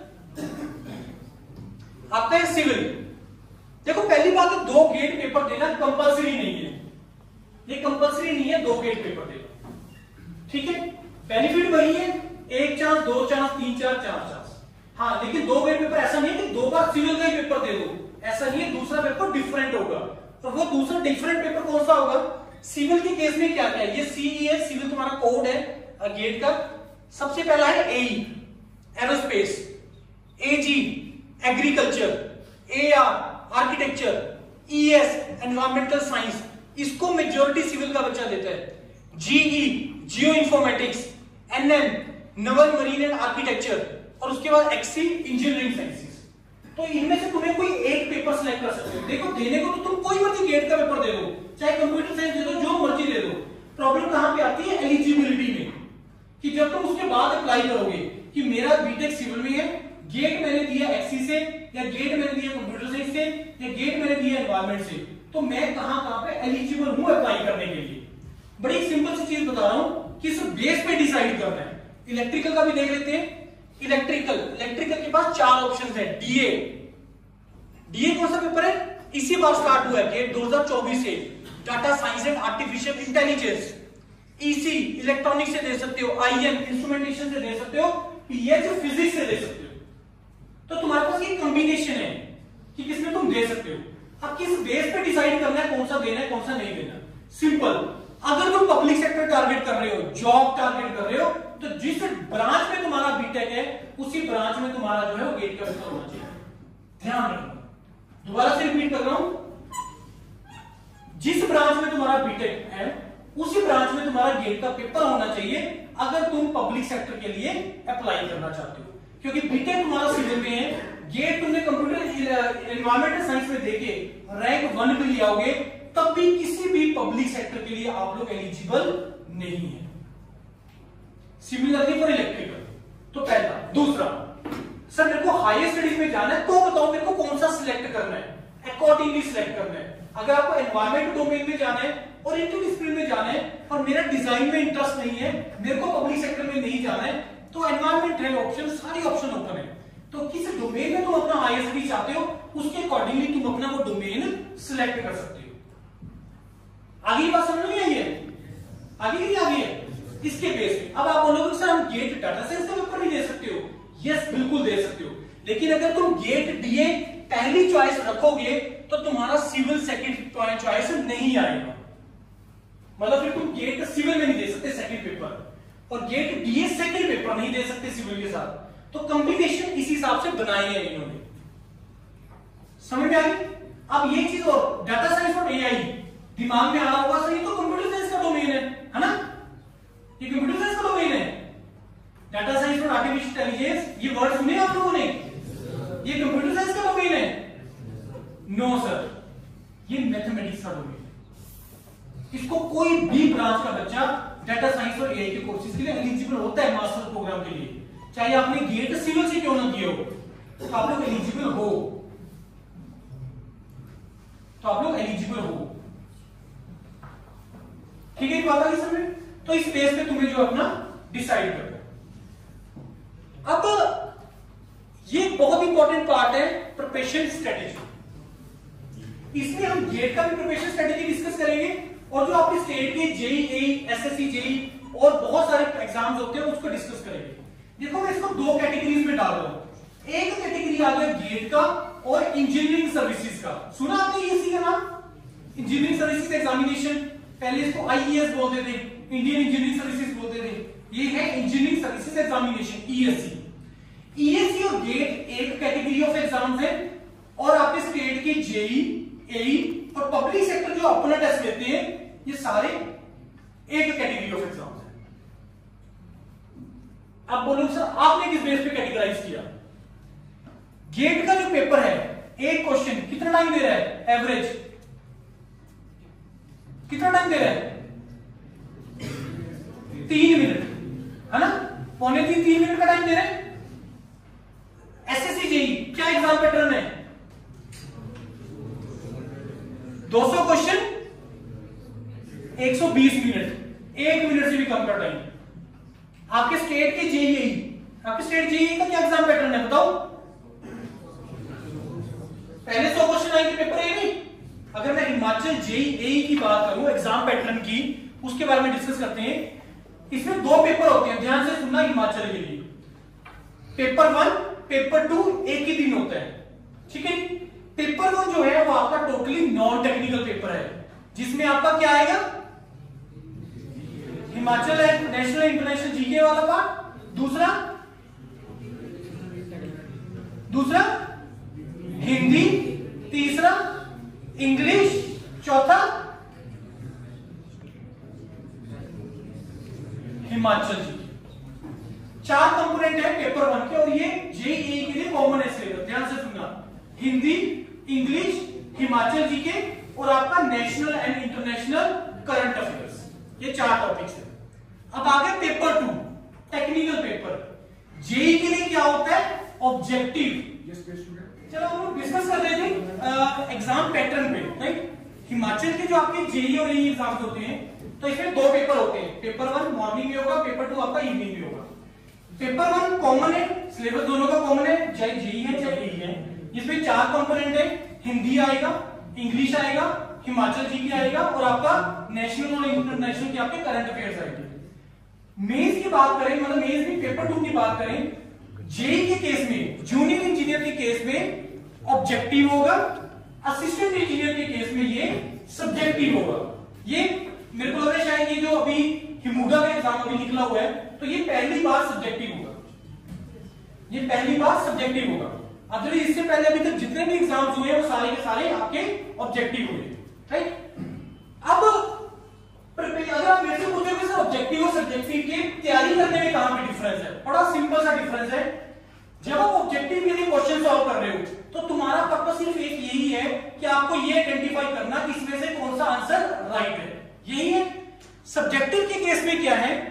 A: आपका है सिविल। देखो पहली बात है 2 गेट पेपर देना कंपलसरी नहीं है। ये कंपलसरी नहीं है 2 गेट पेपर देना, ठीक है। बेनिफिट वही है, 1 चांस, 2 चांस, 3 चांस, 4 चांस। हाँ, लेकिन 2 गेट पेपर ऐसा नहीं है कि 2 बार सिविल का ही पेपर दे दो, ऐसा नहीं है। दूसरा पेपर डिफरेंट होगा। तो वो दूसरा डिफरेंट पेपर कौन सा होगा? सिविल के केस में क्या क्या है? ये सीई है, सिविल तुम्हारा कोड है गेट का। सबसे पहला है AE aerospace, AG agriculture, AR architecture, ES environmental science. इसको मेजॉरिटी सिविल का बच्चा देता है। GE geo informatics, NM naval marine and architecture, और उसके बाद एक्सी इंजीनियरिंग साइंसेस। तो इनमें से तुम्हें कोई एक पेपर सिलेक्ट कर सकते हो। देखो देने को तो तुम कोई मर्जी गेट का पेपर दे दो, चाहे कंप्यूटर साइंस दे दो, जो मर्जी दे दो। प्रॉब्लम कहां पे आती है? एलिजिबिलिटी में, कि जब तुम उसके बाद अप्लाई करोगे कि मेरा बीटेक सिविल में है, गेट मैंने दिया एक्सी से, या गेट मैंने दिया कंप्यूटर साइंस से, या गेट मैंने दिया एनवायरमेंट से, तो मैं कहां पे एलिजिबल हूं अप्लाई करने के लिए। बड़ी सिंपल सी चीज बता रहा हूं, किस बेस पे डिसाइड करना है। इलेक्ट्रिकल का भी देख लेते हैं। इलेक्ट्रिकल के पास 4 ऑप्शंस है। डीए कौन सा पेपर है? इसी बार स्टार्ट हुआ है गेट 2024 से। Data science and artificial intelligence. EC electronic से दे सकते हो, आईएम इंस्ट्रूमेंटेशन से दे सकते हो, पीएच फिजिक्स से दे सकते हो। तो तुम्हारे पास ये कॉम्बिनेशन है कि किसमें तुम दे सकते हो। अब किस बेस पे डिसाइड करना है कौन सा देना है कौन सा नहीं देना? सिंपल, अगर तुम पब्लिक सेक्टर टारगेट कर रहे हो, जॉब टारगेट कर रहे हो, तो जिस ब्रांच में तुम्हारा बीटेक है उसी ब्रांच में तुम्हारा जो है वो गेट का पेपर होना चाहिए। ध्यान रखना, दोबारा से रिपीट कर रहा हूं, जिस ब्रांच में तुम्हारा बीटेक है उसी ब्रांच में तुम्हारा गेट का पेपर होना चाहिए अगर तुम पब्लिक सेक्टर के लिए अप्लाई करना चाहते हो। क्योंकि बीटेक तुम्हारा सिविल में है, गेट तुमने कंप्यूटर एनवायरमेंटल साइंस में देके रैंक 1 भी ले आओगे, तब भी किसी भी पब्लिक सेक्टर के लिए आप लोग एलिजिबल नहीं है। Similarly for electrical. तो पहला। दूसरा, सर मेरे को हायर स्टडीज में जाना है, तो बताओ मेरे को कौन सा सिलेक्ट करना है, अकॉर्डिंगली सिलेक्ट करना है। अगर आपको एनवायरमेंट डोमेन में जाना है और इंटरडिसिप्लिन में जाना है और मेरा डिजाइन में इंटरेस्ट नहीं है, मेरे को पब्लिक सेक्टर में नहीं जाना है, तो एनवायरमेंट है ऑप्शन, सारी ऑप्शन ओपन है। तो किस डोमेन में तुम अपना हायर स्टडी चाहते हो उसके अकॉर्डिंगली तुम अपना वो डोमेन सिलेक्ट कर सकते हो। आगे बात समझ में आई है? आगे की आगे है इसके बेस पे। अब आप बोलोगे सर हम गेट डाटा साइंस का पेपर नहीं दे सकते हो। यस, बिल्कुल दे सकते हो, लेकिन अगर तुम गेट डीए पहली चॉइस रखोगे तो तुम्हारा सिविल सेकंड चॉइस नहीं आएगा। मतलब फिर तुम गेट सिविल में नहीं दे सकते सेकंड पेपर, और गेट डीए सेकंड पेपर नहीं दे सकते सिविल के साथ। तो कॉम्बिनेशन इस हिसाब से बनाई है इन्होंने। समझ में आ गई? अब ये चीज और डाटा साइंस और एआई दिमाग में आ रहा होगा, सर ये तो कंप्यूटर साइंस का डोमेन है ना? ये कंप्यूटर साइंस का डोमेन है। डाटा साइंस और आर्टिफिशियल इंटेलिजेंस, ये वर्ड सुने आप लोगों ने? ये कंप्यूटर साइंस का डोमेन है? नो सर, ये मैथमेटिक्स का डोमेन है। इसको कोई भी ब्रांच का बच्चा डाटा साइंस और एआई के कोर्सेज के लिए एलिजिबल होता है मास्टर प्रोग्राम के लिए, चाहे आपने गेट सिविल से क्यों ना किए हो, तो आप लोग एलिजिबल हो। तो आप लोग एलिजिबल हो, ठीक है? बात आ गई समझ? तो इस बेस पे तुम्हें जो अपना डिसाइड करना है। अब ये बहुत इंपॉर्टेंट पार्ट है प्रिपरेशन स्ट्रेटेजी। इसमें हम गेट का भी प्रिपरेशन स्ट्रेटेजी डिस्कस करेंगे, और जो आपके स्टेट के जेईई, एसएससी, जेईई और बहुत सारे एग्जाम्स होते हैं उसको डिस्कस करेंगे। देखो मैं इसको 2 कैटेगरीज में डाल रहा हूं। एक कैटेगरी आ गया गेट का और इंजीनियरिंग सर्विसेज का। सुना आपने ईसी का नाम? इंजीनियरिंग सर्विसेज एग्जामिनेशन पहले इसको आईईएस बोलते थे, इंडियन इंजीनियरिंग सर्विसेज बोलते थे, ये है engineering services examination ESC. ESC और गेट एक कैटेगरी ऑफ एग्जाम्स है, और आपके स्टेट के जेई, एई और पब्लिक सेक्टर जो अपना टेस्ट लेते हैं, ये सारे एक कैटेगरी ऑफ एग्जाम्स है। अब बोलो सर आपने किस बेस पे कैटेगराइज किया? गेट का जो पेपर है, एक क्वेश्चन कितना टाइम दे रहा है? एवरेज कितना टाइम दे रहा है? 3 मिनट, है ना? पौने 3 मिनट का टाइम दे रहे हैं। एसएससी जेई क्या एग्जाम पैटर्न है? 200 क्वेश्चन 120 मिनट, 1 मिनट से भी कम का टाइम। आपके स्टेट के जेईई, आपके स्टेट जेईई का क्या एग्जाम पैटर्न है बताओ? पहले 100 क्वेश्चन आएंगे पेपर ए में। अगर मैं हिमाचल जेईई की बात करूं एग्जाम पैटर्न की, उसके बारे में डिस्कस करते हैं। इसमें 2 पेपर होते हैं, ध्यान से सुनना हिमाचल के लिए। पेपर 1, पेपर 2 एक ही दिन होता है, ठीक है? पेपर 1 जो है वो आपका टोटली नॉन टेक्निकल पेपर है, जिसमें आपका क्या आएगा? हिमाचल है, नेशनल इंटरनेशनल जीके वाला पार्ट। दूसरा हिंदी, तीसरा इंग्लिश, चौथा हिमाचल जी। 4 कंपोनेंट है पेपर 1 के, और ये जेईई के लिए कॉमन है सिलेबस। ध्यान से सुनना, हिंदी, इंग्लिश, हिमाचल जी के, और आपका national and international current affairs, ये 4 टॉपिक्स है। अब आगे पेपर 2 टेक्निकल पेपर। जेईई के लिए क्या होता है? ऑब्जेक्टिव। चलो हम डिस्कस कर रहे थे एग्जाम पैटर्न पे, राइट? हिमाचल के जो आपके जेईई और एई एग्जाम्स होते हैं, तो इसमें 2 पेपर होते हैं। पेपर 1 मॉर्निंग में होगा, पेपर 2 आपका इवनिंग में होगा। पेपर 1 कॉमन है, सिलेबस दोनों का कॉमन है, चाहे जेईई है चाहे एई है। इसमें 4 कंपोनेंट है, हिंदी आएगा, इंग्लिश आएगा, हिमाचल जी की आएगा, और आपका नेशनल और इंटरनेशनल के आपके करंट अफेयर्स आएंगे। मेंस की बात करें, मतलब मेंस में पेपर 2 की बात करें, जेईई के केस में, जूनियर इंजीनियर के केस में ऑब्जेक्टिव होगा, असिस्टेंट इंजीनियर के केस में ये सब्जेक्टिव होगा। ये मेरे को लग रहा है शायद ये जो अभी हिमुडा का एग्जाम अभी निकला हुआ है, तो ये पहली बार सब्जेक्टिव होगा, ये पहली बार सब्जेक्टिव होगा। अब चलिए, इससे पहले अभी तक जितने भी एग्जाम्स हुए वो सारे के सारे आपके ऑब्जेक्टिव हुए, राइट? अब अगर आप मेरे से पूछोगे सर ऑब्जेक्टिव और सब्जेक्टिव की तैयारी करने में कहां पे डिफरेंस है? बड़ा सिंपल सा डिफरेंस है। जब आप ऑब्जेक्टिव के लिए क्वेश्चन सॉल्व कर रहे हो, तो तुम्हारा पर्पस सिर्फ एक यही है कि आपको ये आइडेंटिफाई करना कि इसमें से कौन सा आंसर राइट है, यही है। सब्जेक्टिव के केस में क्या है?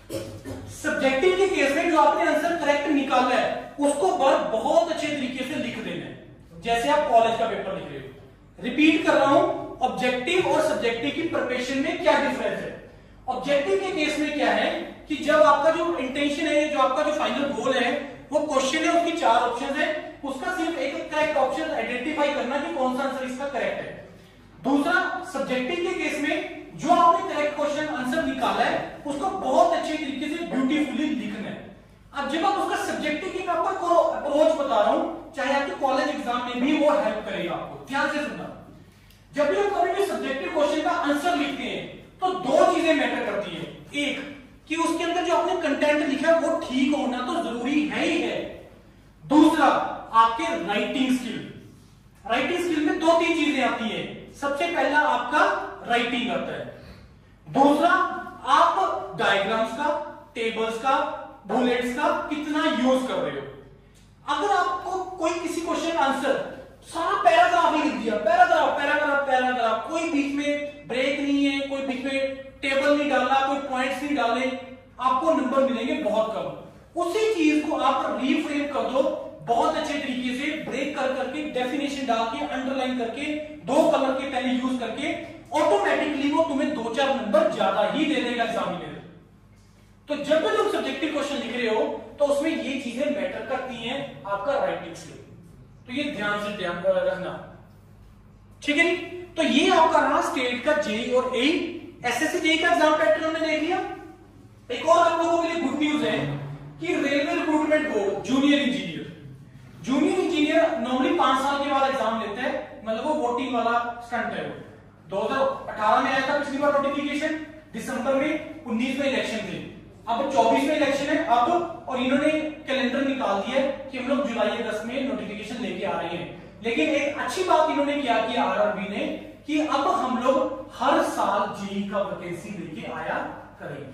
A: सब्जेक्टिव के केस में जो आपने आंसर करेक्ट निकाला है, उसको बहुत अच्छे तरीके से लिख देना है, जैसे आप कॉलेज का पेपर लिख रहे हो। रिपीट कर रहा हूं, ऑब्जेक्टिव और सब्जेक्टिव की प्रिपरेशन में क्या डिफरेंस है? ऑब्जेक्टिव के केस में क्या है कि जब आपका जो इंटेंशन है, जो आपका जो फाइनल गोल है, वो क्वेश्चन है, उसकी 4 ऑप्शन है, उसका सिर्फ एक करेक्ट ऑप्शन आइडेंटिफाई करना कि कौन सा आंसर इसका करेक्ट है। दूसरा, सब्जेक्टिव के केस में जो आपने करेक्ट क्वेश्चन आंसर निकाला है, उसको बहुत अच्छे तरीके से ब्यूटीफुली लिखना है। अब जब आप उसका सब्जेक्टिव की आपको अप्रोच बता रहा हूं, चाहे आपके कॉलेज एग्जाम में भी वो हेल्प करेगा आपको। ध्यान से सुनना, जब भी हम कभी भी सब्जेक्टिव क्वेश्चन का आंसर लिखते हैं, तो 2 चीजें मैटर करती है। एक कि उसके अंदर जो आपने कंटेंट लिखा है वो ठीक होना तो जरूरी है ही है। दूसरा, आपके राइटिंग स्किल। राइटिंग स्किल में 2-3 चीजें आती है। सबसे पहला आपका राइटिंग आता है, दूसरा आप डायग्राम्स का, टेबल्स का, बुलेट्स का कितना यूज कर रहे हो। अगर आपको कोई किसी क्वेश्चन का आंसर सारा पैराग्राफ ही लिख दिया, पैराग्राफ पैराग्राफ पैराग्राफ, कोई बीच में ब्रेक नहीं है, कोई बीच में टेबल नहीं डाला, कोई पॉइंट्स नहीं डाले, आपको नंबर मिलेंगे बहुत कम। उसी चीज को आप रीफ्रेम कर दो बहुत अच्छे तरीके से, ब्रेक कर करके, डेफिनेशन डाल के, अंडरलाइन करके, 2 कलर के पेन यूज करके, ऑटोमेटिकली वो तुम्हें 2-4 नंबर ज्यादा ही दे देगा एग्जामिनर। तो जब भी तुम सब्जेक्टिव क्वेश्चन लिख रहे हो, तो उसमें ये चीजें मैटर करती हैं, आपका राइटिंग स्किल। तो ये ध्यान से रखना, ठीक है? तो ये आपका रहा स्टेट का जेईई और एई। एसएससी जेईई का एग्जाम पैटर्न हमने देख लिया। एक और आप लोगों के लिए गुड न्यूज है कि railway recruitment board junior engineer normally 5 साल के बाद एग्जाम लेता है, मतलब वो वोटिंग वाला स्टंट है। 2018 में आया था पिछली बार नोटिफिकेशन, दिसंबर में, 19 में इलेक्शन थे, अब 24 में इलेक्शन है अब, और इन्होंने कैलेंडर निकाल दिया कि हम लोग जुलाई अगस्त में नोटिफिकेशन लेके आ रहे हैं। लेकिन एक अच्छी बात इन्होंने क्या किया आरआरबी ने, कि अब हम लोग हर साल जेईई का वैकेंसी लेके आया करेंगे।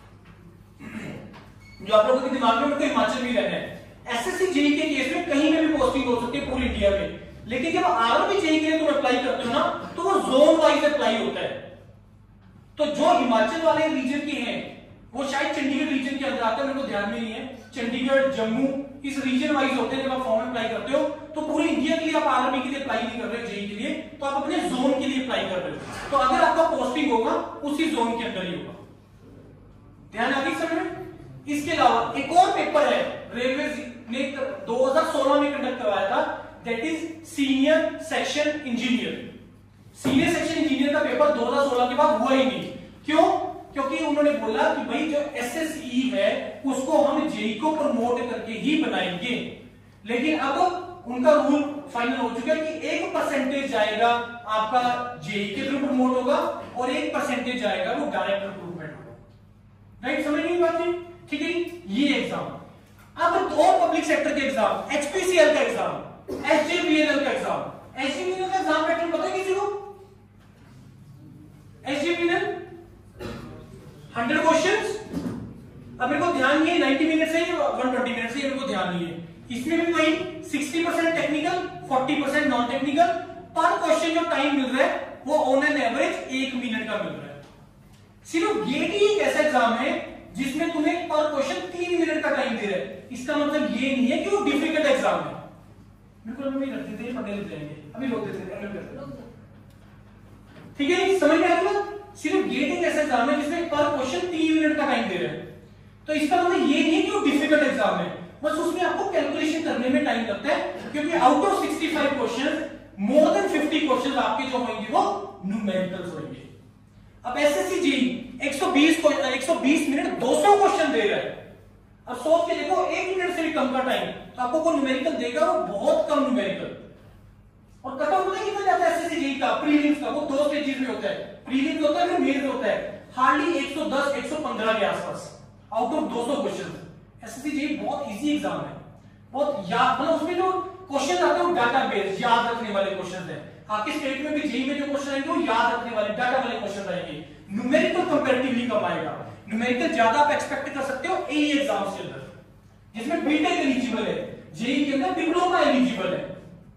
A: जो आप लोगों के दिमाग में, तो हिमाचल में रहना है, एसएससी जेईई के केस में कहीं में भी पोस्टिंग हो सकती है पूरी इंडिया में, लेकिन जब आरआरबी जेईई के लिए तुम अप्लाई करते हो ना, तो वो जोन वाइज अप्लाई होता है। तो जो हिमाचल वाले रीजन के हैं वो शायद चंडीगढ़ रीजन के अंदर आता है, मेरे को ध्यान में नहीं है, चंडीगढ़, जम्मू, इस रीजन वाइज होते हैं। जब आप फॉर्म अप्लाई करते हो तो पूरी इंडिया के लिए आप आरआरबी के लिए अप्लाई नहीं कर रहे हो, जेईई के लिए, तो आप अपने जोन के लिए अप्लाई कर रहे हो। तो अगर आपका पोस्टिंग होगा उसी जोन के अंदर ही होगा। ध्यान आ गई समझ में? इसके अलावा एक और पेपर है रेलवे ने 2016 में कंडक्ट करवाया था, that is senior section engineer. Senior section engineer का पेपर 2016 के बाद हुआ ही नहीं। क्यों? क्योंकि उन्होंने बोला कि भाई जो एसएसई है उसको हम जेईई को प्रमोट करके ही बनाएंगे। लेकिन अब उनका रूल फाइनल हो चुका है कि 1% जाएगा आपका जेईई के थ्रू प्रमोट होगा और 1% जाएगा वो डायरेक्ट रिक्रूटमेंट होगा। राइट, समझ नहीं बात? ठीक है, ये एग्जाम। अब दो पब्लिक सेक्टर के एग्जाम, एचपीसीएल का एग्जाम, एसजेवीएनएल का एग्जाम। एसजेवीएनएल का एग्जाम पैटर्न पता है किसी को? SJVNL 100 questions. अब मेरे को ध्यान नहीं है 90 मिनट से 120 मिनट से, मेरे को ध्यान नहीं है। इसमें भी वही 60% टेक्निकल, 40% नॉन टेक्निकल। पर क्वेश्चन जो टाइम मिल रहा है वो ऑन एन एवरेज 1 मिनट का मिल रहा है। सिर्फ गेट ही एक ऐसा एग्जाम है जिसमें तुम्हें पर क्वेश्चन 3 मिनट का टाइम दे रहा है। इसका मतलब ये नहीं है कि वो डिफिकल्ट एग्जाम है। बिल्कुल हम नहीं करते थे, पढ़ने लग जाएंगे, अभी लोग देते थे। ठीक है, समझ में आ गया? सिर्फ गेट एक ऐसा एग्जाम है जिसमें पर क्वेश्चन 3 मिनट का टाइम दे रहे हैं। तो इसका मतलब ये नहीं है कि वो डिफिकल्ट एग्जाम है, बस उसमें आपको कैलकुलेशन करने में टाइम लगता है, क्योंकि out of 65 question more than 50 question आपके जो होंगे वो न्यूमेरिकल्स होंगे। अब एसएससी जेईई 120 मिनट 200 क्वेश्चन दे रहा है। अब सोच के देखो 1 मिनट से भी कम का टाइम, तो आपको कोई न्यूमेरिकल देगा वो बहुत कम न्यूमेरिकल। और कट ऑफ कितना जाता है एसएससी जेईई का? प्रीलिम्स का वो 2 स्टेजेस में होता है, प्रीलिम्स होता है फिर मेंस होता है, हार्डली 110 115 के आसपास out of 200 question. SSC JE बहुत इजी एग्जाम है, बहुत याद, मतलब उसमें जो क्वेश्चन आते हैं वो डाटाबेस याद रखने वाले क्वेश्चन हैं। आपके स्टेट में भी जेईई में जो क्वेश्चन आएंगे वो याद रखने वाले डाटा वाले क्वेश्चन आएंगे। न्यूमेरिकल कंपैरेटिवली कम आएगा, न्यूमेरिकल ज्यादा आप एक्सपेक्ट कर सकते हो एई एग्जाम्स के अंदर, जिसमें बीटेक एलिजिबल है, जेईई के अंदर डिप्लोमा एलिजिबल है।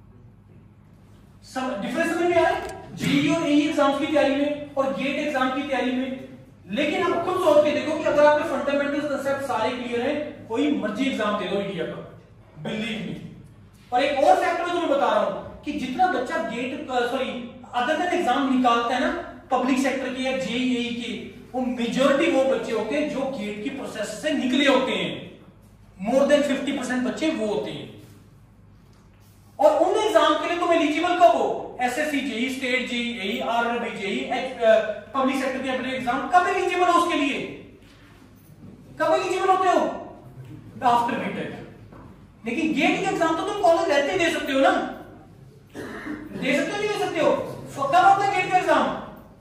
A: सब डिफरेंस समझ में आ रहा है जेईई और एई एग्जाम्स की तैयारी में और गेट एग्जाम की तैयारी में। लेकिन आप खुद सोच के देखो कि अगर आपके फंडामेंटल कांसेप्ट सारे क्लियर हैं, कोई मर्जी एग्जाम दे दो इंडिया का, बिलीव मी। और एक और फैक्टर मैं तुम्हें बता रहा हूं कि जितना बच्चा गेट अदर देन एग्जाम निकालता है ना पब्लिक सेक्टर के या जेईई के, वो मेजॉरिटी वो बच्चे होते हैं जो गेट की प्रोसेस से निकले होते हैं। मोर देन 50% बच्चे वो होते हैं। और उन एग्जाम के लिए तुम एलिजिबल कब हो? SSC JE, state JE, RRB JE, public sector के अपने एग्जाम, कब एलिजिबल हो उसके लिए? कब एलिजिबल होते हो? After BTech. लेकिन गेट के एग्जाम तो तुम कॉलेज रहते ही दे सकते हो ना, दे सकते हो नहीं दे सकते हो? कब होता है गेट का एग्जाम?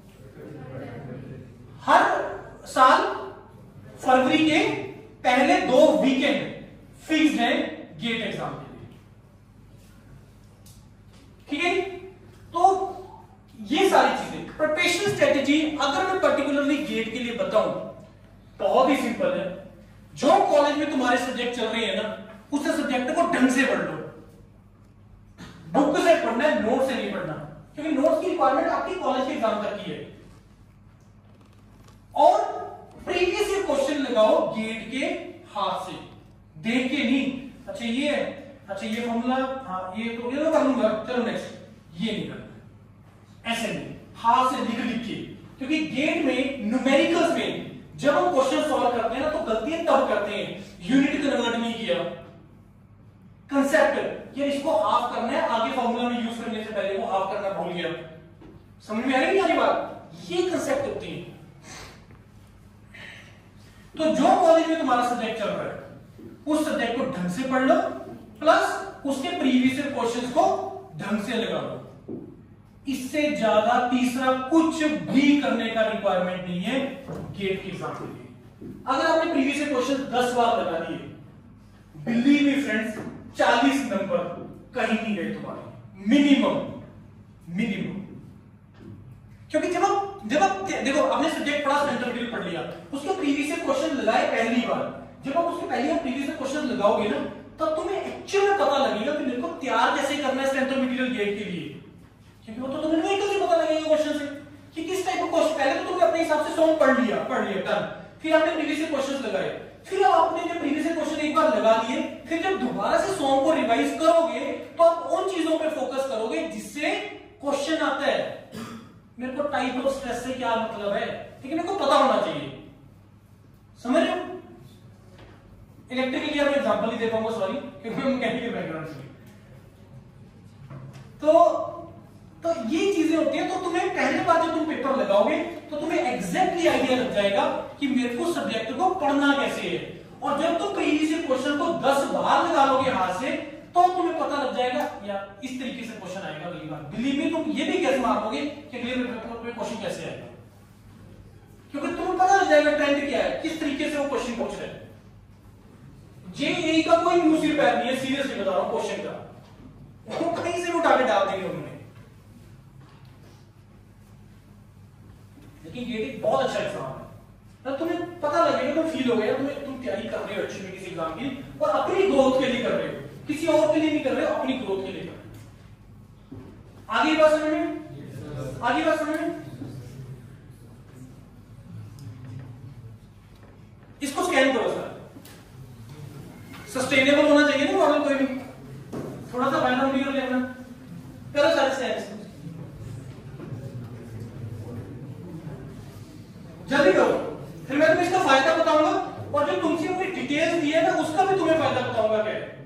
A: हर साल फरवरी के पहले 2 वीकेंड फिक्स्ड है गेट एग्जाम के लिए। ठीक है, तो ये सारी चीजें प्रिपरेशन स्ट्रेटेजी अगर मैं पर्टिकुलरली गेट के लिए बताऊं, बहुत ही सिंपल है। जो कॉलेज में तुम्हारे सब्जेक्ट चल रहे हैं ना, उस सब्जेक्ट को ढंग से पढ़ लो। बुक से पढ़ना है, नोट से नहीं पढ़ना, क्योंकि नोट्स की रिक्वायरमेंट आपकी कॉलेज के एग्जाम तक की है। और प्रीवियस ईयर क्वेश्चन लगाओ गेट के हाथ से, देख के नहीं। अच्छा ये है, अच्छा ये फॉर्मूला, हाँ ये तो कर लूंगा, चलो नेक्स्ट, ये नहीं करना, ऐसे नहीं, हाथ से लिख लिख के। क्योंकि गेट में न्यूमेरिकल्स में जब हम क्वेश्चन सॉल्व करते हैं ना, तो गलतियां तब करते हैं, यूनिट कन्वर्ट नहीं किया, कंसेप्ट यार इसको हाफ करना है, आगे फॉर्मूला में यूज करने से पहले वो हाफ करना भूल गया। समझ में आ रही है बात? ये कंसेप्ट होती है। तो जो कॉलेज में तुम्हारा सब्जेक्ट चल रहा है उस सब्जेक्ट को ढंग से पढ़ लो, प्लस उसके प्रीवियस क्वेश्चंस को ढंग से लगा लो। इससे ज्यादा तीसरा कुछ भी करने का रिक्वायरमेंट नहीं है गेट के एग्जाम के लिए। अगर आपने प्रीवियस क्वेश्चन 10 बार लगा दिए, बिलीव मी फ्रेंड्स, 40 नंबर कहीं नहीं गए तुम्हारे, मिनिमम। क्योंकि जब आप देखो, आपने सब्जेक्ट पढ़ा, सेंट्रल मटेरियल पढ़ लिया, उसके प्रीवियस क्वेश्चन लगाए पहली बार, जब आप उसके पहली बार प्रीवियस क्वेश्चन लगाओगे ना, तब तुम्हें एक्चुअल में पता लगेगा कि मेरे को तैयार कैसे करना है सेंट्रल मटेरियल गेट के लिए। क्योंकि वो तो तुम्हें नहीं कैसे पता लगेगा क्वेश्चन से कि किस टाइप का क्वेश्चन। पहले तो तुमने अपने हिसाब से सॉन्ग पढ़ लिया डन, फिर आपने प्रीवियस क्वेश्चन लगाए, फिर आपने जब प्रीवियस क्वेश्चन एक बार लगा लिए, फिर जब दोबारा से सॉन्ग को रिवाइज करोगे तो आप उन चीजों पे फोकस करोगे जिससे क्वेश्चन आता है। मेरे को टाइप ऑफ स्ट्रेस से क्या मतलब है, ठीक है, मेरे को पता होना चाहिए, समझ रहे हो। इलेक्ट्रिकल ईयर में एग्जांपल ही दे पाऊंगा, सॉरी, क्योंकि मैं मैकेनिकल बैकग्राउंड से। तो ये चीजें होती हैं। तो तुम्हें पहले बार जब तुम पेपर लगाओगे तो तुम्हें एग्जैक्टली आइडिया लग जाएगा कि मेरे को सब्जेक्ट को पढ़ना कैसे है। और जब तुम प्रीवियस क्वेश्चन को 10 बार लगा लोगे हाथ से, तो तुम्हें पता लग जाएगा यार इस तरीके से क्वेश्चन आएगा अगली बार। बिलीव मी, तुम ये भी कैसे मारोगे कि अगले पेपर में क्वेश्चन कैसे आएगा, क्योंकि तुम्हें पता लग जाएगा ट्रेंड क्या है, किस तरीके से वो क्वेश्चन पूछ रहे हैं। जेईई का कोई न्यूज रिपेयर नहीं है, सीरियसली बता रहा हूं, क्वेश्चन का वो कहीं से उठा के डाल देंगे उन्होंने। लेकिन ये एक बहुत अच्छा एग्जाम है, तो तुम्हें पता लगेगा, तुम फील हो गया तुम तैयारी कर रहे हो अच्छी में किसी एग्जाम की, और अपनी ग्रोथ के लिए कर रहे हो, किसी और के लिए नहीं कर रहे हो, अपनी ग्रोथ के लिए कर रहे हो। आगे बात समझ में, आगे बात समझ में। इसको स्कैन करो सर, सस्टेनेबल होना चाहिए ना मॉडल, कोई भी थोड़ा सा बैकग्राउंड वीडियो लेना करो सारे स्कैन, जल्दी करो, फिर मैं तुम्हें इसका फायदा बताऊंगा, और जो तुमसे अपनी डिटेल्स दी है ना उसका भी तुम्हें फायदा बताऊंगा क्या है।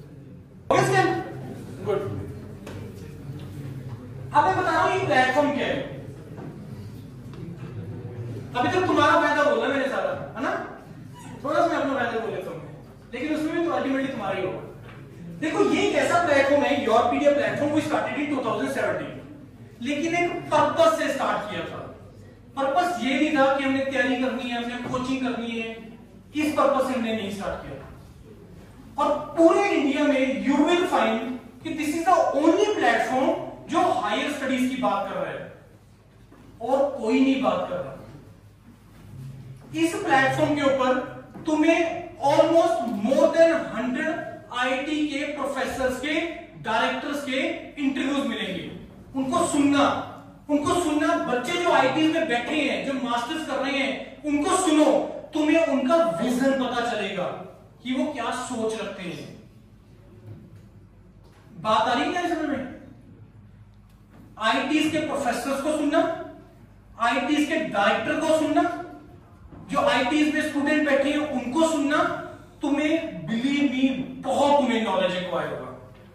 A: गुड। अब मैं बता रहा हूं ये प्लेटफॉर्म क्या है। अभी तक तुम्हारा फायदा बोला मैंने सारा, है ना, थोड़ा सा मैं अपना फायदा बोल देता हूं, लेकिन उसमें भी तो अल्टीमेटली तुम्हारा ही होगा। देखो ये एक ऐसा प्लेटफॉर्म है, योरपीडिया प्लेटफॉर्म, वो स्टार्टेड इन 2017, लेकिन एक पर्पस से स्टार्ट किया था। पर्पस ये नहीं था कि हमने तैयारी करनी है, हमने कोचिंग करनी है, इस पर्पस से हमने नहीं स्टार्ट किया। और पूरे इंडिया में यू विल फाइंड कि this is the only platform जो हायर स्टडीज की बात कर रहा है, और कोई नहीं बात कर रहा। इस प्लेटफॉर्म के ऊपर तुम्हें ऑलमोस्ट मोर देन 100 आईटी के प्रोफेसर्स के, डायरेक्टर्स के इंटरव्यूज मिलेंगे। उनको सुनना, बच्चे जो आईटी में बैठे हैं, जो मास्टर्स कर रहे हैं, उनको सुनो, तुम्हें उनका विजन पता चलेगा कि वो क्या सोच रखते हैं। बात आ रही है समझ में। आईटीज के प्रोफेसर्स को सुनना, आईटीज के डायरेक्टर को सुनना, जो आईटीज में स्टूडेंट बैठे हैं उनको सुनना, तुम्हें बिलीव मी बहुत तुम्हें नॉलेज एक्वायर होगा।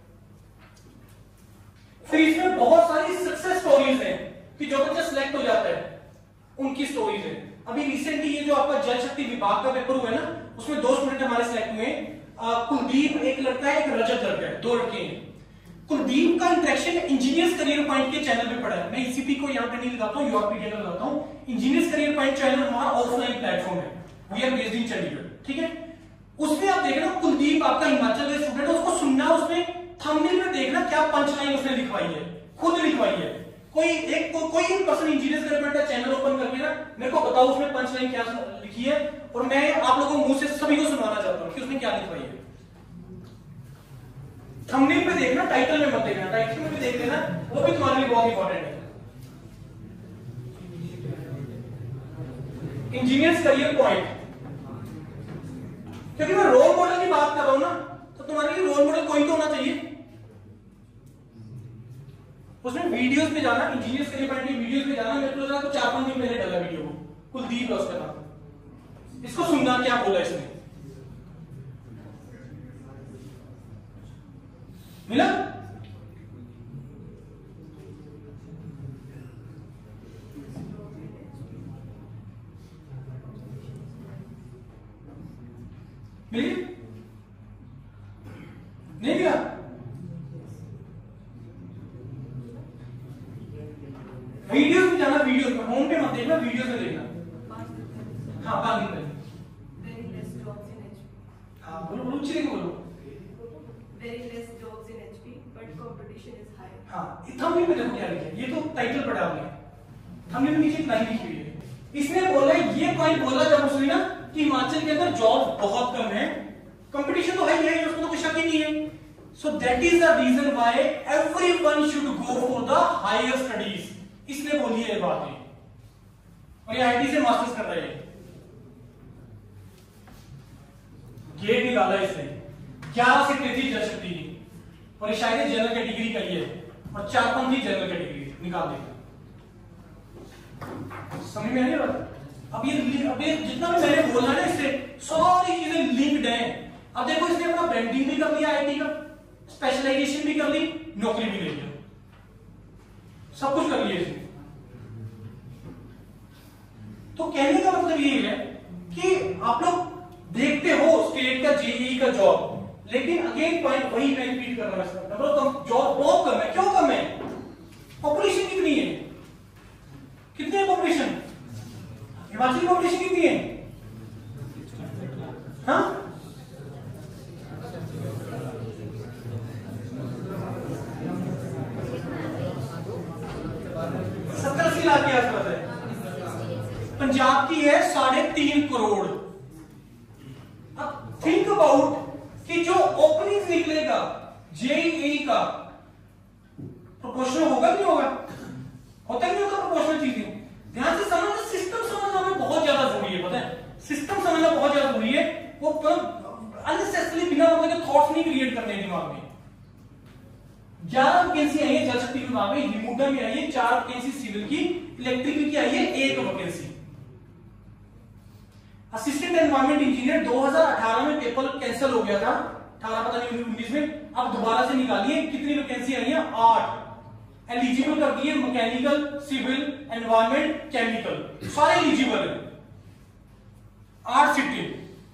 A: फिर इसमें बहुत सारी सक्सेस स्टोरीज हैं कि जो बच्चा सिलेक्ट हो जाता है उनकी स्टोरीज है। अभी रिसेंटली ये जो आपका जल शक्ति विभाग का पेपर हुआ है ना, उसमें 2 स्टूडेंट हमारे सिलेक्ट हुए। कुलदीप एक लड़का है, एक रजत लड़का है, 2 लड़के हैं। कुलदीप का इंटरेक्शन इंजीनियर्स करियर पॉइंट के चैनल पे पड़ा है। मैं ईसीपी को यहाँ पे नहीं लगाता हूँ, योरपीडिया का लगाता हूँ। इंजीनियर्स करियर पॉइंट चैनल हमारा ऑफलाइन प्लेटफॉर्म है, we are based in Chandigarh, ठीक है। उसमें आप देखना कुलदीप आपका हिमाचल का स्टूडेंट है, उसको सुनना, उसमें थंबनेल में देखना क्या पंच लाइन उसने लिखवाई है, खुद लिखवाई है। कोई एक पर्सन इंजीनियर्स करियर पॉइंट का चैनल ओपन करके ना मेरे को बताओ उसमें पंच लाइन क्या लिखी है, और मैं आप लोगों को मुंह से सभी को सुनाना चाहता हूं कि उसने क्या लिखवाई है। थंबनेल पे देखना, टाइटल में मत देखना, टाइटल में भी देख लेना, वो भी तुम्हारे लिए बहुत इंपॉर्टेंट है। इंजीनियर्स करियर पॉइंट, क्योंकि मैं रोल मॉडल की बात कर रहा हूं ना, तो तुम्हारे लिए रोल मॉडल कोई तो होना चाहिए। उसमें वीडियोस पे जाना, इंजीनियर्स करियर पॉइंट की वीडियोस पे जाना। मेरे को लगा तो 4-5 दिन पहले डाला वीडियो को, कुलदीप है उसका नाम। इसको सुनना क्या बोला इसने, मिला? मिली? नहीं मिला? टाइटल पढ़ा आपने, हमने भी नीचे लाइन लिखी हुई है। इसने बोला, ये पॉइंट बोला जब उसने ना कि हिमाचल के अंदर जॉब बहुत कम है, कंपटीशन तो है ही है, उसमें तो कोई शक ही नहीं है। So that is the reason why everyone should go for the higher studies, इसने बोली है बात है। और ये आईटी से मास्टर्स कर रहे हैं, गेट निकाला इसने 11 से 33 जज सकती है, और ये शायद जनरल कैटेगरी का ही है, और 4-5 ही जनरल कैटेगरी निकाल देगा। समझ में आ रही बात? अब ये जितना भी मैंने बोला ना, इससे सारी चीजें लिंक्ड हैं। अब देखो, इसने अपना ब्रांडिंग भी कर लिया आईटी का, स्पेशलाइजेशन भी कर ली, नौकरी भी ले लिया, सब कुछ कर लिया इसने। तो कहने का मतलब ये है कि आप लोग देखते हो स्टेट का जेईई का जॉब, लेकिन अगेन पॉइंट वही मैं रिपीट कर रहा हूं, जॉब बहुत कम है। क्यों कम है? पॉपुलेशन कितनी है? कितनी है पॉपुलेशन? हिमाचल की पॉपुलेशन कितनी है? हाँ, 70-80 लाख के आसपास है। पंजाब की है 3.5 करोड़। अब थिंक अबाउट कि जो ओपनिंग निकलेगा जेईई का, प्रोपोर्शनल होगा नहीं होगा? होता नहीं होता प्रोपोर्शनल चीजें? ध्यान से समझना, सिस्टम समझना में बहुत ज्यादा जरूरी है। पता है, सिस्टम समझना बहुत ज्यादा जरूरी है। वो अननेसेसरी बिना मतलब के थॉट्स नहीं क्रिएट करने दिमाग में। 11 वैकेंसी आई है जल शक्ति विभाग में, हिमूडा में आई है 4 वैकेंसी, सिविल की, इलेक्ट्रिकल की आई है 1 वैकेंसी। असिस्टेंट एनवायरमेंट इंजीनियर 2018 में पेपर कैंसिल हो गया था, 18 पता नहीं 19 में, अब दोबारा से निकालिए। कितनी वैकेंसी आई है? 8। एलिजिबल कर दिए, मैकेनिकल, सिविल, एनवायरमेंट, केमिकल, सारे एलिजिबल है। 8 सीटें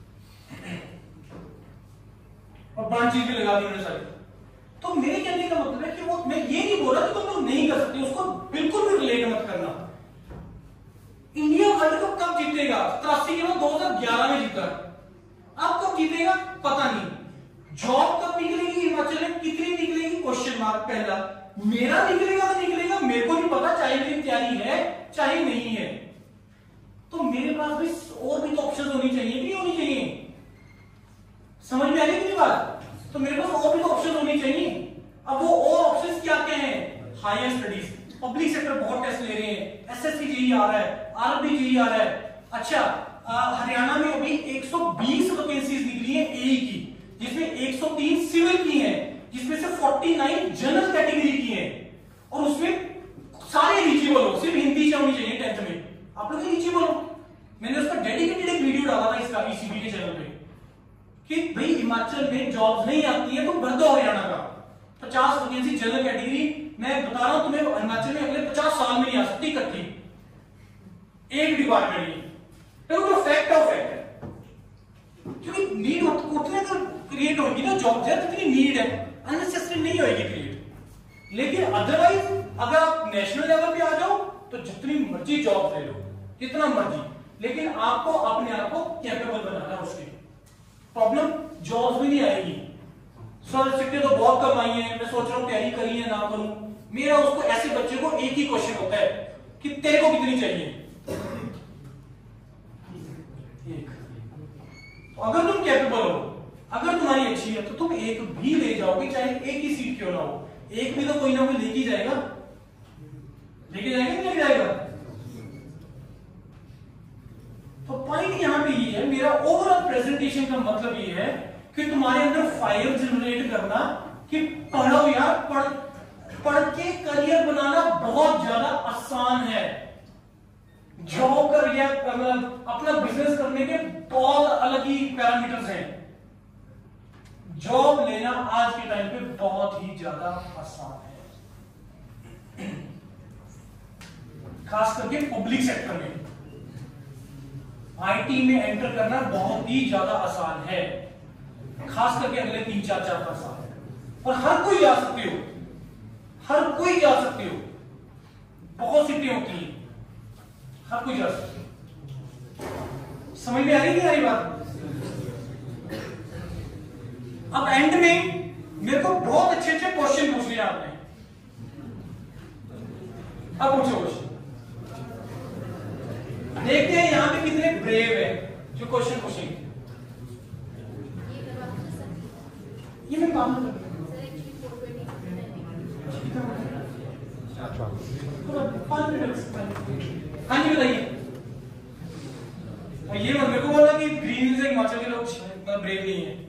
A: और ब्रांचेस भी लगा दी उन्होंने सारी। तो मेरे कहने का मतलब है कि वो, मैं ये नहीं बोल रहा कि तुम लोग नहीं कर सकते, उसको बिल्कुल भी रिलेट मत करना। इंडिया वर्ल्ड कप कब जीतेगा? 83 के बाद 2011 में जीता। अब कब जीतेगा पता नहीं। जॉब कब निकलेगी हिमाचल में, कितनी निकलेगी? क्वेश्चन मार्क पहला। मेरा निकलेगा तो निकलेगा, मेरे को नहीं पता, चाहे मेरी तैयारी है चाहे नहीं है। तो मेरे पास भी और भी तो ऑप्शन होनी चाहिए कि नहीं होनी चाहिए? समझ में आ रही है बात? तो मेरे पास और भी तो ऑप्शन होनी चाहिए। अब वो और ऑप्शंस क्या क्या हैं? हायर स्टडीज, पब्लिक सेक्टर बहुत टेस्ट ले रहे हैं, एसएससी जेईई आ रहा है, आरआरबी जेईई आ रहा है। अच्छा, हरियाणा में अभी 120 वैकेंसीज निकली है एई की, जिसमें 103 सिविल की हैं, जिसमें से 49 जनरल कैटेगरी की हैं, और उसमें सारे एलिजिबल हो, सिर्फ हिंदी होनी चाहिए 10th में, आप लोग एलिजिबल हो। मैंने उसका डेडिकेटेड एक वीडियो डाला था इसका ईसीबी के चैनल पे कि भाई हिमाचल में जॉब्स नहीं आती है तो भर दो हरियाणा का 50 वैकेंसी जनरल कैटेगरी। मैं बता रहा हूं तुम्हें, हिमाचल में अगले 50 साल में नहीं आ सकती इकट्ठी एक डिपार्टमेंट ही। तो जो फैक्ट ऑफ फैक्ट है, क्योंकि नीड उतने तो क्रिएट होगी ना जॉब, जितनी नीड है, अननेसेसरी नहीं होगी क्रिएट। लेकिन अदरवाइज अगर आप नेशनल लेवल पे आ जाओ तो जितनी मर्जी जॉब ले लो, जितना मर्जी, लेकिन आपको अपने आप को कैपेबल बनाना है। उसके प्रॉब्लम जॉब्स में नहीं आएगी। सर सीटें तो बहुत कम आई हैं, मैं सोच रहा हूं तैयारी करी है ना करूं। मेरा उसको, ऐसे बच्चे को एक ही क्वेश्चन होता है कि तेरे को कितनी चाहिए? एक। तो अगर तुम कैपेबल हो, अगर तुम्हारी अच्छी है, तो तुम एक भी ले जाओगे, चाहे एक ही सीट क्यों ना हो। एक भी तो कोई ना कोई लेके जाएगा, लेके जाएगा नहीं लेके जाएगा। तो पॉइंट यहां पे ये है, मेरा ओवरऑल प्रेजेंटेशन का मतलब ये है कि तुम्हारे अंदर फायर जनरेट करना कि पढ़ो यार, पढ़ के करियर बनाना बहुत ज्यादा आसान है। जॉब करियर, अपना बिजनेस करने के बहुत अलग ही पैरामीटर्स हैं। जॉब लेना आज के टाइम पे बहुत ही ज्यादा आसान है, खास करके पब्लिक सेक्टर में। आईटी में एंटर करना बहुत ही ज्यादा आसान है, खास करके अगले 3-4 साल। और हर कोई जा सकते हो, हर कोई जा सकते हो, बहुत सीटें होती हैं, हर कोई जा सकते हो। समझ में आ रही है बात? अब एंड में मेरे को बहुत अच्छे अच्छे क्वेश्चन पूछ लिया आपने, अब पूछो क्वेश्चन, देखते हैं यहाँ पे कितने ब्रेव है जो क्वेश्चन पूछेंगे। ये मैं काम कर हाँ जी बताइए। ये मत मेरे को बोला कि ग्रीन से हिमाचल के लोग ब्रेव नहीं है।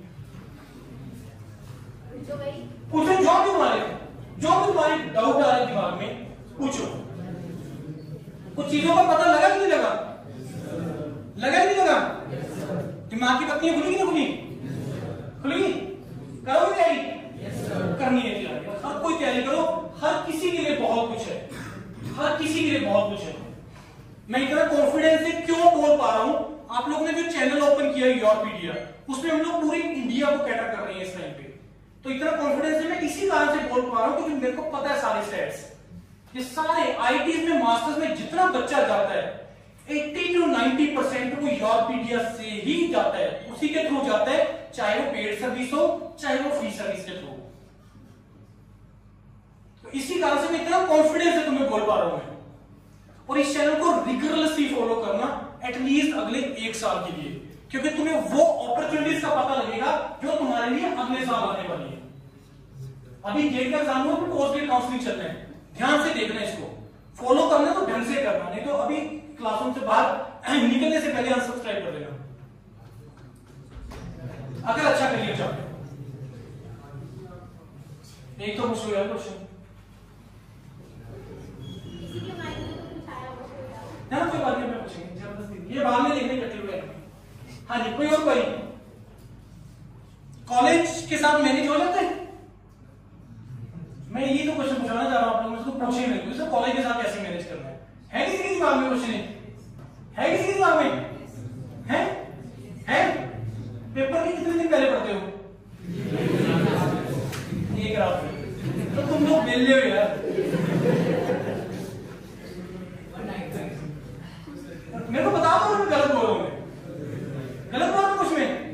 A: पूछो जो तुम्हारे डाउट आ रहे दिमाग में पूछो। कुछ चीजों का पता लगा कि नहीं लगा? लगा कि नहीं लगा? दिमाग की पत्तियां खुली कि नहीं खुली? खुली? करोगे तैयारी? करनी है तैयारी। हर कोई तैयारी करो, हर किसी के लिए बहुत कुछ है, हर किसी के लिए बहुत कुछ है। मैं इतना कॉन्फिडेंस से क्यों बोल पा रहा हूं? आप लोगों ने जो चैनल ओपन किया योरपीडिया, उसमें हम लोग पूरी इंडिया को कैटर कर रहे हैं इस टाइम पे। तो इतना कॉन्फिडेंस से मैं इसी कारण से बोल पा रहा हूं क्योंकि मेरे को पता है सारे स्टैट्स। ये सारे आईटी में मास्टर्स में जितना बच्चा जाता है 80 to 90% वो योरपीडिया से ही जाता है, उसी के थ्रू जाता है, चाहे वो पेड सर्विस हो चाहे वो फ्री सर्विस के थ्रू। तो इसी कारण से मैं इतना कॉन्फिडेंस से तुम्हें बोल पा रहा हूं। और इस चैनल को रिगरसली फॉलो करना एटलीस्ट अगले 1 साल के लिए, क्योंकि तुम्हें वो अपॉर्चुनिटीज का पता लगेगा जो तुम्हारे लिए अगले साल आने वाली है। अभी गेट का एग्जाम हो, पोस्ट ग्रेड काउंसलिंग चल रहे हैं, ध्यान से देखना, इसको फॉलो करना तो ढंग से करना, नहीं तो अभी क्लासरूम से बाहर निकलने से पहले अनसब्सक्राइब कर देना अगर अच्छा करियर चाहते हो। एक तो मुझे यार क्वेश्चन ना, कोई बात नहीं, मैं पूछेंगे जबरदस्ती, ये बाद में देखने इकट्ठे हुए। हाँ जी, कोई और क्वेरी? कॉलेज के साथ मैनेज हो जाते हैं? मैं ये तो क्वेश्चन पूछना चाह रहा हूं आप लोगों से, पूछे नहीं तो कॉलेज के साथ कैसे मैनेज करना है किसी के दिमाग में क्वेश्चन? है किसी के दिमाग में? है पेपर के कितने दिन पहले पढ़ते हो? एक रात में। तो तुम लोग बेले हो यार। मेरे को बता दो मैं गलत बोल रहा हूं, गलत बोल रहा हूं कुछ में?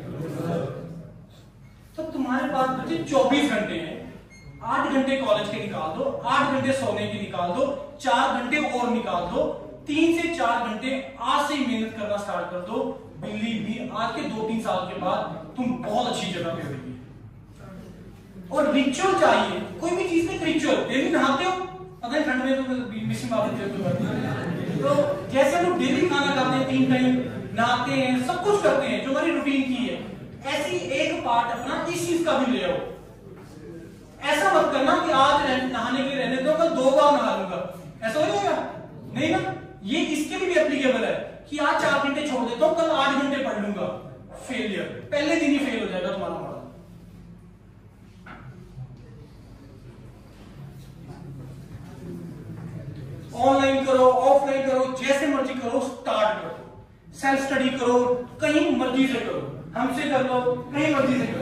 A: तो तुम्हारे पास बचे 24 घंटे हैं, 8 घंटे कॉलेज के निकाल दो, 8 घंटे सोने के निकाल दो, 4 घंटे और निकाल दो, 3 से 4 घंटे आज से ही मेहनत करना स्टार्ट कर दो। बिलीव मी, आज के 2-3 साल के बाद तुम बहुत अच्छी जगह पे होगी। और रिचुअल चाहिए, कोई भी चीज में रिचुअल। डेली नहाते हो, अगर ठंड में तो मिसिंग बात तो जैसे हम लोग डेली खाना खाते हैं, 3 टाइम नहाते हैं, सब कुछ करते हैं जो हमारी रूटीन की है, ऐसी एक पार्ट अपना इस चीज का भी ले आओ। ऐसा मत करना कि आज नहाने के लिए रहने दो, कल 2 बार नहा लूंगा, ऐसा हो जाएगा? नहीं ना, ये इसके लिए भी एप्लीकेबल है कि आज 4 घंटे छोड़ देता हूं, कल 8 घंटे पढ़ लूंगा। फेलियर, पहले दिन ही फेल हो जाएगा तुम्हारा मॉडल। ऑनलाइन करो, ऑफलाइन करो, जैसे मर्जी करो, स्टार्ट करो। सेल्फ स्टडी करो, कहीं मर्जी से करो, हमसे कर लो, कहीं मर्जी से करो,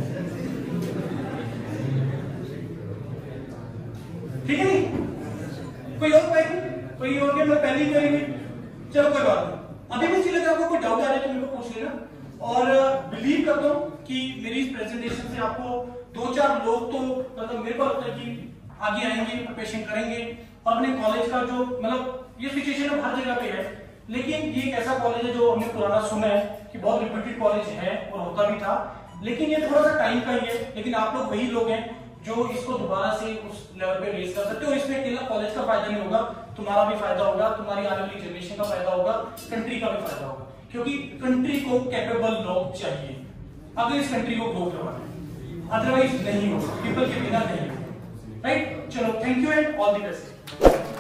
A: ठीक है नहीं? कोई और कोई और के मैं पहले ही करेंगे, चलो कोई बात नहीं। अभी भी लगा आपको कोई डाउट आ रहा है तो मेरे को पूछ लेना। और बिलीव करता हूं कि मेरी इस प्रेजेंटेशन से आपको 2-4 लोग तो मतलब मेरे को लगता है कि आगे आएंगे, प्रिपरेशन करेंगे और अपने कॉलेज का जो मतलब ये सिचुएशन हर जगह पे है, लेकिन ये एक ऐसा कॉलेज है जो हमने पुराना सुना है कि बहुत रिप्यूटेड कॉलेज है और होता भी था, लेकिन ये थोड़ा सा टाइम का ही है। लेकिन आप लोग वही लोग हैं जो इसको दोबारा से उस लेवल पे रेस कर सकते हो। इसमें अकेला कॉलेज का फायदा नहीं होगा, तुम्हारा भी फायदा होगा, तुम्हारी आने वाली जनरेशन का फायदा होगा, कंट्री का भी फायदा होगा, क्योंकि कंट्री को कैपेबल लोग चाहिए अगर इस कंट्री को ग्रो करवाना है, अदरवाइज नहीं होगा, पीपल के बिना नहीं होगा। राइट, चलो thank you and all the best.